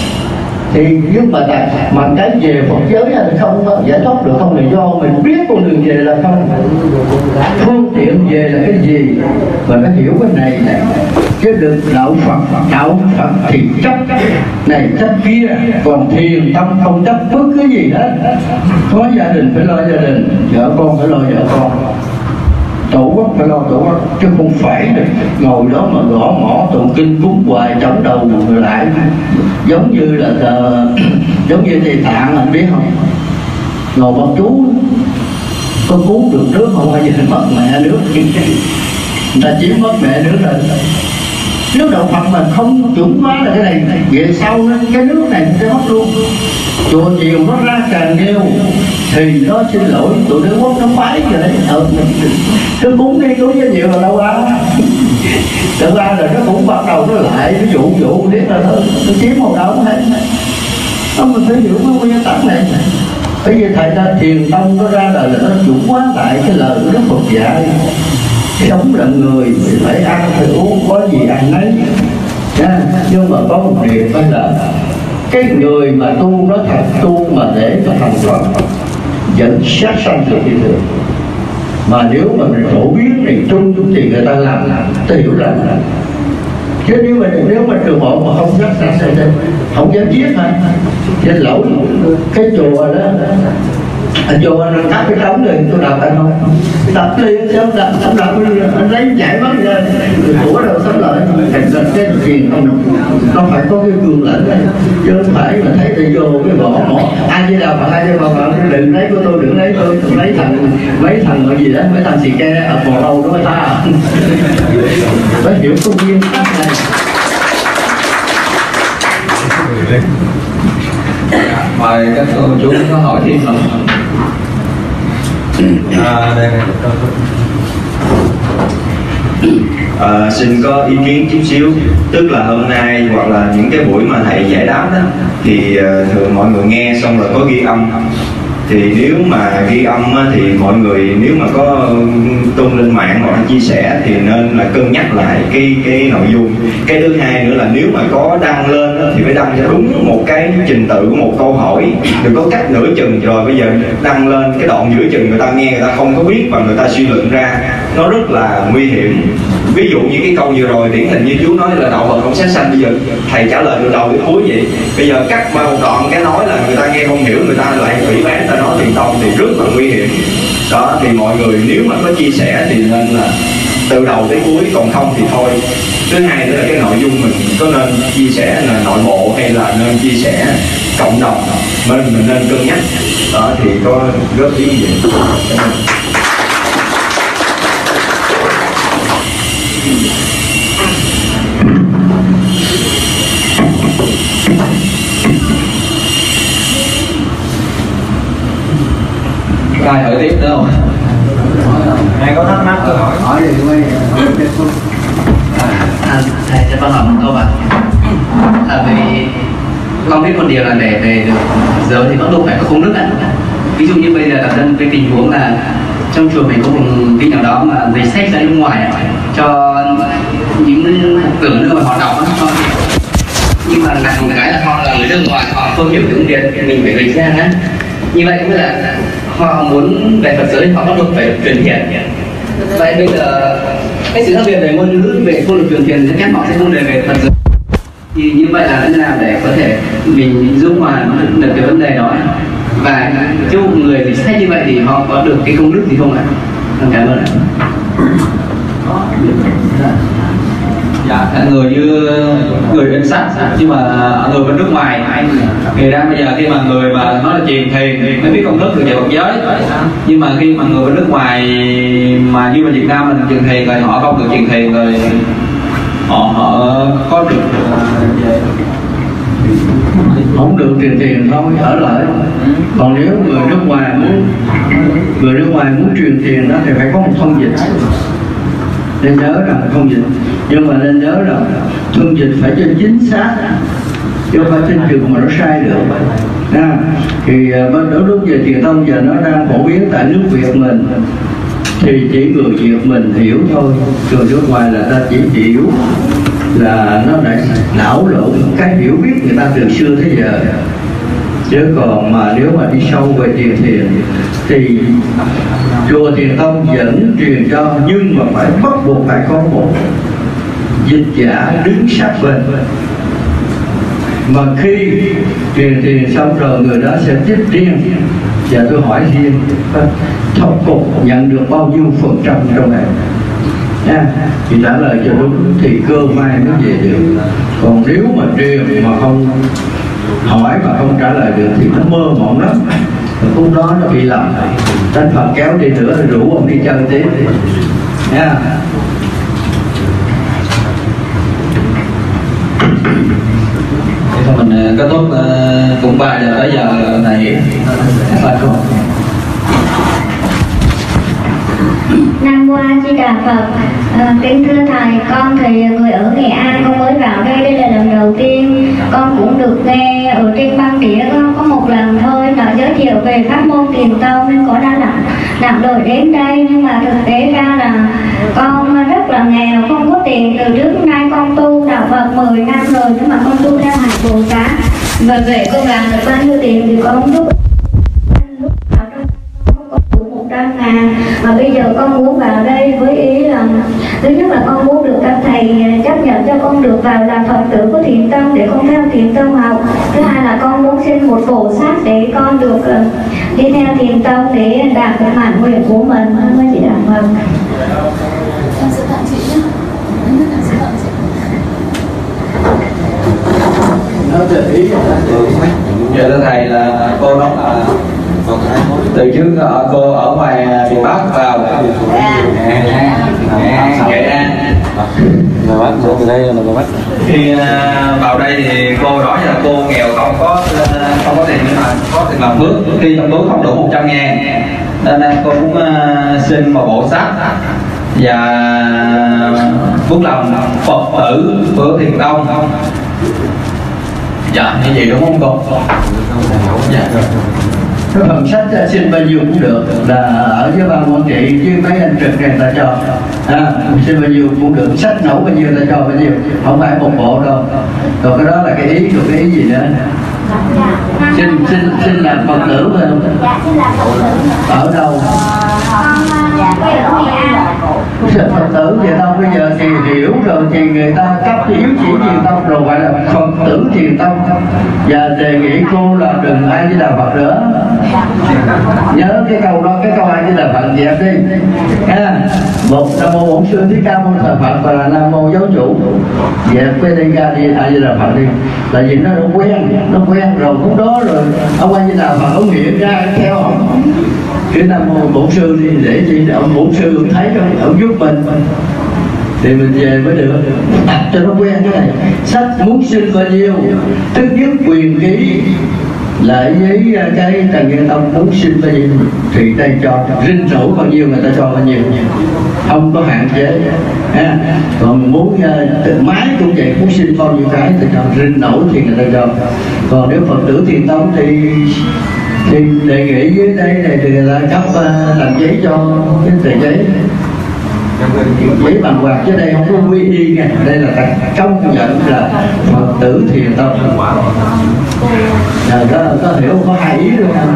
Thì nhưng mà cái về Phật giới thì không giải thoát được, không là do mình biết con đường về là không, phương tiện về là cái gì mà nó hiểu cái này này. Chứ được đạo Phật thì chấp này chấp kia, còn thiền tâm không chấp bất cứ gì hết. Có gia đình phải lo gia đình, vợ con phải lo vợ con, tổ quốc phải lo tổ quốc, chứ không phải ngồi đó mà gõ mỏ tụng kinh cúng hoài chống đầu người lại. Giống như là giống như thầy Tạng anh biết không, ngồi bắt chú có cứu được nước không, bao giờ mất mẹ nước. Người ta chỉ mất mẹ nước rồi. Nếu đạo Phật mà không chuẩn hóa là cái này về sau cái nước này sẽ mất luôn. Chùa chiều nó ra càng nhiều thì nó xin lỗi tụi Đế Quốc nó phái rồi đấy. Cứ cúng đi, cúng với nhiều là đâu ra. Đâu ra rồi nó cũng bắt đầu nó lại nó dụ biết là nó chiếm một đâu hết. Mình phải hiểu cái nguyên tắc này. Bởi vì thầy ra thiền tông nó ra đời là nó chuẩn hóa lại cái lời của Đức Phật dạy. Sống là người phải ăn phải uống, có gì ăn nấy. Nhưng mà có một điều đó là cái người mà tu nó thật tu mà để cho thành Phật vẫn sát sanh được như thường. Mà nếu mà mình phổ biến này chung thì người ta làm ta hiểu rằng chứ nếu mà trường bộ mà không sát sanh không dám giết hả? Trên lỗi cái chùa đó chùa nó cắt cái trống rồi tôi đập anh không? Đập liền chứ không đập anh lấy chạy mất ra của đâu sống lại. Thành ra cái chuyện nó phải có cái gương lẫn này, chứ không phải mà thấy thì vô cái bỏ mỏ ai với đâu mà ai với bà đừng lấy của tôi, đừng lấy tôi lấy mấy thằng gì đó, mấy thằng xì ke ở bò đâu đó ta. Phải hiểu công viên cách này. Mời các cô chú có hỏi thêm không? Đây này. Xin có ý kiến chút xíu. Tức là hôm nay hoặc là những cái buổi mà thầy giải đáp đó thì thường mọi người nghe xong rồi có ghi âm. Thì nếu mà ghi âm á, thì mọi người nếu mà có tung lên mạng hoặc là chia sẻ thì nên là cân nhắc lại cái nội dung. Cái thứ hai nữa là nếu mà có đăng lên á, thì phải đăng cho đúng một cái trình tự của một câu hỏi, đừng có cắt nửa chừng rồi bây giờ đăng lên cái đoạn giữa chừng người ta nghe người ta không có biết và người ta suy luận ra, nó rất là nguy hiểm. Ví dụ như cái câu vừa rồi điển hình như chú nói là đạo Phật không sát sanh, bây giờ thầy trả lời từ đầu đến cuối vậy, bây giờ cắt vào một đoạn cái nói là người ta nghe không hiểu, người ta lại phỉ báng ta nói thiền tông thì rất là nguy hiểm. Đó thì mọi người nếu mà có chia sẻ thì nên là từ đầu tới cuối, còn không thì thôi. Thứ hai nữa là cái nội dung mình có nên chia sẻ là nội bộ hay là nên chia sẻ cộng đồng, mình nên cân nhắc. Đó thì có góp ý gì vậy? ai hỏi tiếp nữa không? Ai có thắc mắc tôi hỏi đi quay. Thầy cho con hỏi một câu ạ. Vì con biết một điều là để được giới thì vẫn đâu phải có công đức ạ. Ví dụ như bây giờ đặt ra một cái tình huống là trong chùa mình có một vị nào đó mà giấy sách ra nước ngoài cho những Phật tử nữa mà họ đọc cho, nhưng mà là một cái là họ là người nước ngoài, họ không hiểu tiếng Việt thì mình phải dịch ra á. Như vậy cũng là họ muốn về Phật giới họ bắt buộc phải được truyền thiền. Vậy bây giờ cái sự khác biệt về ngôn ngữ, về không được truyền thiền thì chắc họ sẽ không đề về Phật giới. Thì như vậy là thế nào để có thể mình giúp hòa được cái vấn đề đó, và chứ người dịch sách như vậy thì họ có được cái công đức gì không ạ? Cảm ơn ạ. Dạ, người như người in sách nhưng mà người bên nước ngoài người ra bây giờ khi mà người mà nói là truyền thiền mới biết công thức về Phật giới, nhưng mà khi mà người bên nước ngoài mà như mà Việt Nam mình truyền thiền rồi họ không được truyền thiền rồi họ có được không được truyền thiền thôi ở lại. Còn nếu người nước ngoài muốn truyền thiền đó thì phải có một thông dịch. Nên nhớ rằng thông dịch, nhưng mà nên nhớ rằng thông dịch phải cho chính xác, chứ không phải trên trường mà nó sai được. Thì đối với truyền thông giờ nó đang phổ biến tại nước Việt mình thì chỉ người Việt mình hiểu thôi, người nước ngoài là ta chỉ hiểu là nó đã đảo lộn cái hiểu biết người ta từ xưa tới giờ. Chứ còn mà nếu mà đi sâu về truyền thiền thì chùa Thiền Tông vẫn truyền cho, nhưng mà phải bắt buộc phải có một dịch giả đứng sát bên. Mà khi truyền thiền xong rồi người đó sẽ tiếp riêng. Và tôi hỏi riêng thống cục nhận được bao nhiêu phần trăm trong này thì trả lời cho đúng thì cơ may mới về được. Còn nếu mà truyền mà không hỏi mà không trả lời được thì nó mơ mộng lắm. Lúc đó nó bị lầm, tên Phật kéo đi nữa rồi rủ ông đi chơi tiếp nha. Mình kết thúc cũng 3 giờ tới giờ này. Nam Mô A Di Đà Phật. Kính thưa thầy, con thì người ở Nghệ An, con mới vào đây là lần đầu tiên. Con cũng được nghe ở trên băng đĩa có một lần thôi là giới thiệu về pháp môn Thiền Tông, nên có đã nặng đội đến đây. Nhưng mà thực tế ra là con rất là nghèo, không có tiền. Từ trước đến nay con tu đạo Phật 10 năm rồi, nhưng mà con tu theo hạnh Bồ Tát. Và vậy con làm được bao nhiêu tiền thì con giúp 100.000. Mà bây giờ con muốn vào đây với ý là thứ nhất là con muốn được các thầy chấp nhận cho con được vào làm Phật tử của Thiền Tông để con theo Thiền Tông học. Thứ hai là con muốn xin một bộ sách để con được đi theo Thiền Tông để đạt được mãn nguyện của mình. Mới chỉ đạt Phật. Em sẽ tặng chị nhé. Em sẽ tặng chị. Nó để ý giờ thưa thầy là cô nói là từ trước cô ở ngoài miền Bắc vào Nghệ An. Khi vào đây thì cô nói là cô nghèo, không có tiền, nhưng mà có tiền làm phước. Khi trong túi không đủ 100.000 nên cô muốn xin một bộ sách và phước lòng Phật tử của Thiền Tông. Dạ, như vậy đúng không cô? Dạ. Cái phần sách xin bao nhiêu cũng được, là ở với ban quản trị với mấy anh trực này ta cho. Xin bao nhiêu cũng được, sách nấu bao nhiêu ta cho bao nhiêu, không phải một bộ đâu. Rồi cái đó là cái ý, rồi cái ý gì nữa? Xin làm Phật tử phải không? Dạ, xin làm Phật tử. Ở đâu? Phật tử Thiền Tông bây giờ thì hiểu rồi thì người ta cấp yếu chỉ Thiền Tông rồi, gọi là Phật tử Thiền Tông. Và đề nghị cô là đừng ai đi làm Phật nữa. Nhớ cái câu đó, cái câu ai đi làm Phật dẹp đi. Một Nam Mô Bổn Sư Thích Ca Mâu Ni Phật và là Nam Mô Giáo Chủ. Dẹp cái đi ra đi ai đi làm Phật đi. Tại vì nó quen rồi cũng đó rồi. Ông ai đi làm Phật ông hiện ra theo ông. Cái Nam Mô Bổn Sư đi để gì ông Bổn Sư thấy ông giúp mình thì mình về mới được. Cho nó quen cái này. Sách muốn xin bao nhiêu, thứ nhất quyền ký lại với cái Trần Nhân Tông muốn xin bao nhiêu thì đây cho rinh rủ bao nhiêu người ta cho bao nhiêu, không có hạn chế ha. Còn muốn máy cũng vậy, muốn xin bao nhiêu cái thì cho rinh rủ thì người ta cho. Còn nếu Phật tử Thiền Tông thì đề nghị dưới đây này thì người ta cấp làm giấy cho cái tờ giấy giấy bằng quạt, chứ đây không có quy y nha, đây là ta công nhận là Phật tử Thiền Tông. Có hiểu có hai ý luôn không?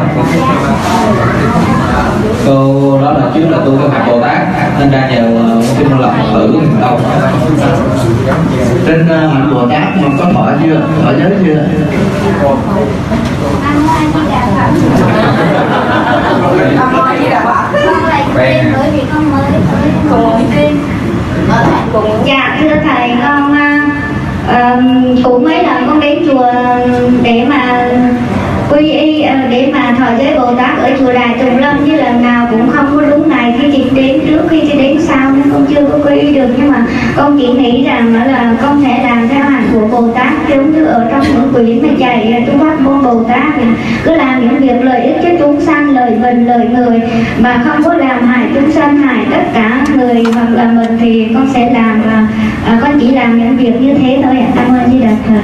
Cô đó là trước là tu theo hạnh Bồ Tát nên ra nhờ Kinh Môn Lập Phật tử Thiền Tông. Trên hạnh Bồ Tát mà có thọ chưa? Thọ giới chưa? Dạ thưa thầy, con cũng mấy lần con đến chùa để mà quy y, để mà thọ giới Bồ Tát ở chùa Đài Tùng Lâm, với lần nào cũng không có đúng này, khi chị đến trước khi chị đến sau nên con chưa có quy y được. Nhưng mà con chỉ nghĩ rằng là con sẽ làm theo hạnh của Bồ Tát, giống như ở trong những quyển mà dạy chú Pháp Môn Bồ Tát thì cứ làm những việc lợi ích cho chúng sanh, lợi mình lợi người, mà không có làm hại chúng sanh, hại tất cả người hoặc là mình thì con sẽ làm, con chỉ làm những việc như thế thôi ạ. Cảm ơn Di Đà Phật.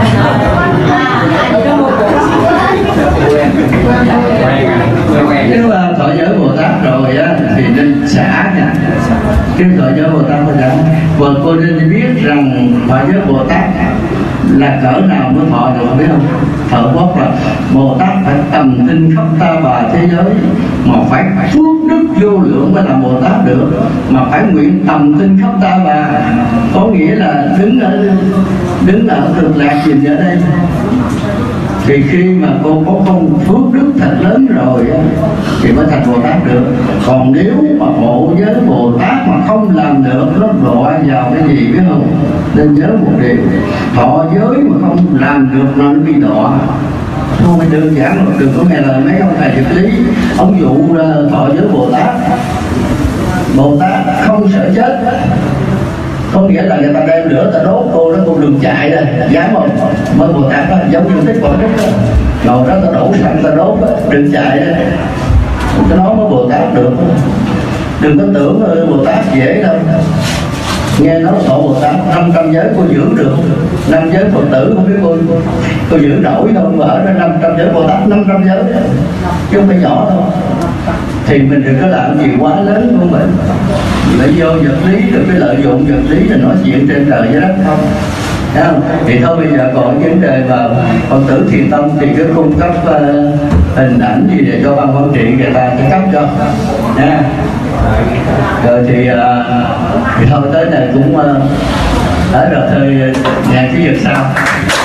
Nếu thọ giới Bồ Tát rồi á thì nên xả nha. Cái thọ giới Bồ Tát mới đã. Và cô nên biết rằng thọ giới Bồ Tát là cỡ nào mới thọ được, biết không? Thọ quốc là Bồ Tát phải tầm tinh khắp ta bà thế giới, mà phải phước đức vô lượng mới làm Bồ Tát được, mà phải nguyện tầm tinh khắp ta bà, có nghĩa là đứng ở cực lạc nhìn ở đây. Thì khi mà cô có công phước đức thật lớn rồi thì mới thành Bồ Tát được. Còn nếu mà hộ giới Bồ Tát mà không làm được, nó đọa vào cái gì biết không? Nên nhớ một điều, thọ giới mà không làm được nó bị đọa. Không phải đơn giản, đừng có nghe lời mấy ông thầy vật lý ông dụ thọ giới Bồ Tát. Bồ Tát không sợ chết, có nghĩa là người ta đem lửa ta đốt cô đó, cô đừng chạy đây, dám không? Mới Bồ Tát đó giống như tích quả đất đó, rồi đó ta đổ xăng ta đốt đó, đừng chạy đây, cái đó mới Bồ Tát được. Đừng có tưởng Bồ Tát dễ đâu. Nghe nói thọ Bồ Tát 500 giới cô giữ được, 5 giới Phật tử không biết cô giữ nổi không, mà ở đó 500 giới Bồ Tát 500 giới đó, chứ không phải nhỏ đâu. Thì mình đừng có làm gì quá lớn của mình, lại vô vật lý rồi cái lợi dụng vật lý là nói chuyện trên trời dưới đất không. Thấy không? Thì thôi bây giờ còn vấn đề mà Phật tử Thiền Tông thì cứ cung cấp hình ảnh gì để cho ban quản trị người ta sẽ cấp cho nha. Rồi thì thôi tới này cũng ở rồi thời nhà cái việc sau.